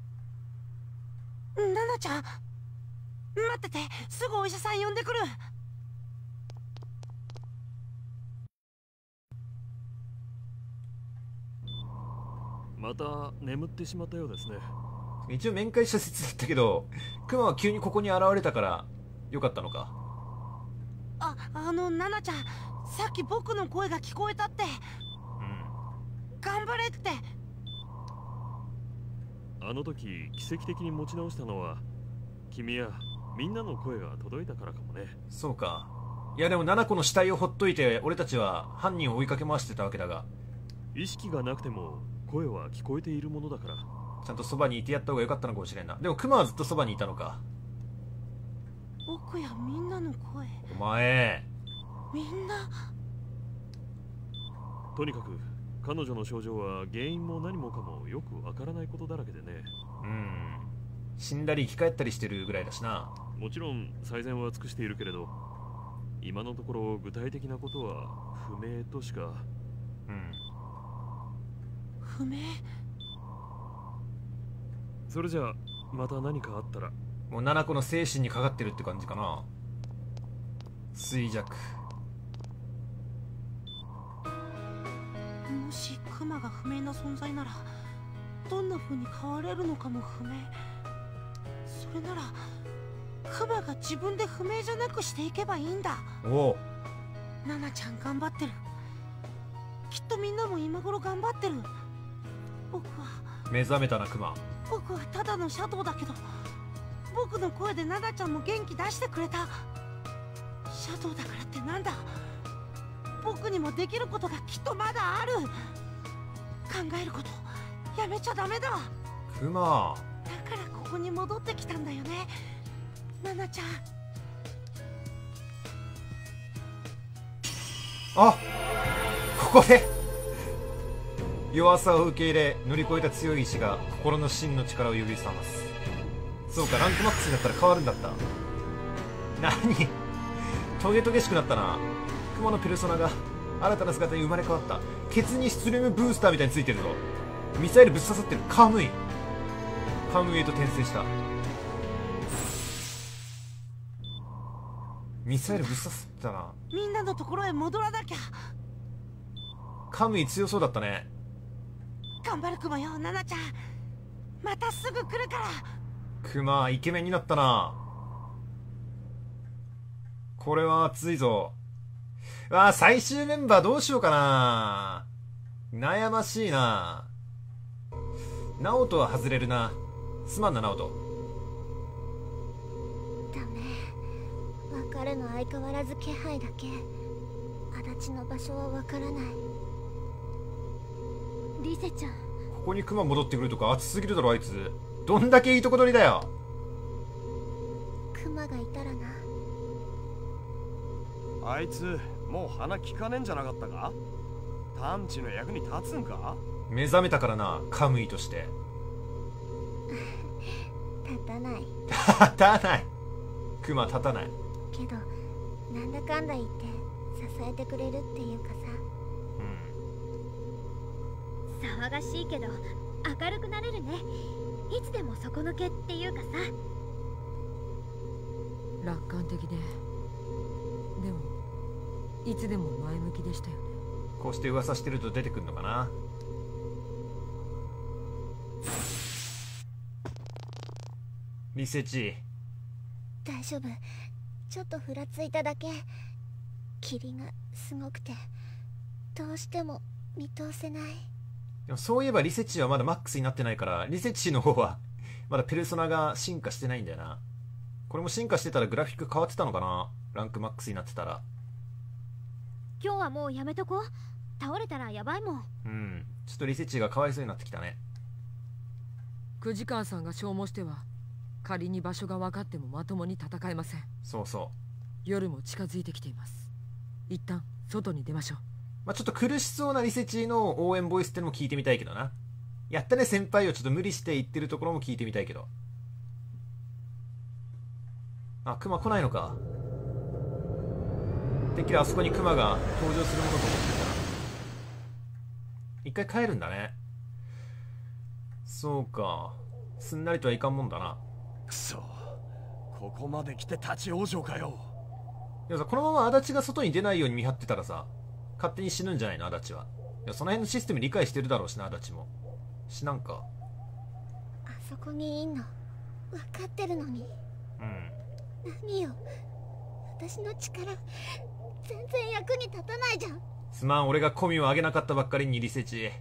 ナナちゃん、待ってて、すぐお医者さん呼んでくる。 また眠ってしまったようですね。 一応面会した説だったけど、クマは急にここに現れたからよかったのか。 ナナちゃん、さっき僕の声が聞こえたって。頑張れって。 あの時奇跡的に持ち直したのは君やみんなの声が届いたからかもね。 そうか。いやでもナナコの死体をほっといて俺たちは犯人を追いかけ回してたわけだが、 意識がなくても声は聞こえているものだから、 ちゃんとそばにいてやった方がよかったのかもしれんな。でもクマはずっとそばにいたのか。 僕やみんなの声。 お前、 みんな。 とにかく彼女の症状は原因も何もかもよくわからないことだらけでね。 死んだり生き返ったりしてるぐらいだしな。 もちろん最善は尽くしているけれど、今のところ具体的なことは不明としか。 不明。 それじゃあまた何かあったら。 もうナナコの精神にかかってるって感じかな。衰弱。 もしクマが不明な存在ならどんな風に変われるのかも不明。それならクマが自分で不明じゃなくしていけばいいんだ。 おお、 ナナちゃん頑張ってる。きっとみんなも今頃頑張ってる。僕は目覚めたなクマ。 僕はただのシャドウだけど、僕の声でナナちゃんも元気出してくれた。シャドウだからってなんだ。僕にもできることがきっとまだある。考えることやめちゃダメだ。 クマだからここに戻ってきたんだよね、ナナちゃん。 あ、ここで弱さを受け入れ乗り越えた強い意志が心の真の力を呼び覚ます。そうか、ランクマックスになったら変わるんだった。何トゲトゲしくなったな。クマのペルソナが新たな姿に生まれ変わった。ケツにスリムブースターみたいについてるぞ。ミサイルぶっ刺さってる。カムイへと転生した。ミサイルぶっ刺さったな。 みんなのところへ戻らなきゃ。 カムイ強そうだったね。 頑張るクマよ、ナナちゃん。またすぐ来るから。 クマイケメンになったな。これは熱いぞ。最終メンバーどうしようかな。悩ましいな。ナオトは外れるな。すまんな、ナオト。 ダメ。別れの相変わらず気配だけ。足立の場所はわからない。リセちゃん、 ここにクマ戻ってくるとか熱すぎるだろあいつ。どんだけいいとこ取りだよ。 クマがいたらな。 あいつもう鼻利かねえんじゃなかったか。探知の役に立つんか。 目覚めたからな、カムイとして。 立たない。 立たない。クマ立たないけど、なんだかんだ言って支えてくれるっていうかさ。 騒がしいけど明るくなれるね。いつでも底抜けっていうかさ。 楽観的で、でもいつでも前向きでしたよね。 こうして噂してると出てくるのかな。リセチ。 大丈夫。ちょっとふらついただけ。霧がすごくてどうしても見通せない。 でもそういえばリセチはまだマックスになってないから、リセチの方はまだペルソナが進化してないんだよな。これも進化してたらグラフィック変わってたのかな。ランクマックスになってたら。 今日はもうやめとこ。倒れたらやばいもん。 ちょっとリセチがかわいそうになってきたね。 久慈川さんが消耗しては仮に場所が分かってもまともに戦えません。 そうそう。 夜も近づいてきています。一旦外に出ましょう。 ちょっと苦しそうなリセチの応援ボイスってのも聞いてみたいけどな。やったね先輩をちょっと無理して言ってるところも聞いてみたいけど。クマ来ないのか。てっきりあそこにクマが登場するものと思ってたら一回帰るんだね。そうか、すんなりとはいかんもんだな。 くそ、ここまで来て立ち往生かよ。 でもさ、このまま足立が外に出ないように見張ってたらさ、勝手に死ぬんじゃないの足立は。いや、その辺のシステム理解してるだろうしな、足立も。死なんか。 あそこにいんの分かってるのに。何よ、私の力全然役に立たないじゃん。 すまん、俺がコミを上げなかったばっかりに。リセチ、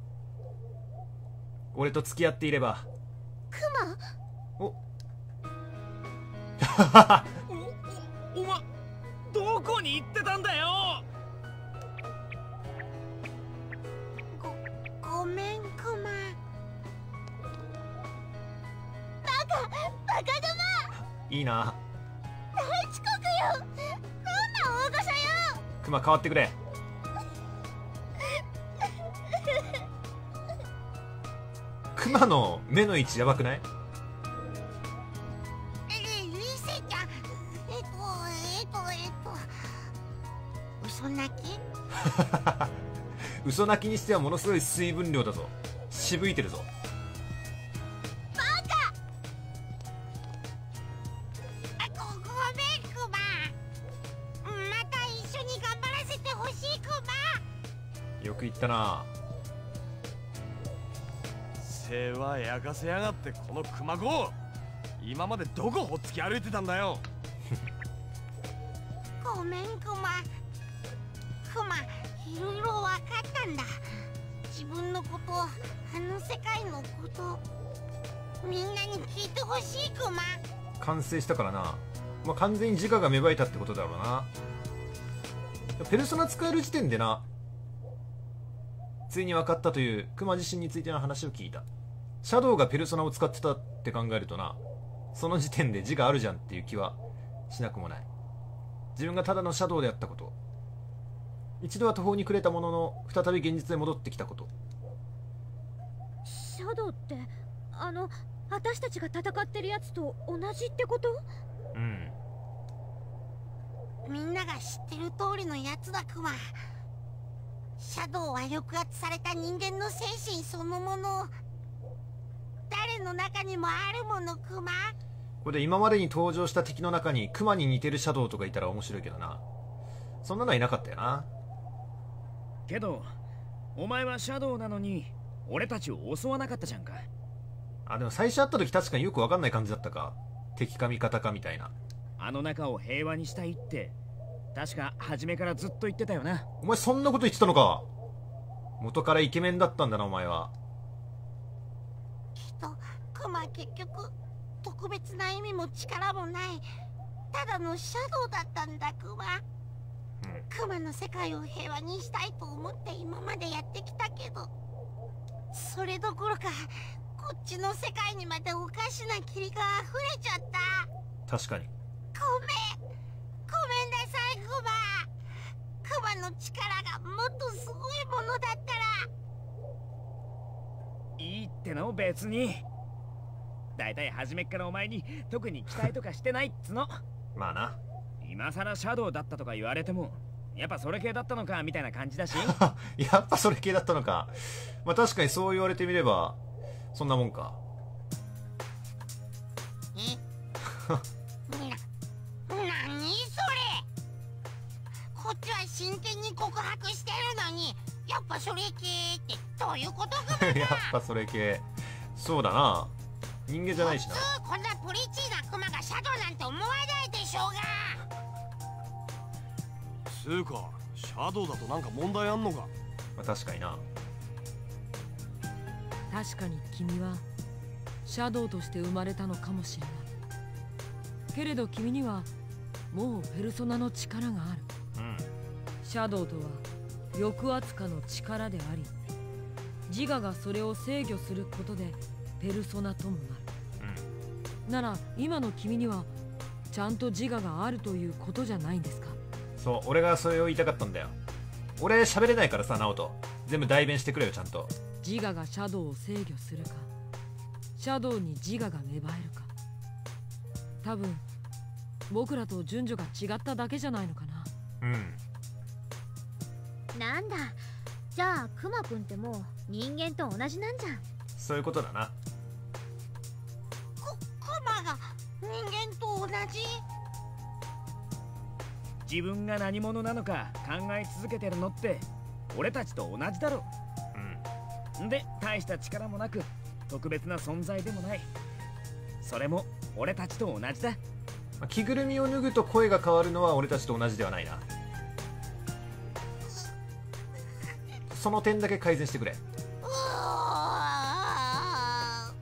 俺と付き合っていれば。 クマ。 お前どこに行ってたんだよ。 ごめんクマ。 バカグマ。 いいな。 大遅刻よ。どんな大御所よ。 クマ変わってくれ。クマの目の位置やばくない？ リセちゃん、嘘泣き？ 嘘泣きにしてはものすごい水分量だぞ。渋いてるぞ。 バカ！ごめんクマ。また一緒に頑張らせてほしいクマ。 よく言ったな。 世話焼かせやがってこの熊子、今までどこほっつき歩いてたんだよ。 ごめんクマ、いろいろ分かったんだ。自分のこと、あの世界のこと、みんなに聞いてほしいクマ。 完成したからな。まあ、完全に自我が芽生えたってことだろうな。ペルソナ使える時点でな、ついに分かったというクマ自身についての話を聞いた。シャドウがペルソナを使ってたって考えるとな、その時点で自我あるじゃんっていう気はしなくもない。自分がただのシャドウであったこと、一度は途方に暮れたものの再び現実へ戻ってきたこと。 シャドウって私たちが戦ってるやつと同じってこと？ うん。 みんなが知ってる通りのやつだクマ。シャドウは抑圧された人間の精神そのもの。誰の中にもあるものクマ。 これで今までに登場した敵の中にクマに似てるシャドウとかいたら面白いけどな。そんなのはいなかったよな。 けどお前はシャドウなのに俺たちを襲わなかったじゃんか。 あ、でも最初会った時確かによく分かんない感じだったか。敵か味方かみたいな。 あの中を平和にしたいって確か初めからずっと言ってたよな。 お前そんなこと言ってたのか。元からイケメンだったんだなお前は。 きっとクマ結局特別な意味も力もないただのシャドウだったんだクマ。クマの世界を平和にしたいと思って今までやってきたけど、それどころかこっちの世界にまでおかしな霧が溢れちゃった。 確かに。 ごめんなさいクマ。クマの力がもっとすごいものだったら。 いいっての別に。だいたい初めっからお前に特に期待とかしてないっつの。 まあな。 今さらシャドウだったとか言われてもやっぱそれ系だったのかみたいな感じだし。 やっぱそれ系だったのか。まあ確かにそう言われてみればそんなもんか。 何それ。こっちは真剣に告白してるのにやっぱそれ系ってどういうことかな。 やっぱそれ系。そうだな。人間じゃないしな。 こんなプリチーなクマがシャドウなんて思わないでしょうが。 つうかシャドウだとなんか問題あんのか。 まあ確かにな。 確かに君はシャドウとして生まれたのかもしれないけれど、君にはもうペルソナの力がある。シャドウとは抑圧下の力であり、自我がそれを制御することでペルソナともなる。なら今の君にはちゃんと自我があるということじゃないんですか。 そう、俺がそれを言いたかったんだよ。俺喋れないからさ、ナオト全部代弁してくれよちゃんと。 自我がシャドウを制御するか、シャドウに自我が芽生えるか、多分僕らと順序が違っただけじゃないのかな。 なんだ、じゃあクマくんってもう人間と同じなんじゃん。 そういうことだな。 クマが人間と同じ。 自分が何者なのか考え続けてるのって俺たちと同じだろ。で大した力もなく特別な存在でもない。それも俺たちと同じだ。 着ぐるみを脱ぐと声が変わるのは俺たちと同じではないな。その点だけ改善してくれ。 あ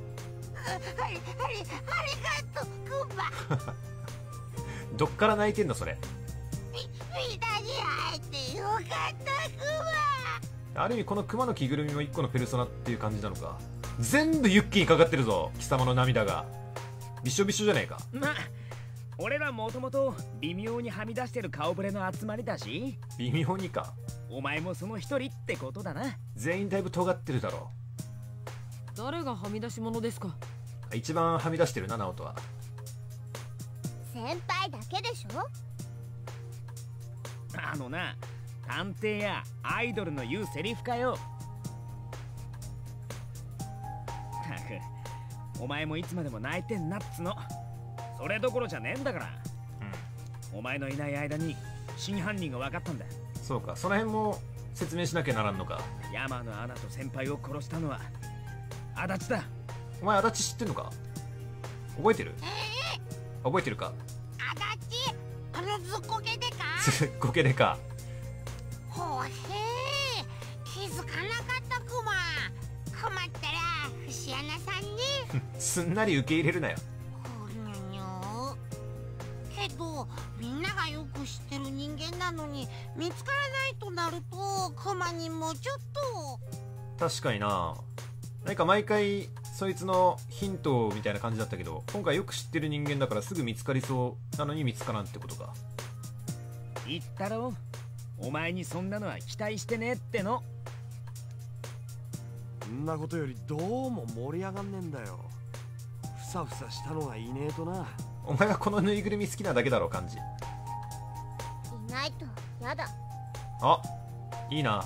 りがとうクマ。 どっから泣いてんのそれ。 みんなに会えてよかったクマ。 ある意味このクマの着ぐるみも一個のペルソナっていう感じなのか。全部ユッキーにかかってるぞ貴様の涙が。びしょびしょじゃねえか。 まあ俺らもともと微妙にはみ出してる顔ぶれの集まりだし。 微妙にか。 お前もその一人ってことだな。 全員だいぶ尖ってるだろう。誰がはみ出し者ですか。 一番はみ出してるな、ナオトは。 先輩だけでしょ。 あのな、探偵やアイドルの言うセリフかよ。たくお前もいつまでも泣いてんなっつの。それどころじゃねえんだから。お前のいない間に真犯人が分かったんだ。 そうか、その辺も説明しなきゃならんのか。 山のアナと先輩を殺したのは足立だ。 お前足立知ってんのか？覚えてる？覚えてるか？ 足立、あのずっこけでか？ ずっこけでか。 ほへー、気づかなかったクマ。困ったら節穴さんね。 すんなり受け入れるなよ。 けどみんながよく知ってる人間なのに見つからないとなるとクマにもちょっと。確かにな。何か毎回そいつのヒントみたいな感じだったけど、今回よく知ってる人間だからすぐ見つかりそうなのに見つからんってことか。 言ったろ、お前にそんなのは期待してねっての。 そんなことよりどうも盛り上がんねえんだよ。ふさふさしたのがいねえとな。 お前はこのぬいぐるみ好きなだけだろ、感じ。いないとやだ。 あ、いいな。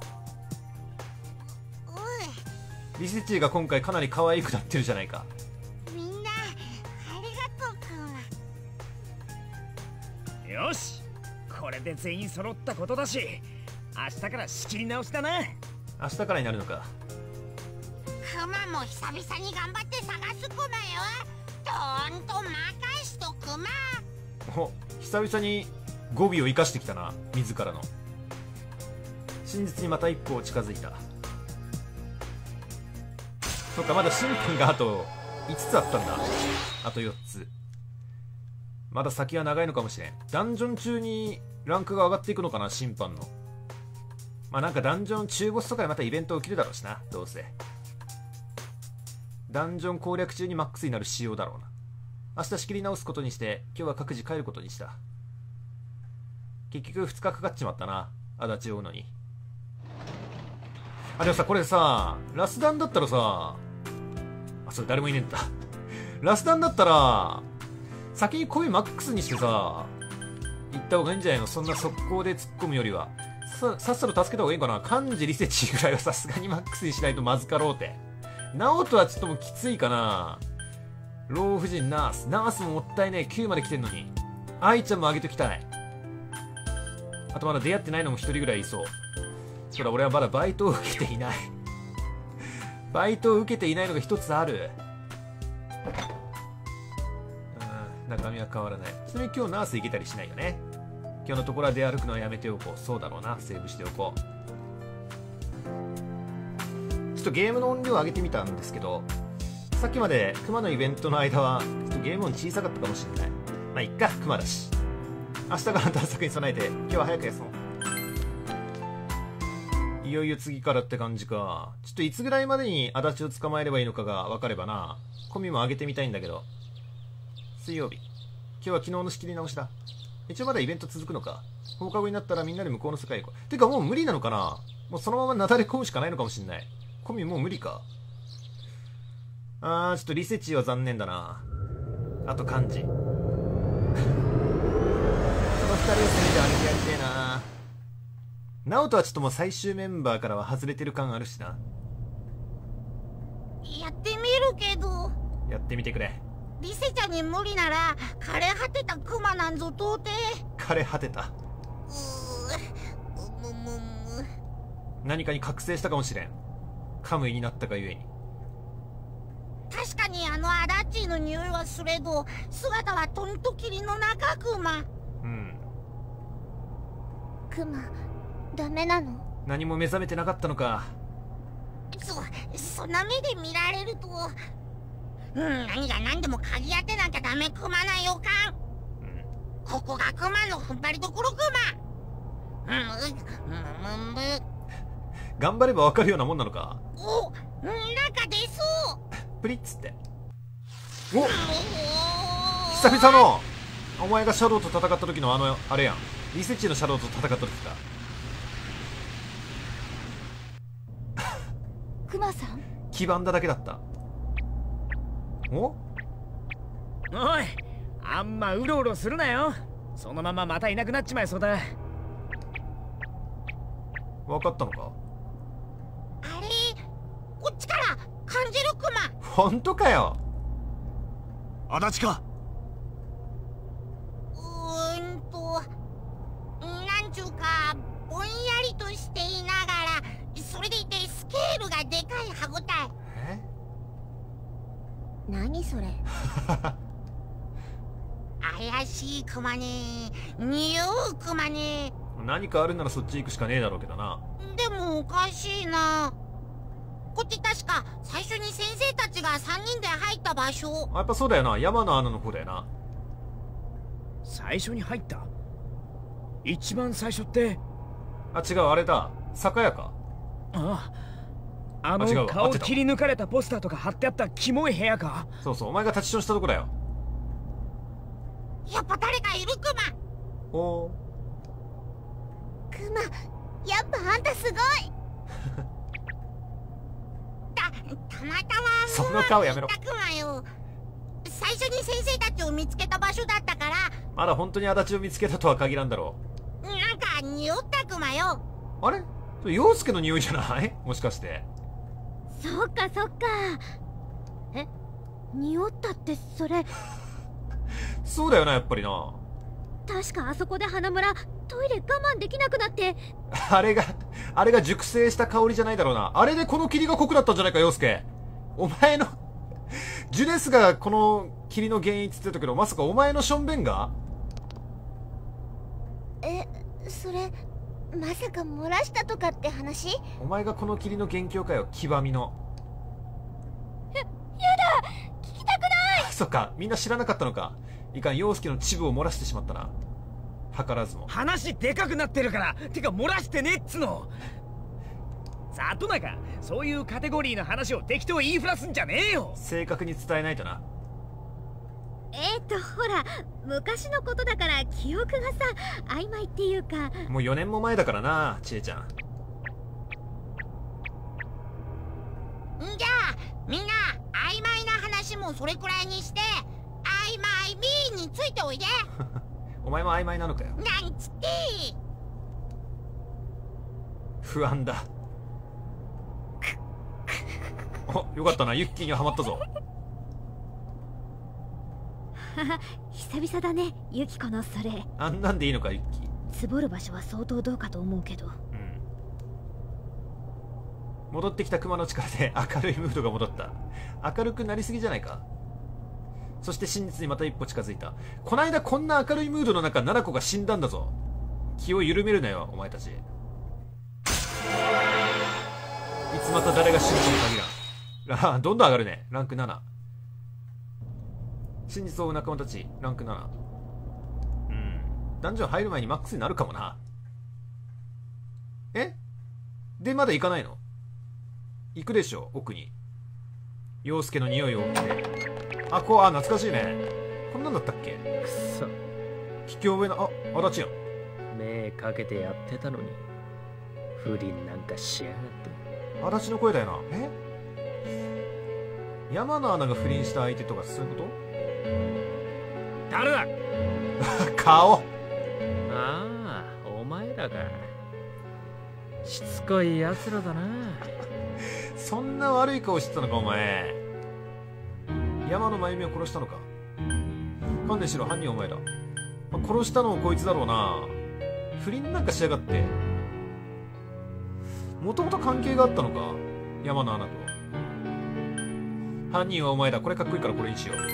リセチーが今回かなり可愛くなってるじゃないか。 みんなありがとうクマ。 よし、これで全員揃ったことだし、明日から仕切り直しだな。 明日からになるのか。 クマも久々に頑張って探すクマよ。どーんと任しとクマ。 お、久々に語尾を生かしてきたな、自らの。真実にまた一歩近づいた。そっか、まだ審判があと5つあったんだ。あと4つ。まだ先は長いのかもしれん。ダンジョン中にランクが上がっていくのかな、審判の。まあなんかダンジョン中ボスとかでまたイベント起きるだろうしな、どうせ。ダンジョン攻略中にマックスになる仕様だろうな。明日仕切り直すことにして、今日は各自帰ることにした。結局2日かかっちまったな、足立を追うのに。あ、でもさ、これさ、ラスダンだったらさ、あ、それ誰もいねえんだ。ラスダンだったら、先に声マックスにしてさ、行った方がいいんじゃないの？そんな速攻で突っ込むよりは。さっさと助けた方がいいかな。漢字リセチぐらいはさすがにマックスにしないとまずかろうて。ナオトはちょっともうきついかな。老婦人ナース。ナースももったいねえ。9まで来てんのに。愛ちゃんもあげときたい。あとまだ出会ってないのも1人ぐらいいそう。そら俺はまだバイトを受けていない。バイトを受けていないのが一つある。中身は変わらない。ちなみに今日ナース行けたりしないよね。今日のところは出歩くのはやめておこう。そうだろうな。セーブしておこう。ちょっとゲームの音量を上げてみたんですけど、さっきまでクマのイベントの間はちょっとゲーム音小さかったかもしれない。まあいっか、クマだし。明日から探索に備えて今日は早く休もう。いよいよ次からって感じか。ちょっといつぐらいまでに足立を捕まえればいいのかが分かればな。コミも上げてみたいんだけど。水曜日。今日は昨日の仕切り直しだ。一応まだイベント続くのか。放課後になったらみんなで向こうの世界へ行こう。てかもう無理なのかな。もうそのままなだれ込むしかないのかもしんない。コミもう無理か。ちょっとリセチは残念だな。あと漢字。その2人を攻めてあげてやりてえな。ナオトはちょっともう最終メンバーからは外れてる感あるしな。 やってみるけど。 やってみてくれ。 リセちゃんに無理なら枯れ果てたクマなんぞ到底。 枯れ果てた。何かに覚醒したかもしれん。カムイになったがゆえに。 確かにあのアダッチーの匂いはすれど、姿はトントキリの中クマ。 うん。 クマダメなの？ 何も目覚めてなかったのか。 そんな目で見られると、何が何でも鍵当てなきゃダメクマな予感。ここがクマの踏ん張りどころクマ。 頑張ればわかるようなもんなのか。 お、なんか出そう。 プリッツって。お、久々のお前がシャドウと戦った時のあれやん。リセチのシャドウと戦った時か。 クマさん黄ばんだだけだった。おい、あんまうろうろするなよ。そのまままたいなくなっちまいそうだ。 分かったのか。 あれ、こっちから感じるクマ。 本当かよ。 足立か。 なんちゅうかぼんやりとしてい何それ。 怪しいクマね、匂うクマね。 何かあるならそっち行くしかねえだろうけどな。 でもおかしいな。こっち確か最初に先生たちが3人で入った場所。 やっぱそうだよな、山の穴の方だよな。 最初に入った？一番最初って？ あ、違う、あれだ、酒屋か。 あの顔切り抜かれたポスターとか貼ってあったキモい部屋か。 そうそう、お前が立ちションしたとこだよ。 やっぱ誰かいるクマ。 おー、 クマ、やっぱあんたすごい。 たまたまその顔やめろ。 クマよ。最初に先生たちを見つけた場所だったから。 まだ本当に足立を見つけたとは限らんだろう。なんか匂ったクマよ。 あれ、陽介の匂いじゃない？もしかして。 そっかそっか。え、匂ったってそれ。 そうだよな、やっぱりな。 確かあそこで花村トイレ我慢できなくなって。 あれが熟成した香りじゃないだろうな。あれでこの霧が濃くなったんじゃないか、陽介。お前のジュネスがこの霧の原因って言ってたけど、まさかお前のションベンが？ それまさか漏らしたとかって話？ お前がこの霧の元凶かよ、黄ばみの。 やだ、聞きたくない。 そっか、みんな知らなかったのか。いかん、陽介の恥部を漏らしてしまったな。図らずも。 話でかくなってるから。てか漏らしてねっつの。里中、そういうカテゴリーの話を適当言いふらすんじゃねえよ。 正確に伝えないとな。 ほら、昔のことだから記憶がさ、曖昧っていうか。 もう4年も前だからな、千恵ちゃん。 じゃあみんな曖昧な話もそれくらいにして、曖昧 B についておいで。 お前も曖昧なのかよ。 なんつって。 不安だ。お、よかったな、ユッキーにはハマったぞ。 久々だね、ユキコのそれ。 あんなんでいいのか、ユッキー。 つぼる場所は相当どうかと思うけど。 戻ってきた熊の力で明るいムードが戻った。明るくなりすぎじゃないか。そして真実にまた一歩近づいた。こないだこんな明るいムードの中、7個が死んだんだぞ。気を緩めるなよ、お前たち。いつまた誰が死ぬかも限らん。どんどん上がるね。ランク7。真実を追う仲間たち、ランク7。ダンジョン入る前にマックスになるかもな。で、まだ行かないの？行くでしょ、奥に。陽介の匂いを追って。懐かしいね。こんなんだったっけ？ くそ。 桔梗上の、足立やん。 目かけてやってたのに、不倫なんかしやがって。 足立の声だよな。山の穴が不倫した相手とかそういうこと？ 誰だ？ 顔。 ああ、お前らか。しつこい奴らだな。 そんな悪い顔してたのか、お前。山の真由美を殺したのか。観念しろ、犯人はお前だ。殺したのもこいつだろうな。不倫なんかしやがって。もともと関係があったのか、山の穴と。犯人はお前だ。これかっこいいからこれにしよ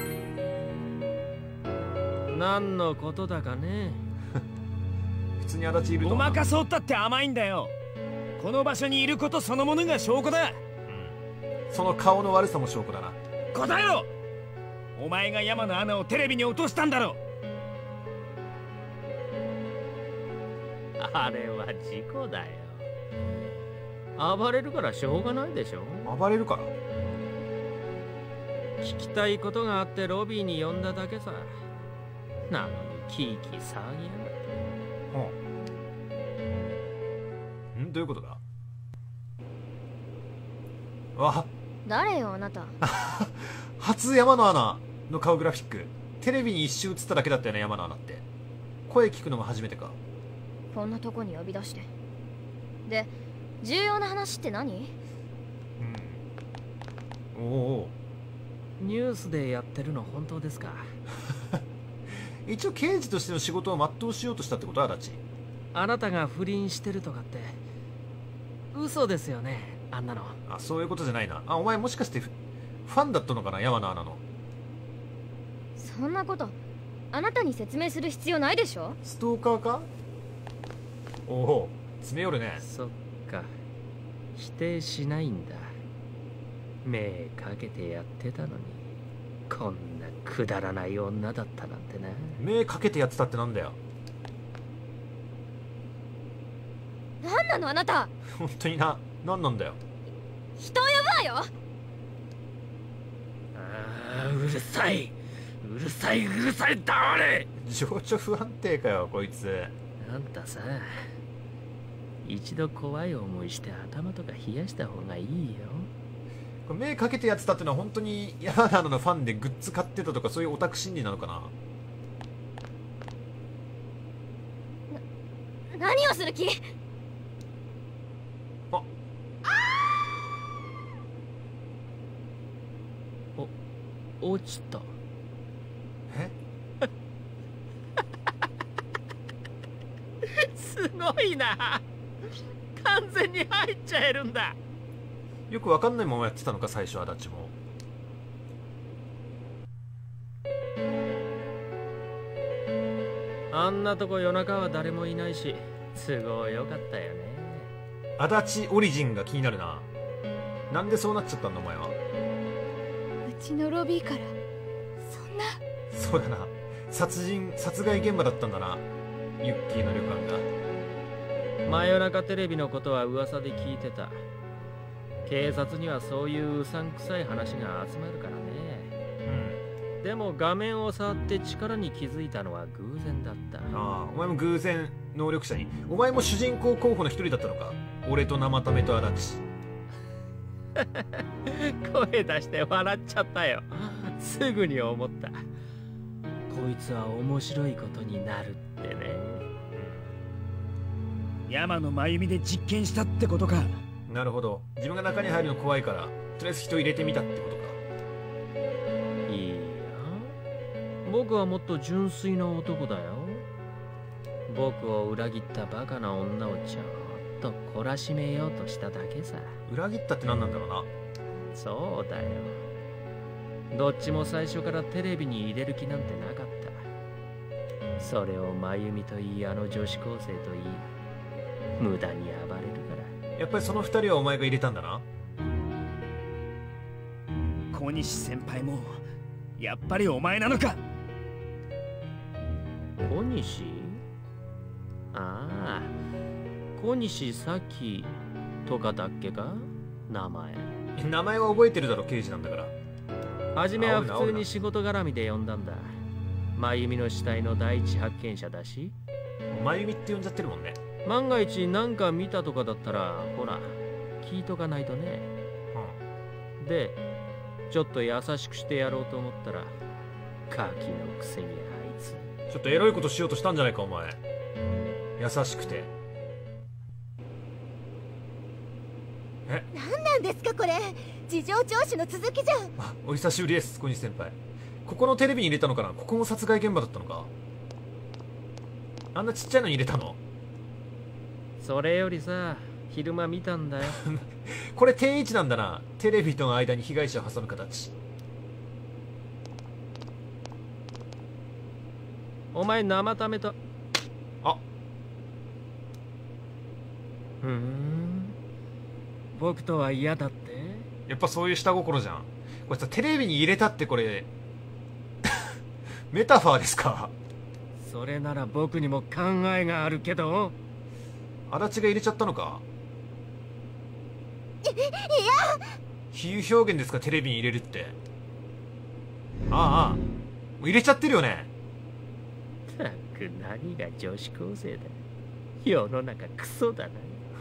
う。何のことだかね。 普通に足立いると。 ごまかそうったって甘いんだよ。この場所にいることそのものが証拠だ。 その顔の悪さも証拠だな。 答えろ。お前が山の穴をテレビに落としたんだろ。 あれは事故だよ。暴れるからしょうがないでしょ。 暴れるから？ 聞きたいことがあってロビーに呼んだだけさ。なのにキーキー騒ぎやがって。 どういうことだ？ 誰よあなた。 初山の穴の顔グラフィック。テレビに一瞬映っただけだったよね、山の穴って。声聞くのも初めてか。 こんなとこに呼び出して。で、重要な話って何？ おお。 ニュースでやってるの本当ですか？ 一応刑事としての仕事を全うしようとしたってことは、足立。 あなたが不倫してるとかって嘘ですよね、あんなの。 そういうことじゃないな。お前もしかしてファンだったのかな、山の穴の。 そんなことあなたに説明する必要ないでしょ。 ストーカーか。おお、詰め寄るね。 そっか、否定しないんだ。目かけてやってたのに、こんなくだらない女だったなんてな。 目かけてやってたってなんだよ。 何なのあなた。 本当にな、何なんだよ。 人を呼ぶわよ。 うるさい、うるさい、うるさい、黙れ。 情緒不安定かよこいつ。 あんたさ、一度怖い思いして頭とか冷やした方がいいよ。 これ目かけてやってたってのは本当に山田のファンでグッズ買ってたとか、そういうオタク心理なのかな。 何をする気。 落ちた。 えすごいな、完全に入っちゃえるんだ。 よくわかんないままやってたのか最初は。足立もあんなとこ夜中は誰もいないし、都合良かったよね。 足立オリジンが気になるな。なんでそうなっちゃったんだお前は。 うちのロビーからそんな。 そうだな、殺害現場だったんだな、ユッキーの旅館が。 真夜中テレビのことは噂で聞いてた。警察にはそういううさんくさい話が集まるからね。でも画面を触って力に気づいたのは偶然だった。 ああ、お前も偶然能力者に。お前も主人公候補の一人だったのか。俺と生為と足立。 声出して笑っちゃったよ。すぐに思った。こいつは面白いことになるってね。 山野真由美で実験したってことか。 なるほど、自分が中に入るの怖いからとりあえず人入れてみたってことか。 いいや、僕はもっと純粋な男だよ。僕を裏切ったバカな女をちょっと懲らしめようとしただけさ。 裏切ったって何なんだろうな。 そうだよ、どっちも最初からテレビに入れる気なんてなかった。それを真由美といい、あの女子高生といい、無駄に暴れるから。 やっぱりその二人はお前が入れたんだな。 小西先輩もやっぱりお前なのか。 小西？ああ、小西咲とかだっけか、名前。 名前は覚えてるだろ、刑事なんだから。 初めは普通に仕事絡みで呼んだんだ。真由美の死体の第一発見者だし。 真由美って呼んじゃってるもんね。 万が一何か見たとかだったらほら聞いとかないとね。でちょっと優しくしてやろうと思ったらガキのくせにあいつ。 ちょっとエロいことしようとしたんじゃないかお前。優しくて。 何なんですかこれ。事情聴取の続きじゃん。 あ、お久しぶりです、小西先輩。ここのテレビに入れたのかな。ここも殺害現場だったのか。あんなちっちゃいのに入れたの。 それよりさ、昼間見たんだよ。 これ定位置なんだな。テレビとの間に被害者を挟む形。 お前生為と。 あ、 僕とは嫌だって。 やっぱそういう下心じゃん。これさ、テレビに入れたってこれメタファーですか。 それなら僕にも考えがあるけど。 足立が入れちゃったのか。 いや、 比喩表現ですか、テレビに入れるって。ああ、もう入れちゃってるよね。 たく何が女子高生だ。世の中クソだな。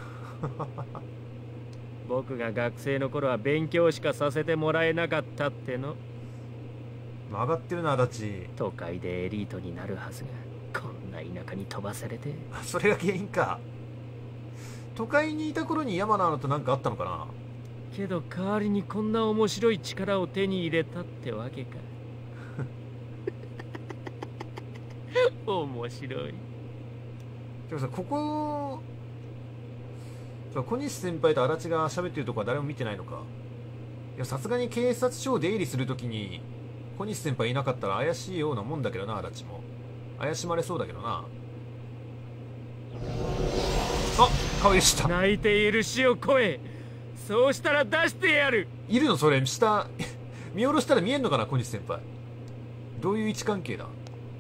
僕が学生の頃は勉強しかさせてもらえなかったっての。 曲がってるな、足立。 都会でエリートになるはずがこんな田舎に飛ばされて。 それが原因か。都会にいた頃に山名と何かあったのかな。 けど代わりにこんな面白い力を手に入れたってわけか。面白い。 でもさ、ここ小西先輩と足立が喋ってるとこは誰も見てないのか。いや、さすがに警察署を出入りするときに小西先輩いなかったら怪しいようなもんだけどな。足立も怪しまれそうだけどな。あ、顔でした。 泣いている死を声、そうしたら出してやる。 いるのそれ、下見下ろしたら見えんのかな。小西先輩どういう位置関係だ。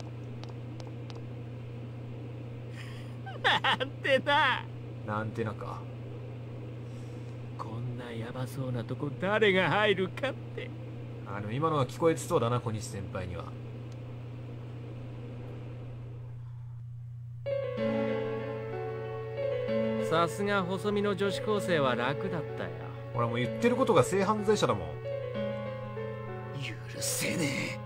なんてな。 なんてなか。 こんなヤバそうなとこ誰が入るかって。 今のは聞こえてそうだな、小西先輩には。 さすが細身の女子高生は楽だったよ。 ほらもう言ってることが性犯罪者だもん。 許せね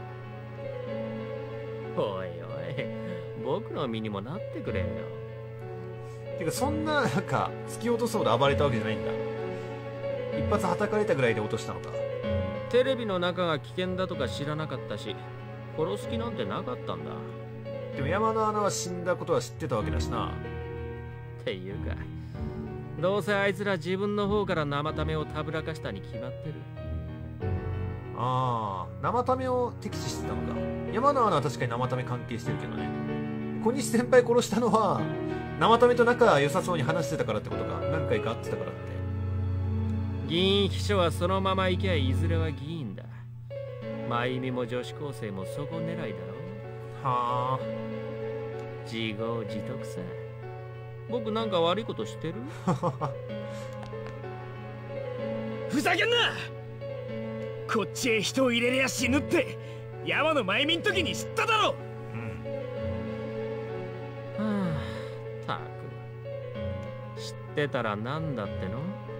え。おいおい、僕の身にもなってくれよ。 てかそんななんか突き落とそうで暴れたわけじゃないんだ。一発はたかれたぐらいで落としたのか。 テレビの中が危険だとか知らなかったし、殺す気なんてなかったんだ。 でも山の穴は死んだことは知ってたわけだしな。 っていうか、どうせあいつら自分の方から生タメをたぶらかしたに決まってる。 ああ、生タメを敵視してたのか。山の穴は確かに生タメ関係してるけどね。小西先輩殺したのは生タメと仲良さそうに話してたからってことか。何回か会ってたからって。 議員秘書はそのまま行きゃいずれは議員だ。真由美も女子高生もそこ狙いだろ。 はあ、 自業自得さ。僕なんか悪いことしてる？ ふざけんな。こっちへ人を入れりゃ死ぬって山の前見ん時に知っただろ。 はあ、たく知ってたらなんだっての。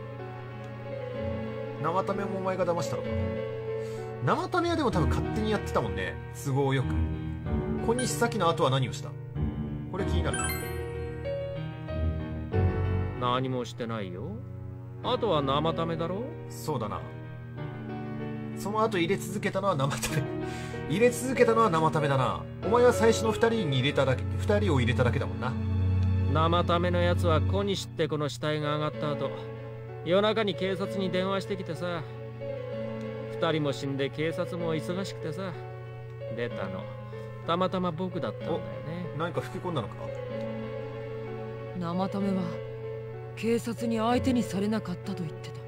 生タメもお前が騙したのか。生タメはでも多分勝手にやってたもんね、都合よく。小西咲の後は何をした？これ気になるな。 何もしてないよ。あとは生タメだろ。 そうだな。その後入れ続けたのは生タメ入れ続けたのは生タメだな。お前は最初の2人に入れただけ、2人を入れただけだもんな。 生タメのやつは小西ってこの死体が上がった後、夜中に警察に電話してきてさ。2人も死んで警察も忙しくてさ、出たのたまたま僕だったんだよね。 何か吹き込んだのか。 生タメは警察に相手にされなかったと言ってた。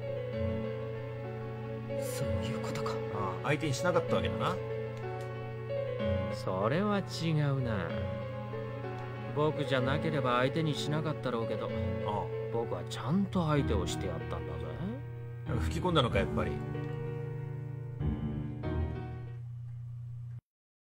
そういうことか。 ああ、相手にしなかったわけだな。 それは違うな。僕じゃなければ相手にしなかったろうけど、僕はちゃんと相手をしてやったんだぜ。 吹き込んだのかやっぱり。